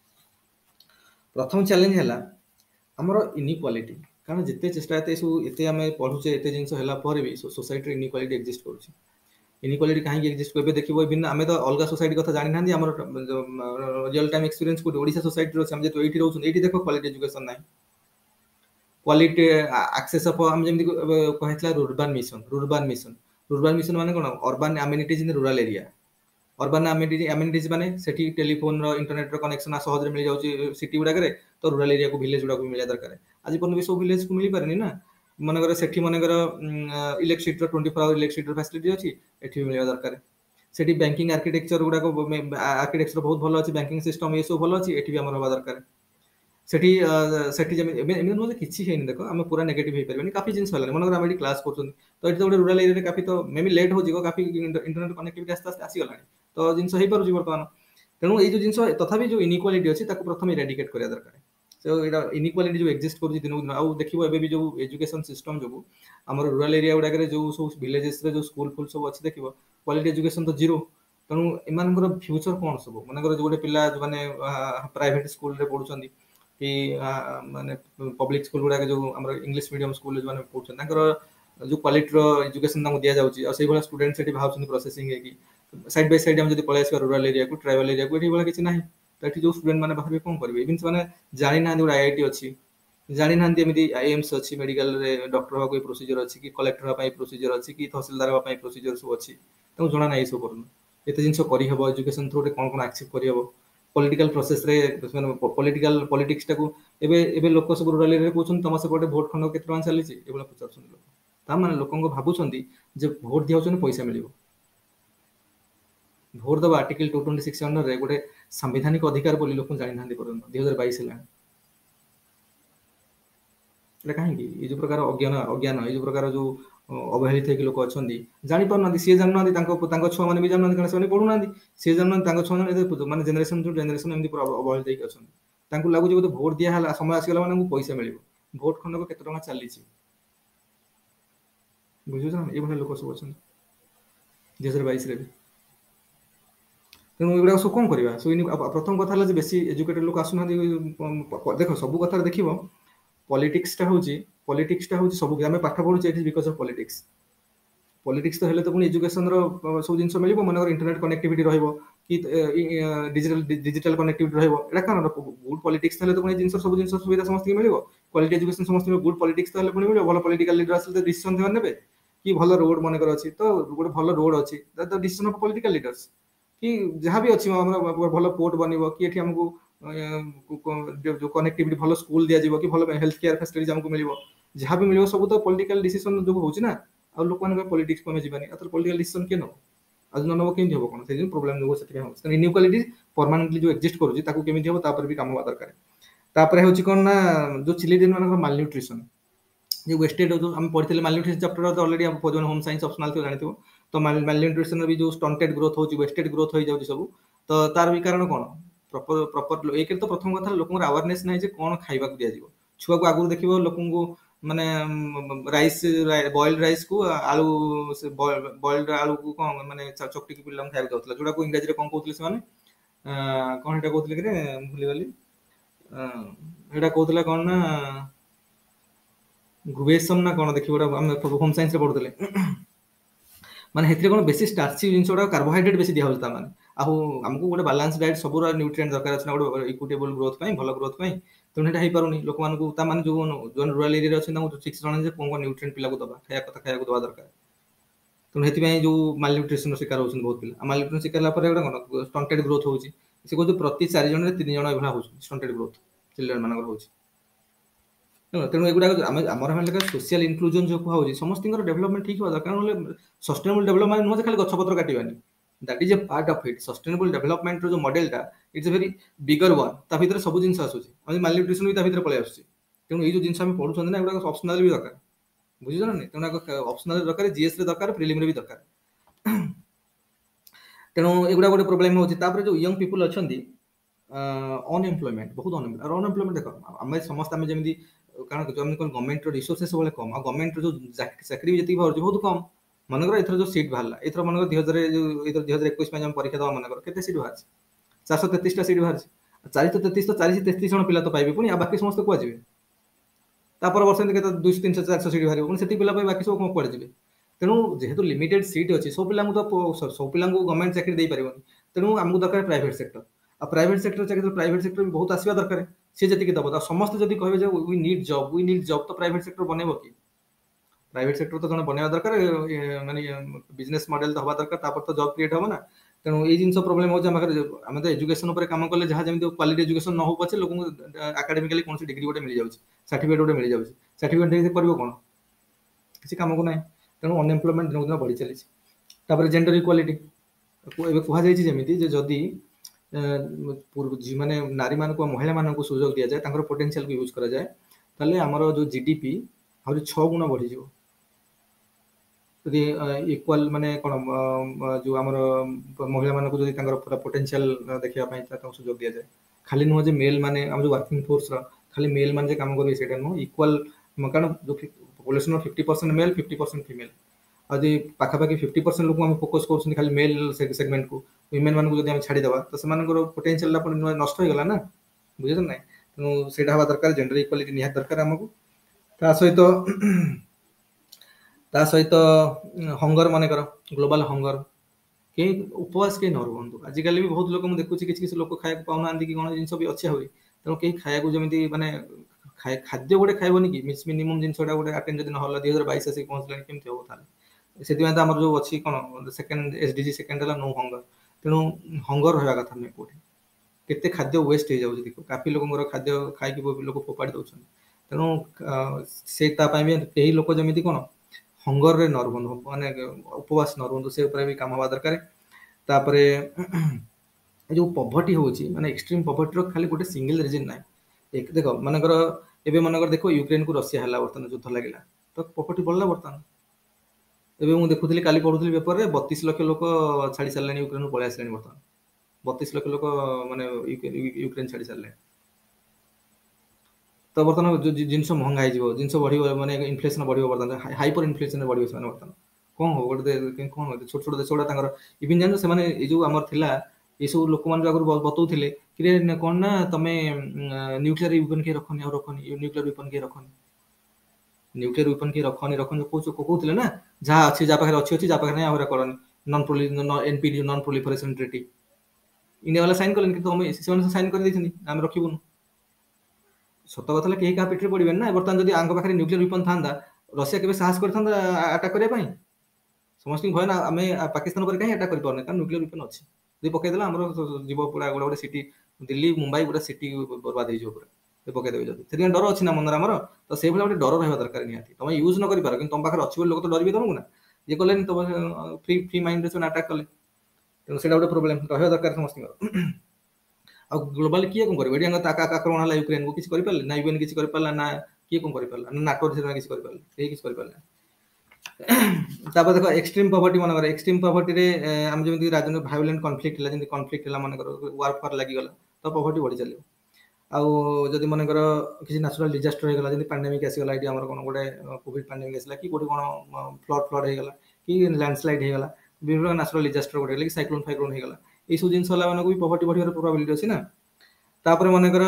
Speaker 1: प्रथम चैलेंज है आमर इनइक्वालिटी कारण जिते चेष्टा एत सब एत आम पढ़ुचे एत जिन भी सोसाइटी इनइक्वालिटी एक्जिस्ट करुच्ची इनइक्वालिटी कहीं एक्जिस्ट कर देखिए इवन आम तो अलग सोसाइटी कथा जानी ना आम रियल टाइम एक्सपीरियंस को ओडिशा सोसाइटी अच्छे जो ये रोचे ये देख क्वालिटी एजुकेशन ना क्वालिटी एक्सेस ऑफ हम जमी कहला rurban mission rurban mission rurban mission माने कौन urban amenities in rural area urban amenities माने सेठी टेलीफोन इंटरनेट कनेक्शन सहज मिल जाऊँ सिटी गुड़ाक तो रूरल एरिया को विलेज गुड़ाक मिले दरकार आज पर्यटन भी सब विलेज को मिल पारे ना मनकर सेठी मनकर electricity twenty four hour electricity facility अच्छी एठी मिलवा दरकार सेठी बैंकिंग आर्किटेक्चर गुड़ाक आर्किटेक्चर बहुत भल अच्छी बैंकिंग सिस्टम ये सब भल अच्छी एठी भी आमर हवा दरकार सेठी सेठी जमी किसी है देख आम पूरा नेगेटिव हो पारे काफी जिन मनकर आम क्लास कर तो ये गोटे रूरल एरिया काफी तो मे बी लेट हो काफी इंटरनेट कनेक्टिविटी आस्ते आस्ते आसीगला तो जिन हो पारे बर्तमान तेणु ये जिन तथा जो इनइक्वालिटी अच्छी प्रथम इराडिकेट करा दरकार सो ये इनइक्वालिटी जो एक्जिस्ट कर दिन दिन आउ देखो एबी जो एजुकेशन सिस्टम जो आम रूरल एरिया गुड़ाक जो सब विलेजेस जो स्कूल फुल सब अच्छी देख क्वालिटी एजुकेशन तो जीरो तेणु एम फ्यूचर कौन सब मनकर जो गोटे पिला जो मैंने प्राइवेट स्कूल पढ़ुं कि माने पब्लिक स्कूल गुड़ाक जो आम इंग्लिश मीडियम स्कूल जो पढ़ुं जो क्वालिटी एजुकेशन दि जाऊँगी और से स्टूडेंट से भाव प्रोसेसिंग है साइड बाय साइड हम पलि आस रूरल एरिया को ट्राइबल एरिया को ये किसी ना तो ये जो स्टूडेंट मैंने बाहर कौन करेंगे इवन से जानी ना गोटे आई आई टी अच्छी जानी ना एमती आई एम्स अच्छी मेडिकल डॉक्टर हाँ कोई प्रोसीजर अच्छी कि कलेक्टर हाँ प्रोसीजर अच्छी कि तहसिलदार हाँ प्रोसीजर सब अच्छी तो जना ना ये सब कर एत जिन करहब एजुकेशन थ्रू कौन कौन आक्सेप करहब पॉलिटिकल प्रोसेस रे पॉलिटिकल पॉलिटिक्स टाको एबे एबे लोक सब रूरल एरिया कहउछन तम सेपटे भोट खंड केते टका चली छि एबला पचारछन लोक ता माने लोकन को भाबुछंती जे भोट दियाउछन पैसा मिलिबो भोट दबा article two twenty six under रे गोटे संवैधानिक अधिकार बोली लोक जानि नांदी परन दो हज़ार बाईस हेला एटा काहे ये जो प्रकार अज्ञान अज्ञान ये जो प्रकार जो अवहेलित है लोक अच्छा जानी पार सी जाना छुआ मैंने भी जाना कारण पढ़ुना सी जाना छुआ मैंने जेनेरेशन टू जेनेरेशन एमती अवहेलित अच्छा लगुच बोधे भोट दिया समय आसगला मैंने पैसा मिल भोट खंडक केते टका चली बुझुछ ना ये लोक सब अच्छा दो हज़ार बाईस भी तेणु ये सब कौन करवा सो प्रथम कथा बेसी एजुकेटेड लोक आसुना देख सब कथा देख पॉलिटिक्स टा होची पॉलिटिक्स टा होची सब आम पाठ पढ़ुचे it is because of politics politics तो हेले तो पुणी एजुकेशन रो सब जिन मिल मन इंटरनेट कनेक्टिविटी रहिबो कि डिजिटल डिजिटल कनेक्टिविटी रहिबो एटा कारण गुड पॉलिटिक्स हेले तो पुणी जिन सब जिन सुविधा समस्त मिलिबो क्वालिटी एजुकेशन समस्त गुड पॉलिटिक्स तो हेले पुणी मिलिबो भलो पॉलिटिकल लीडर आसले डिसीजन देवन नेबे कि भलो रोड मनकर अछि तो गोटे भलो रोड अछि the decision of political leaders कि जहाँ भी अच्छी भलो पोर्ट बनइबो कि एठी हमकु जो कनेक्टिविटी भलो स्कूल दिया जीवो कि भलो हेल्थ केयर फैसिलिटीज हमकु मिलिबो जहाँ भी मिलिबो सब तो पॉलिटिकल डिसीजन जो होउछि ना आ लोक मान पॉलिटिक्स को जीवानी आ पॉलिटिकल डिसीजन के नो आज न नबो केमि होबो कोन से प्रॉब्लम जो सेति हो त इनइक्वालिटी परमानेंटली जो एक्जिस्ट करूछि ताकू केमि होबो तापर भी काम होबा दरकार तापर होछि कोन ना जो चिल्ड्रन मान माल न्यूट्रिशन जो वेस्टेड जो हम पढ़ितले माल न्यूट्रिशन चैप्टर तो ऑलरेडी हम पोजन होम साइंस ऑप्शनल तो जानिथिबो तो माल न्यूट्रिशन भी जो स्टंटेड ग्रोथ होछि वेस्टेड ग्रोथ हो जाउछि सब तो तार भी कारण कोन प्रॉपर प्रॉपर एक तो प्रथम कथा लोक अवेयरनेस नहीं कौन खाइबा को दिया जीवो छुआ को आगु देखिबो लोकन को माने राइस बॉइल्ड राइस को आलू से बॉइल्ड आलू को कौन माने चकटी की पिल्ला खाइबा दउतला जोडा को इंग्लिश रे कोन कहउतले से माने कोन हेटा कहउतले कि रे भूली गली हेटा कहउतला कोन ना गुवेसम ना कोन देखिबोडा हम होम साइंस रे पढुतले माने हेतरे कोन बेसी स्टार्ची जिंसोडा कार्बोहाइड्रेट बेसी दिया होता माने आउ हमको गोटे बैलेंस डाइट सब न्यूट्रिएंट दरकार अछि गोटे इक्विटेबल ग्रोथ पई भलो ग्रोथ पई तो हेटा हे पारुनी लोक मान को ता मान जो जो रूरल एरिया अछि ना ठीक से जाने जे कोन कोन न्यूट्रिएंट पिला को दबा खाया कथा खाया को दबा दरकार तो हेति पई जो माल न्यूट्रिशन शिकार होछन बहुत पिला माल न्यूट्रिशन शिकार ला पर एटा कोन स्टंटेड ग्रोथ होउची से को जो प्रति चार जन रे तीन जन एभला होउची स्टंटेड ग्रोथ चिल्ड्रन मानकर होउची तेणु एगुड़ा आमर हम सोशल इनक्लूजन जो कहुँ समस्त डेवलपमेंट ठीक होगा कारण सस्टेनेबल डेवलपमेंट नुह खाली गछपत्र काटवानी that is a part of it sustainable development जो मॉडलटा it's a very bigger one ता भीतर सब जिन आसूँ माल न्यूट्रिशन भी भीतर पलि आसूँ तेणु ये जो जिन पढ़ुं ना एगुड़ा ऑप्शनल भी दरकार बुझे ना तेणु ऑप्शनल दरकार जीएस रे दरकार प्रिलिम रे भी दरकार ତେଣୁ ଏଗୁଡ଼ା ଗୋଟେ ପ୍ରୋବ୍ଲେମ୍ ହେଉଛି। ତାପରେ ଯେଉଁ ୟଙ୍ଗ ପିପୁଲ୍ ଅଛନ୍ତି ଅନଏମ୍ପ୍ଲୟମେଣ୍ଟ, ବହୁତ ଅନଏମ୍ପ୍ଲୟ ଆଉ ଅନଏମ୍ପ୍ଲୟମେଣ୍ଟ ଦେଖ ଆମେ ସମସ୍ତେ ଆମେ ଯେମିତି କାରଣ ଆମେ କ'ଣ ଗଭର୍ଣ୍ଣମେଣ୍ଟର ରିସୋର୍ସେସ୍ ସବୁବେଳେ କମ୍, ଆଉ ଗଭର୍ଣ୍ଣମେଣ୍ଟର ଯେଉଁ ଚାକିରି ଯେତିକି ବାହାରୁଛି ବହୁତ କମ୍। ମନେକର ଏଥର ଯେଉଁ ସିଟ୍ ବାହାରିଲା, ଏଥର ମନେକର ଦୁଇ ହଜାର ଯେଉଁ ଏଥର ଦୁଇ ହଜାର ଏକୋଇଶ ପାଇଁ ଆମେ ପରୀକ୍ଷା ଦେବା, ମନେକର କେତେ ସିଟ୍ ବାହାରିଛି? ଚାରିଶହ ତେତିଶଟା ସିଟ୍ ବାହାରିଛି। ଚାରିଶହ ତେତିଶ ତ ଚାରିଶହ ତେତିଶ ଜଣ ପିଲା ତ ପାଇବେ, ପୁଣି ଆଉ ବାକି ସମସ୍ତେ କୁଆଡ଼େ ଯିବେ? ତାପର ବର୍ଷ ଏମିତି କେତେ ଦୁଇଶହ ତିନିଶହ ଚାରିଶହ ସିଟ୍ ବାହାରିବ, ପୁଣି ସେତିକି ପିଲା ପାଇଁ ବାକି ସବୁ କ'ଣ କୁଆଡ଼େ ଯିବେ? ତେଣୁ ଯେହେତୁ ଲିମିଟେଡ୍ ସିଟ୍ ଅଛି, ସବୁ ପିଲାଙ୍କୁ ତ ସବୁ ପିଲାଙ୍କୁ ଗଭର୍ଣ୍ଣମେଣ୍ଟ ଚାକିରି ଦେଇପାରିବନି। ତେଣୁ ଆମକୁ ଦରକାର ପ୍ରାଇଭେଟ୍ ସେକ୍ଟର। ଆଉ ପ୍ରାଇଭେଟ୍ ସେକ୍ଟର ଚାକିରି ପ୍ରାଇଭେଟ୍ ସେକ୍ଟର ବି ବହୁତ ଆସିବା ଦରକାର। ସେ ଯେତିକି ଦବ, ଆଉ ସମସ୍ତେ ଯଦି କହିବେ ଯେ we need job we need job, ତ ପ୍ରାଇଭେଟ୍ ସେକ୍ଟର ବନେଇବ କି? ପ୍ରାଇଭେଟ୍ ସେକ୍ଟର ତ ଜଣେ ବନେଇବା ଦରକାର, ମାନେ ବିଜନେସ୍ ମଡେଲ ତ ହବା ଦରକାର, ତାପରେ ତ ଜବ୍ କ୍ରିଏଟ୍ ହବ ନା। ତେଣୁ ଏଇ ଜିନିଷ ପ୍ରୋବ୍ଲେମ୍ ହେଉଛି ଆମ ପାଖରେ। ଆମେ ତ ଏଜୁକେସନ୍ ଉପରେ କାମ କଲେ ଯାହା ଯେମିତି କ୍ୱାଲିଟି ଏଜୁକେସନ୍ ନ ହଉ ପଛେ ଲୋକଙ୍କୁ ଆକାଡେମିକାଲି କୌଣସି ଡିଗ୍ରୀ ଗୋଟେ ମିଳିଯାଉଛି, ସାର୍ଟିଫିକେଟ୍ ଗୋଟେ ମିଳିଯାଉଛି। ସାର୍ଟିଫିକେଟ୍ ଦେଇକି କରିବ କ'ଣ? କିଛି କାମକୁ ନାହିଁ। ତେଣୁ ଅନଏମ୍ପ୍ଲୟମେଣ୍ଟ ଦିନକୁ ଦିନ ବଢ଼ି ଚାଲିଛି। ତାପରେ ଜେଣ୍ଡର ଇକ୍ୱାଲିଟି, ଏବେ କୁହାଯାଇଛି ଯେମିତି ଯେ ଯଦି ମାନେ ନାରୀମାନଙ୍କୁ ମହିଳାମାନଙ୍କୁ ସୁଯୋଗ ଦିଆଯାଏ, ତାଙ୍କର ପୋଟେନ୍ସିଆଲକୁ ୟୁଜ୍ କରାଯାଏ, ତାହେଲେ ଆମର ଯେଉଁ ଜିଡିପି ଆହୁରି ଛଅ ଗୁଣ ବଢ଼ିଯିବ। ଯଦି ଇକ୍ୱାଲ ମାନେ କ'ଣ ଯେଉଁ ଆମର ମହିଳାମାନଙ୍କୁ ଯଦି ତାଙ୍କର ପୁରା ପୋଟେନ୍ସିଆଲ ଦେଖିବା ପାଇଁ ତାଙ୍କୁ ସୁଯୋଗ ଦିଆଯାଏ, ଖାଲି ନୁହଁ ଯେ ମେଲ୍ ମାନେ ଆମ ଯେଉଁ ୱାର୍କିଂ ଫୋର୍ସର ଖାଲି ମେଲ୍ ମାନେ ଯେ କାମ କରିବେ ସେଇଟା ନୁହଁ, ଇକ୍ୱାଲ। କାରଣ population fifty percent male fifty percent female, ଆଉ ଯଦି ପାଖାପାଖି ଫିଫ୍ଟି ପରସେଣ୍ଟ ଲୋକ ଆମେ ଫୋକସ୍ କରୁଛନ୍ତି ଖାଲି ମେଲ୍ ସେଗମେଣ୍ଟକୁ, ୱିମେନ୍ ମାନଙ୍କୁ ଯଦି ଆମେ ଛାଡ଼ିଦେବା ତ ସେମାନଙ୍କର ପୋଟେନ୍ସିଆଲଟା ପୁଣି ନଷ୍ଟ ହେଇଗଲା ନା, ବୁଝୁଛନ୍ତି ନାହିଁ? ତେଣୁ ସେଇଟା ହେବା ଦରକାର। ଜେଣ୍ଡର ଇକ୍ୱାଲିଟି ନିହାତି ଦରକାର ଆମକୁ। ତା ସହିତ ତା ସହିତ ହଙ୍ଗର, ମନେକର ଗ୍ଲୋବାଲ ହଙ୍ଗର, କେହି ଉପବାସ କେହି ନ ରୁହନ୍ତୁ। ଆଜିକାଲି ବି ବହୁତ ଲୋକ ମୁଁ ଦେଖୁଛି କିଛି କିଛି ଲୋକ ଖାଇବାକୁ ପାଉନାହାନ୍ତି କି କ'ଣ ଜିନିଷ ବି ଅଛି ଆହୁରି। ତେଣୁ କେହି ଖାଇବାକୁ ଯେମିତି ମାନେ ଖାଦ୍ୟ ଗୋଟେ ଖାଇବନି କି ମିନିମମ୍ ଜିନିଷଟା ଗୋଟେ ଆଟେଣ୍ଡ ଯଦି ନହେଲା, ଦୁଇ ହଜାର ବାଇଶ ଆସିକି ପହଞ୍ଚିଲାଣି, କେମିତି ହବ ତାହେଲେ? ସେଥିପାଇଁ ତ ଆମର ଯେଉଁ ଅଛି କ'ଣ ସେକେଣ୍ଡ ଏସଡିଜି ସେକେଣ୍ଡ ହେଲା ନୋ ହଙ୍ଗର। ତେଣୁ ହଙ୍ଗର ରହିବା କଥା ନୁହେଁ କୋଉଠି। କେତେ ଖାଦ୍ୟ ୱେଷ୍ଟ ହେଇଯାଉଛି ଦେଖ, କାଫି ଲୋକଙ୍କର ଖାଦ୍ୟ ଖାଇକି ଲୋକ ଫୋପାଡ଼ି ଦେଉଛନ୍ତି। ତେଣୁ ସେ ତା ପାଇଁ ବି କେହି ଲୋକ ଯେମିତି କ'ଣ ହଙ୍ଗରରେ ନ ରୁହନ୍ତୁ, ମାନେ ଉପବାସ ନ ରୁହନ୍ତୁ, ସେ ଉପରେ ବି କାମ ହେବା ଦରକାର। ତାପରେ ଏ ଯେଉଁ ପଭର୍ଟି ହେଉଛି, ମାନେ ଏକ୍ସଟ୍ରିମ୍ ପଭର୍ଟିର ଖାଲି ଗୋଟେ ସିଙ୍ଗଲ ରିଜନ୍ ନାହିଁ। ଦେଖ ମନେକର ଏବେ ମନେକର ଦେଖ ୟୁକ୍ରେନକୁ ରଷିଆ ହେଲା, ବର୍ତ୍ତମାନ ଯୁଦ୍ଧ ଲାଗିଲା, ତ ପଭର୍ଟି ବଢ଼ିଲା। ବର୍ତ୍ତମାନ ଏବେ ମୁଁ ଦେଖୁଥିଲି, କାଲି ପଢୁଥିଲି ପେପରରେ, ବତିଶ ଲକ୍ଷ ଲୋକ ଛାଡ଼ି ସାରିଲେଣି ୟୁକ୍ରେନରୁ, ପଳେଇ ଆସିଲେଣି। ବର୍ତ୍ତମାନ ବତିଶ ଲକ୍ଷ ଲୋକ ମାନେ ୟୁକ୍ରେନ ଛାଡ଼ି ସାରିଲେଣି। ତ ବର୍ତ୍ତମାନ ଜିନିଷ ମହଙ୍ଗା ହେଇଯିବ, ଜିନିଷ ବଢ଼ିବ, ମାନେ ଇନଫ୍ଲେସନ୍ ବଢ଼ିବ। ବର୍ତ୍ତମାନ ହାଇପର ଇନଫ୍ଲେସନ୍ ବଢ଼ିବ ସେମାନେ। ବର୍ତ୍ତମାନ କ'ଣ ହବ? ଗୋଟେ କ'ଣ ଛୋଟ ଛୋଟ ଦେଶ ଗୁଡ଼ା ତାଙ୍କର ଇଭିନ୍ ଜାଣିଛ, ସେମାନେ ଏଇ ଯେଉଁ ଆମର ଥିଲା ଏସବୁ ଲୋକମାନଙ୍କୁ ଆଗରୁ ବତଉଥିଲେ କି କ'ଣ ନା ତମେ ନ୍ୟୁକ୍ଲିୟର ୱେପନ୍ କିଏ ରଖନି, ଆଉ ରଖନି ନ୍ୟୁକ୍ଲିୟର ୱେପନ୍ କିଏ ରଖନି, ନ୍ୟୁକ୍ଲିୟର ୱେପନ୍ କିଏ ରଖନି ରଖନି କହୁଥିଲେ ନା। ଯାହା ଅଛି, ଯାହା ପାଖରେ ଅଛି ଅଛି, ଯାହା ପାଖରେ ନାହିଁ ଆହୁରି କରନି। Non NPT non proliferation treaty India ବାଲା ସାଇନ୍ କଲେନି, କିନ୍ତୁ ସେମାନେ ସାଇନ୍ କରିଦେଇଛନ୍ତି ଆମେ ରଖିବୁନୁ। ସତ କଥା ହେଲା କେହି କାହା ପିଠିରେ ପଡ଼ିବେନି ନା। ବର୍ତ୍ତମାନ ଯଦି ଆଙ୍କ ପାଖରେ ନ୍ୟୁକ୍ଲିୟର ୱେପନ୍ ଥାନ୍ତା, ରଷିଆ କେବେ ସାହସ କରିଥାନ୍ତା ଆଟାକ୍ କରିବା ପାଇଁ? ସମସ୍ତଙ୍କୁ ଭୟ ନା, ଆମେ ପାକିସ୍ତାନ ଉପରେ କାହିଁ ଆଟାକ୍ କରିପାରୁନେ? କାରଣ ନ୍ୟୁକ୍ଲିୟର ୱେପନ୍ ଅଛି। ଯଦି ପକେଇଦେଲା ଆମର ଯିବ ପୁରା ଗୋଟେ ଗୋଟେ ସିଟି, ଦିଲ୍ଲୀ ମୁମ୍ବାଇ ଗୋଟେ ସିଟି ବର୍ବାଦ ହେଇଯିବ ପୁରା, ପକେଇଦେବେ ଯଦି। ସେଥିପାଇଁ ଡର ଅଛି ନା ମନରେ ଆମର। ତ ସେଇଭଳିଆ ଗୋଟେ ଡର ରହିବା ଦରକାର ନିହାତି। ତମେ ୟୁଜ୍ ନ କରିପାର, କିନ୍ତୁ ତମ ପାଖରେ ଅଛି ବୋଲି ଲୋକ ତ ଡରିବେ ତମକୁ ନା। ଇଏ କଲେନି ତମ ଫ୍ରି ଫ୍ରି ମାଇଣ୍ଡରେ ସେମାନେ ଆଟାକ୍ କଲେ। ତେଣୁ ସେଇଟା ଗୋଟେ ପ୍ରୋବ୍ଲେମ୍ ରହିବା ଦରକାର ସମସ୍ତଙ୍କର। ଆଉ ଗ୍ଲୋବାଲି କିଏ କ'ଣ କରିବ? ଏଠି ଆକ୍ରମଣ ହେଲା ୟୁକ୍ରେନକୁ, କିଛି କରିପାରିଲେ ନା? ୟୁଏନ୍ କିଛି କରିପାରିଲା ନା? କିଏ କ'ଣ କରିପାରିଲା ନା? ନାଟୋ କିଛି କରିପାରିଲା? କେହି କିଛି କରିପାରିଲା। ତାପରେ ଦେଖ ଏକ୍ସଟ୍ରିମ୍ ପଭର୍ଟି, ମନେକର ଏକ୍ସଟ୍ରିମ୍ ପଭର୍ଟିରେ ଆମେ ଯେମିତି ରାଜନୈତିକ ଭାয়োଲେଣ୍ଟ କନଫ୍ଲିକ୍ଟ ହେଲା, ଯେମିତି କନଫ୍ଲିକ୍ଟ ହେଲା, ମନେକର ୱାର୍ ଫାର୍ ଲାଗିଗଲା, ତ ପଭର୍ଟି ବଢ଼ି ଚାଲିବ। ଆଉ ଯଦି ମନେକର କିଛି ନ୍ୟାଚୁରାଲ ଡିଜାଷ୍ଟର ହେଇଗଲା, ଯେମିତି ପାଣ୍ଡେମିକ୍ ଆସିଗଲା, ଏଠି ଆମର କ'ଣ ଗୋଟେ କୋଭିଡ ପାଣ୍ଡେମିକ୍ ଆସିଲା, କି କୋଉଠି କ'ଣ ଫ୍ଲଡ୍ ଫ୍ଲଡ୍ ହେଇଗଲା, କି ଲ୍ୟାଣ୍ଡସ୍ଲାଇଡ୍ ହେଇଗଲା, ବିଭିନ୍ନ ନ୍ୟାଚୁରାଲ ଡିଜାଷ୍ଟର ଗୋଟେ ହେଲା, କି ସାଇକ୍ଲୋନ ଫାଇକ୍ଲୋନ ହେଇଗଲା, ଏଇସବୁ ଜିନିଷ ହେଲା ମାନଙ୍କୁ ବି ପଭର୍ଟି ବଢ଼ିବାର ପ୍ରୋବାବିଲିଟି ଅଛି ନା। ତାପରେ ମନେକର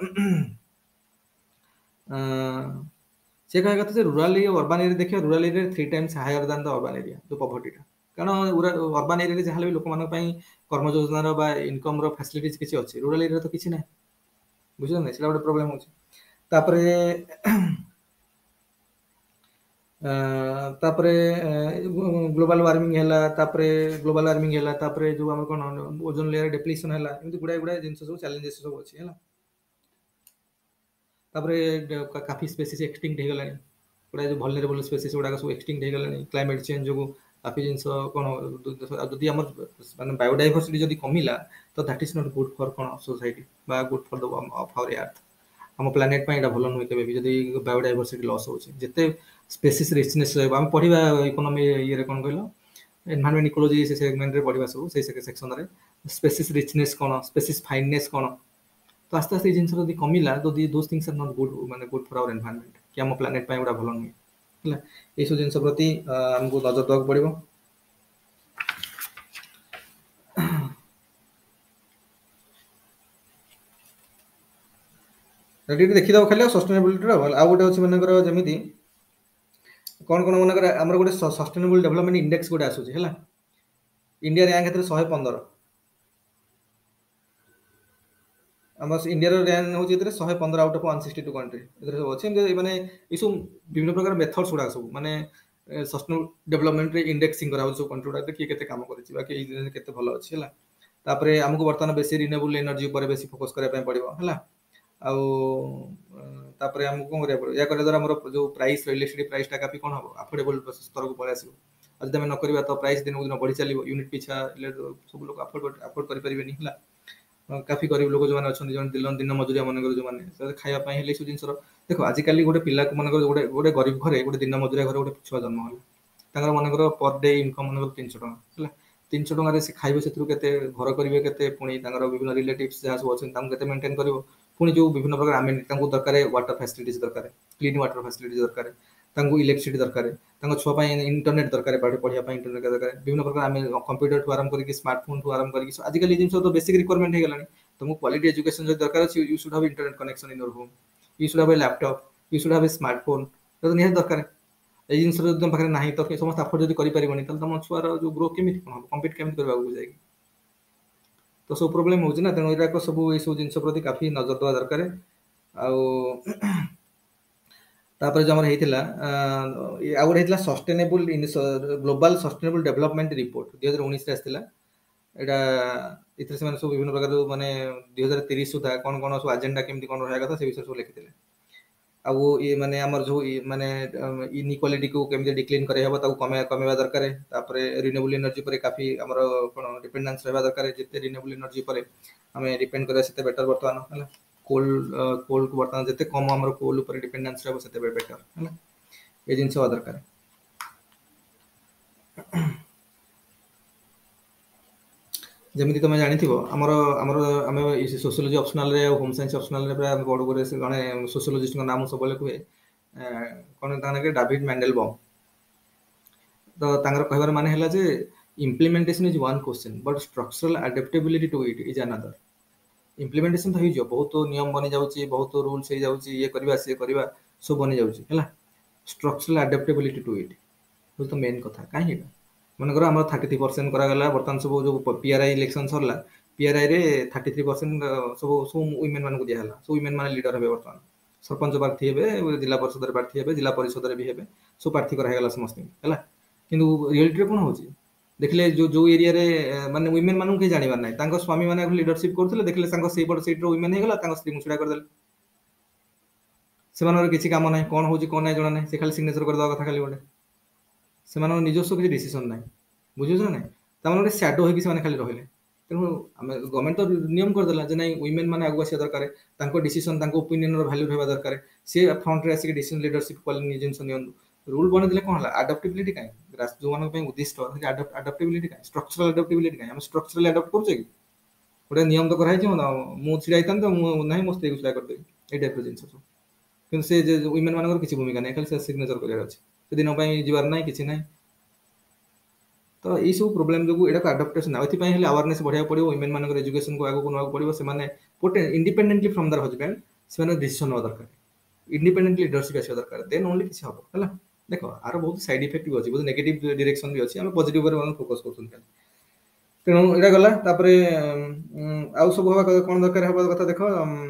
Speaker 1: ସେ କହିବା କଥା ଯେ ରୁରାଲ ଏରିଆ ଅର୍ବାନ ଏରିଆ ଦେଖିବା, rural area three times higher than the urban area, ଯେଉଁ ପଭର୍ଟିଟା। କାରଣ ଅର୍ବାନ ଏରିଆରେ ଯାହାହେଲେ ବି ଲୋକମାନଙ୍କ ପାଇଁ କର୍ମ ଯୋଜନାର ବା ଇନକମ୍ର ଫ୍ୟାସିଲିଟିଜ୍ କିଛି ଅଛି, ରୁରାଲ ଏରିଆରେ ତ କିଛି ନାହିଁ। ବୁଝୁଛନ୍ତି, ସେଇଟା ଗୋଟେ ପ୍ରୋବ୍ଲେମ୍ ହେଉଛି। ତାପରେ ତାପରେ ଗ୍ଲୋବାଲ ୱାର୍ମିଂ ହେଲା, ତାପରେ ଗ୍ଲୋବାଲ ୱାର୍ମିଂ ହେଲା, ତାପରେ ଯେଉଁ ଆମର କ'ଣ ଓଜୋନ ଲେୟର ଡେପ୍ଲିସନ୍ ହେଲା, ଏମିତି ଗୁଡ଼ାଏ ଗୁଡ଼ାଏ ଜିନିଷ ସବୁ ଚ୍ୟାଲେଞ୍ଜେସ୍ ସବୁ ଅଛି ହେଲା। ତାପରେ କାଫି ସ୍ପେସିସ୍ ଏକ୍ସଟିଙ୍କ୍ଟ ହେଇଗଲାଣି, ଗୁଡ଼ାଏ ଯେଉଁ ଭଲନେରେବଲ୍ ସ୍ପେସିସ୍ ଗୁଡ଼ାକ ସବୁ ଏକ୍ସଟିଙ୍କ୍ଟ ହେଇଗଲାଣି କ୍ଲାଇମେଟ୍ ଚେଞ୍ଜ ଯୋଗୁଁ। କାଫି ଜିନିଷ କ'ଣ ଯଦି ଆମର ମାନେ ବାୟୋଡାଇଭର୍ସିଟି ଯଦି କମିଲା, ତ that is not good for କ'ଣ ସୋସାଇଟି ବା good for the of our earth. ଆମ ପ୍ଲାନେଟ୍ ପାଇଁ ଏଇଟା ଭଲ ନୁହେଁ କେବେ ବି, ଯଦି ବାୟୋଡାଇଭର୍ସିଟି ଲସ୍ ହେଉଛି। ଯେତେ ସ୍ପେସିସ୍ ରିଚନେସ୍ ରହିବ, ଆମେ ପଢ଼ିବା ଇକୋନୋମି ଇଏରେ କ'ଣ କହିଲ, एनवायरमेंट इकोलॉजी से सेगमेंट रे पढ़िबा सब से सेक्शन रे स्पेसिस रिचनेस कोन स्पेसिस फाइननेस कोन तो आस्ते आस्ते जिन जदि कमिला तो those things are not good माने गुड फॉर आवर एनवायरमेंट कि हम प्लानेट पाई उडा भलो नहीं हला ए सब जिंस प्रति हमको नजर दक पड़िबो रेडी देखि दो खाली सस्टेनेबिलिटी रो आ गोटे अछि मनकर जेमिति कौन कौन मन आमर गोटे सस्टेनेबल डेवलपमेंट इंडेक्स गोटे आसूँ है इंडिया रैंक क्षेत्र शहे पंदर आम इंडिया रैंक हूँ शहे पंदर out of one sixty two country सब अच्छे मैंने ये सब विभिन्न प्रकार मेथड्स गुड़ा सब माने सस्टेनेबल डेवलपमेंट इंडेक्सिंग करा सब कंट्री गुड़ा किए केते काम करिछि बाकी ए केते भलो अछि हला तापरे हमको वर्तमान बेसी रिन्यूएबल एनर्जी ऊपर बेसी फोकस करै पय पड़िबो हला आउ तापरे हमको कोन करिया पड़ो या करे द्वारा हमर जो प्राइस इलेक्ट्रिसिटी प्राइस टा काफी कोन हो अफोर्डेबल स्तर को पळे आसीबो आज तमे न करबा तो प्राइस दिन दिन बढ़ी चलिबो यूनिट पिछा सब लोग अफोर्ड अफोर्ड करि परिबे नहीं हला काफी गरीब लोग जो माने अछन जन दिन दिन मजूरिया मन कर जो माने से खाया पय हेले सु जिंसर देखो आज काली गोटे पिला मन कर गोटे गोटे गरीब घरे गोटे दिन मजूरिया घरे गोटे छुआ जन्म होला तांगर मन कर पर डे इनकम मन कर तीन सौ टका हला तीन सौ टका रे से खाइबे सेत्रु केते घर करिवे केते पुणी तांगर विभिन्न रिलेटिव्स जहा सब अछन तांग केते मेंटेन करिवो पुणी जो विभिन्न प्रकार आमे तांको दरकार वाटर फैसिलिटीज दरकार क्लीन वाटर फैसिलिटीज दरकार तांको इलेक्ट्रिसिटी दरकार तांको छुआ पय इंटरनेट दरकार पाठ पढ़िया पय इंटरनेट दरकार विभिन्न प्रकार आमे कंप्यूटर टू आरंभ करके स्मार्टफोन टू आरंभ करके आज काली जिंस तो बेसिक रिक्वायरमेंट हे गलानी तुमको क्वालिटी एजुकेशन जो दरकार अछि you should have internet connection in your home you should have a laptop you should have a smartphone तो निहे दरकार ए जिंस जो तुम पाखरे नाही तो समस्त अफोर्ड जदी करि परिबनी त तुम छुआर जो ग्रो केमिति कोन कंप्लीट केमिति करबा को जाय तो सब प्रोब्लेम हो ना तेणु यहाँ सब ये सब जिन प्रति काफी नजर देवा दरकार आपर जो होता आ गोटे sustainable global sustainable development report दुई हजार उन्नीस आसाला यहाँ से सब विभिन्न प्रकार माने दुई हजार तीस सुधा कौन कौन सब एजेंडा केमती कौन रहा कथा से विषय सब लिखी आउ ये माने आमर जो माने इनइक्वालिटी को केमती डिक्लीन करे हबो ताको कमे कमेवा दरकार तापर रिन्यूएबल एनर्जी पर काफी हमर कोन डिपेंडेंस रहबा दरकार जते रिन्यूएबल एनर्जी पर हमें डिपेंड करे सेते बेटर वर्तमान हला कोल कोल को वर्तमान जते कम हमर कोल ऊपर डिपेंडेंस रहबो सेते बेटर हला ए जिंस दरकार जमिति तुम जानिथिबो हमर हमर हमें सोशियोलॉजी ऑप्शनल रे होम साइंस ऑप्शनल रे प्राय बड़ करे से गणे सोशियोलॉजिस्ट का नाम सबले कुए कोन ताने के डेविड मेंडलबॉम तो तांगर कहबार माने हला जे implementation is one question but structural adaptability to it is another implementation तो होई जो बहुत नियम बनि जाउची बहुत रूल्स हे जाउची ये करबा से करबा सब बनि जाउची हला स्ट्रक्चरल एडेप्टेबिलिटी टू इट वो तो मेन कथा काहे हेगा मन करो हमर थर्टी थ्री परसेंट करा गला वर्तमान सब जो पीआरआई इलेक्शन सरला पीआरआई रे थर्टी थ्री परसेंट सब सब वुमेन मान को दिया हला सब वुमेन मान लीडर हेबे वर्तमान सरपंच प्रार्थी हेबे जिला परिषद रे प्रार्थी हेबे जिला परिषद रे भी हेबे सब प्रार्थी करा गला समस्त हला किंतु रियलिटी रे कोन होची देखले जो जो एरिया रे माने वुमेन मान के जानिबार नै तांको स्वामी माने लीडरशिप करथले देखले तांको सेई पड सीट रो वुमेन हे गला तांको स्त्री मुछडा कर देले सेमानर किछि काम नै कोन होची कोन नै जणा नै से खाली सिग्नेचर कर दवा कथा खाली बडे सेमानर निजस्व किछि डिसिजन नै बुझियो छ नै तामन शैडो होई कि से खाली रहले तेणु आम गवर्नमेंट तो नियम करदेला जे नहीं वुमेन मैंने आगु आसा दरकार तांको डिसीजन तांको ओपिनियन रो वैल्यू रहबा दरकार से फ्रंट रे आसी डिसीजन लीडरशिप क्वालिटी जिंस नियन रूल बने दिले कोन हला अडॉप्टेबिलिटी काई जो मानक पे उद्दिष्ट अडॉप्टेबिलिटी काई स्ट्रक्चरल अडॉप्टेबिलिटी काई हम स्ट्रक्चरल अडॉप्ट कर छै गोटे नियम तो कराई छै मु छिड़ाई तन तो मु नहीं मस्त यूज कर दे ए टाइप रो जिंस किंतु से जे वुमेन मानकर किछि भूमिका नै खाली से सिग्नेचर करिया अछि से दिन पय जीवार नै किछि नै तो ये सब प्रोब्लेम जो एटा अडॉप्टेशन आथि पय हेले अवेयरनेस बढ़िया पड़ियो वुमेन मानकर एजुकेशन को आगो को नवा पड़ियो से माने पोटे इंडिपेंडेंटली फ्रॉम देयर हस्बैंड से माने डिसीजन हो दरकार इंडिपेंडेंटली लीडरशिप आसी दरकार देन ओनली किछि हबो हला देखो आरो बहुत साइड इफेक्ट भी अछि बहुत नेगेटिव डायरेक्शन भी अछि हम पॉजिटिव पर फोकस करथुन खाली तेणु एटा गला तापरे आउ सब हवा कोन दरकार हबा कथा देखो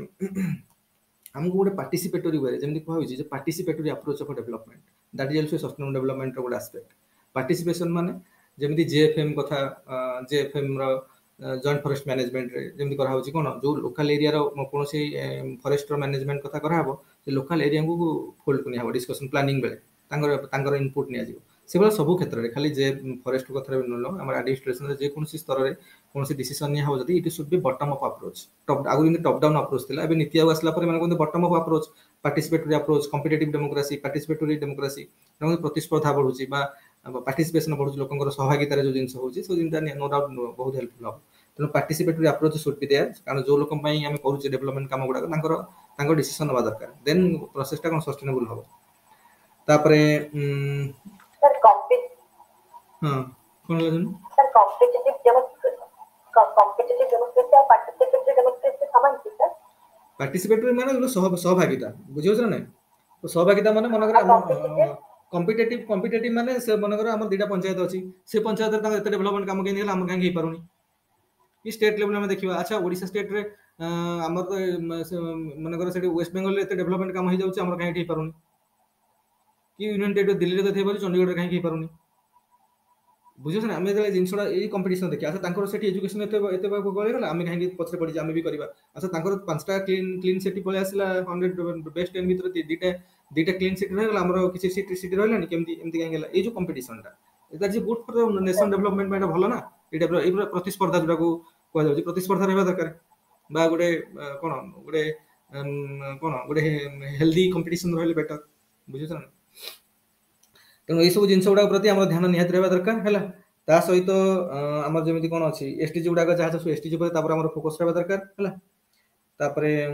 Speaker 1: हमको गोटे पार्टिसिपेटरी वे जेमति कहै होछि जे participatory approach of development that is also sustainable development रो गोटे एस्पेक्ट पार्टिसिपेशन माने जेमति जेएफएम कथा जेएफएम रो जॉइंट फॉरेस्ट मैनेजमेंट रे जेमति करा होछि कोन जो लोकल एरिया रो कोनोसी फॉरेस्ट रो मैनेजमेंट कथा करा हबो जे लोकल एरिया को फोल्ड कोनी हबो डिस्कशन प्लानिंग बेले तांगर तांगर इनपुट निया जिवो सेबला सब क्षेत्र रे खाली जे फॉरेस्ट कथा रे नलो हमर एडमिनिस्ट्रेशन रे जे कोनोसी स्तर रे कोनोसी डिसीजन निया हबो जदी it should be bottom up approach top आगु इन टॉप डाउन अप्रोच थिला एबे नीति आगु असला पर माने कोन bottom up approach participatory approach competitive democracy participatory democracy मतलब प्रतिस्पर्धा बढ़ुची बा पार्टिसिपेशन बढ़ुଛି ଲୋକଙ୍କର ସହଭାଗିତାରେ ଯୋଉ ଜିନିଷ ହଉଛି ସେ ଜିନିଷଟା नो डाउट ବହୁତ ହେଲ୍ପଫୁଲ ହବ। ତେଣୁ participatory approach should be there କାରଣ ଯୋଉ ଲୋକ ପାଇଁ ଆମେ କରୁଛେ ଡେଭଲପମେଣ୍ଟ କାମ ଗୁଡାକ ତାଙ୍କର ତାଙ୍କ ଡିସିସନ ନେବା ଦରକାର ଦେନ୍ ପ୍ରୋସେସଟା କଣ ସଷ୍ଟେନେବଲ ହବ। ତାପରେ
Speaker 2: सर कॉम्पिट
Speaker 1: ହଁ କଣ ହେଲା
Speaker 2: sir competitive democracy competitive democracy और पार्टिसिपेटरी डेमोक्रेसी समान की सर
Speaker 1: पार्टिसिपेटरी माने जो सह सहभागिता बुझियो छ ना तो सहभागिता माने मनकर
Speaker 2: और कॉम्पिटिटिव
Speaker 1: कॉम्पिटिटिव कॉम्पिटिटिव माने से मनकर हमर दीटा पंचायत अछि से पंचायत रे एते डेवलपमेंट काम केनि हम काहे हे पारुनी कि स्टेट लेवल में देखिबा अच्छा ओडिशा स्टेट रे हमर तो मनकर सेठी वेस्ट बंगाल रे एते डेवलपमेंट काम हे जाउछि हमर काहे हे पारुनी कि यूनियन टेरिटरी दिल्ली रे थे बोली चंडीगढ़ रे काहे हे पारुनी बुझियो ना आमे जे जिनसडा ए कंपटीशन देखि अच्छा तांकर सेठी एजुकेशन एते एते गळे गला आमे काहे पछरे पड़ी आमे भी करबा अच्छा तांकर पांचटा क्लीन क्लीन सिटी पळे आसिला हंड्रेड बेस्ट टेन भीतर दीटा दीटा क्लीन सिटी रहला हमर किछि सिटी सिटी रहला नि केमती एमती काहे गेला ए जो कंपटीशन टा एटा जे गुड फॉर नेशन डेवलपमेंट में भलो ना एटा ए प्रतिस्पर्धा जोटा को कहै जाउछि प्रतिस्पर्धा रहबा दरकार बा गुडे कोन गुडे कोन गुडे हेल्दी कंपटीशन रहले बेटर बुझियो ना तेणु ये सब जिनस गुड़ा प्रति आम ध्यान निहाती रहा दरकार है ता सहित आम जमी कौन अच्छी एसटीजी गुड़ाक जहाँ सब एसटीजी पर फोकस रहा दरकार है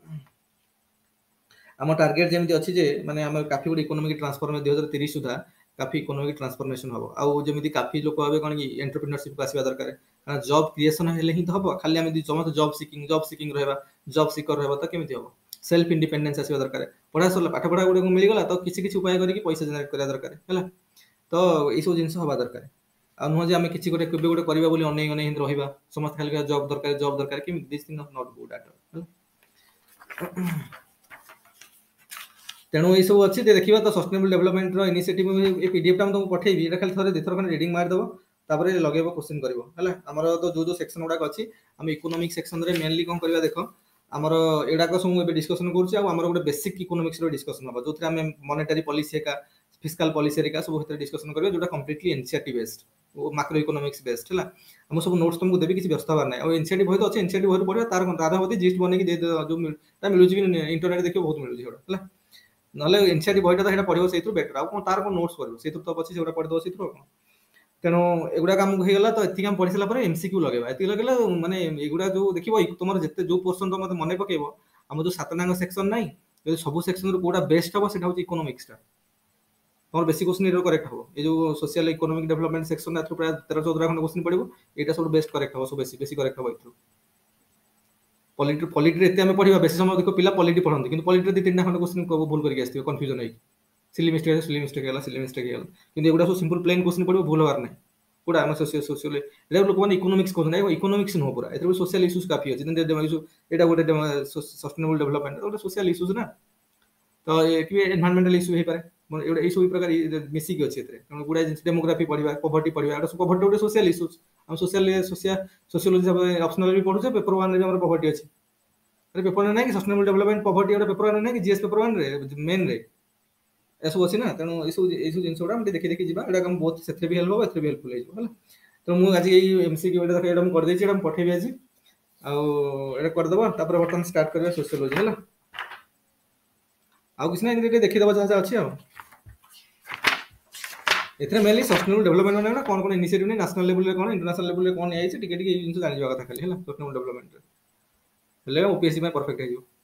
Speaker 1: आम टार्गेट जमी अच्छी जे माने आम काफी गुड इकोनॉमिक ट्रांसफॉर्मेशन दुई हजार तीस सुधा काफी इकोनॉमिक ट्रांसफॉर्मेशन हम आउ जमी काफी लोक भाव कौन कि एंटरप्रेन्योरशिप को आसवा दरकार कारण जॉब क्रिएशन हेले ही तो हम खाली आम समस्त जॉब सिकिंग जॉब सिकिंग रहा जॉब सिकर रहा तो केमी हम सेल्फ इंडिपेंडेंस आसवा दरकार पढ़ा सरला पाठ पढ़ा गुड़ा मिलगला तो किसी किसी उपाय करके पैसा जेनेरेट करा दरकार है तो ये सब जिन हवा दरकार आ नुह आम किसी गोटे केबे गोटे करबा बोली अनै अनै हिंद रहिबा समस्त खाली जॉब दरकार जॉब दरकार कि this thing not good at all तेणु ये सब अच्छी देखा तो सस्टेनेबल डेवलपमेंट रो इनिशिएटिव ए पीडीएफ टा हम तुमको पठेबी एटा खाली थरे दिथर खन रीडिंग मार देबो तापर लगेबो क्वेश्चन करबो हला हमर तो जो जो सेक्शन गुडा अछि हम इकोनॉमिक सेक्शन रे मेनली कोन करबा देखो हमर एडा को सब डिस्कशन करछि आ हमर गोटे बेसिक इकोनॉमिक्स रो डिस्कशन हो जोथरे हम मॉनेटरी पॉलिसी का फिस्कल पॉलिसी का सब भीतर डिस्कशन करबे जोटा कंप्लीटली एनसीईआरटी बेस्ड ओ मैक्रो इकोनॉमिक्स बेस्ड हला हम सब नोट्स तुमको देबी किसी व्यस्त हबार नै और एनसीईआरटी बहुत अछि एनसीईआरटी बहुत पढिबा तार तार होती जिस्ट बने कि दे जो ता मिलुछि भी इंटरनेट देखियो बहुत मिलुछि होडा हला नले एनसीईआरटी बहिटा तो हेटा पढिबो सेतु बेटर आ कोन तार को नोट्स करबो सेतु तो अछि जोटा पढि दो सेतु कोन तेणु एगुड़ा काम हो गला तो एति काम पढ़ी सारा पर एमसीक्यू लगेबा एति लगेला माने एगुड़ा जो देखिबो तुमर जते जो पोर्शन तो मते मने पकेबो हम जो सातनांग सेक्शन नाही जो सब सेक्शन रो कोडा बेस्ट हबो सेटा होची इकोनॉमिक्स टा तमर बेसी क्वेश्चन रो करेक्ट हबो ए जो सोशल इकोनॉमिक डेवलपमेंट सेक्शन ना प्राय तेरह चौदह खंड क्वेश्चन पड़िबो एटा सब बेस्ट करेक्ट हबो सब बेसी बेसी करेक्ट हबो इथु पॉलिटी पॉलिटी रे एते हम पढ़िबा बेसी समय देखो पिला पॉलिटी पढ़ंती किंतु पॉलिटी रे दि तीन खंड क्वेश्चन को भूल करके आस्थिबो कंफ्यूजन होई सिली मिस्टेक सिली मिस्टेक गेला सिली मिस्टेक गेला किंतु एगुडा सब सिंपल प्लेन क्वेश्चन पढ़िबो भूल होबार नै पूरा हम सोशल सोशल एटा लोक माने इकोनॉमिक्स को नै इकोनॉमिक्स न हो पूरा एते सोशल इश्यूज काफी अछि जने इशू एटा गोटे सस्टेनेबल डेवलपमेंट गोटे सोशल इश्यूज ना तो ए कि एनवायरमेंटल इश्यू हे पारे एटा इशू ई प्रकार मिसी के अछि एते कारण गुडा डेमोग्राफी पढिबा पॉवर्टी पढिबा एटा पॉवर्टी गोटे सोशल इश्यूज हम सोशल सोशल सोशियोलॉजी सब ऑप्शनल भी पढुछे पेपर वन रे हमर पॉवर्टी अछि अरे पेपर नै कि सस्टेनेबल डेवलपमेंट पॉवर्टी एटा पेपर वन नै कि जीएस पेपर वन रे मेन रे एसो अछि ना तेनु एसो एसो जिंस ओडा हम देखि देखि जिबा एडा हम बहुत सेथरे भी हेल्प हो एथरे भी हेल्पफुल हे होला तो मु आज एई एमसीक्यू एडा एडा हम कर देछि एडा हम पठेबी आज आ एडा कर देबो तापर बर्तन स्टार्ट करबा सोशियोलॉजी होला आ किछ ना एते देखि देबा जहा अछि आ एथरे मेनली सस्टेनेबल डेवलपमेंट माने कोन कोन इनिशिएटिव नै नेशनल लेवल रे कोन इंटरनेशनल लेवल रे कोन आइछ टिके टिके जिंस जानि जगह था खाली होला सस्टेनेबल डेवलपमेंट रे हेले ओपीएससी में परफेक्ट हे जो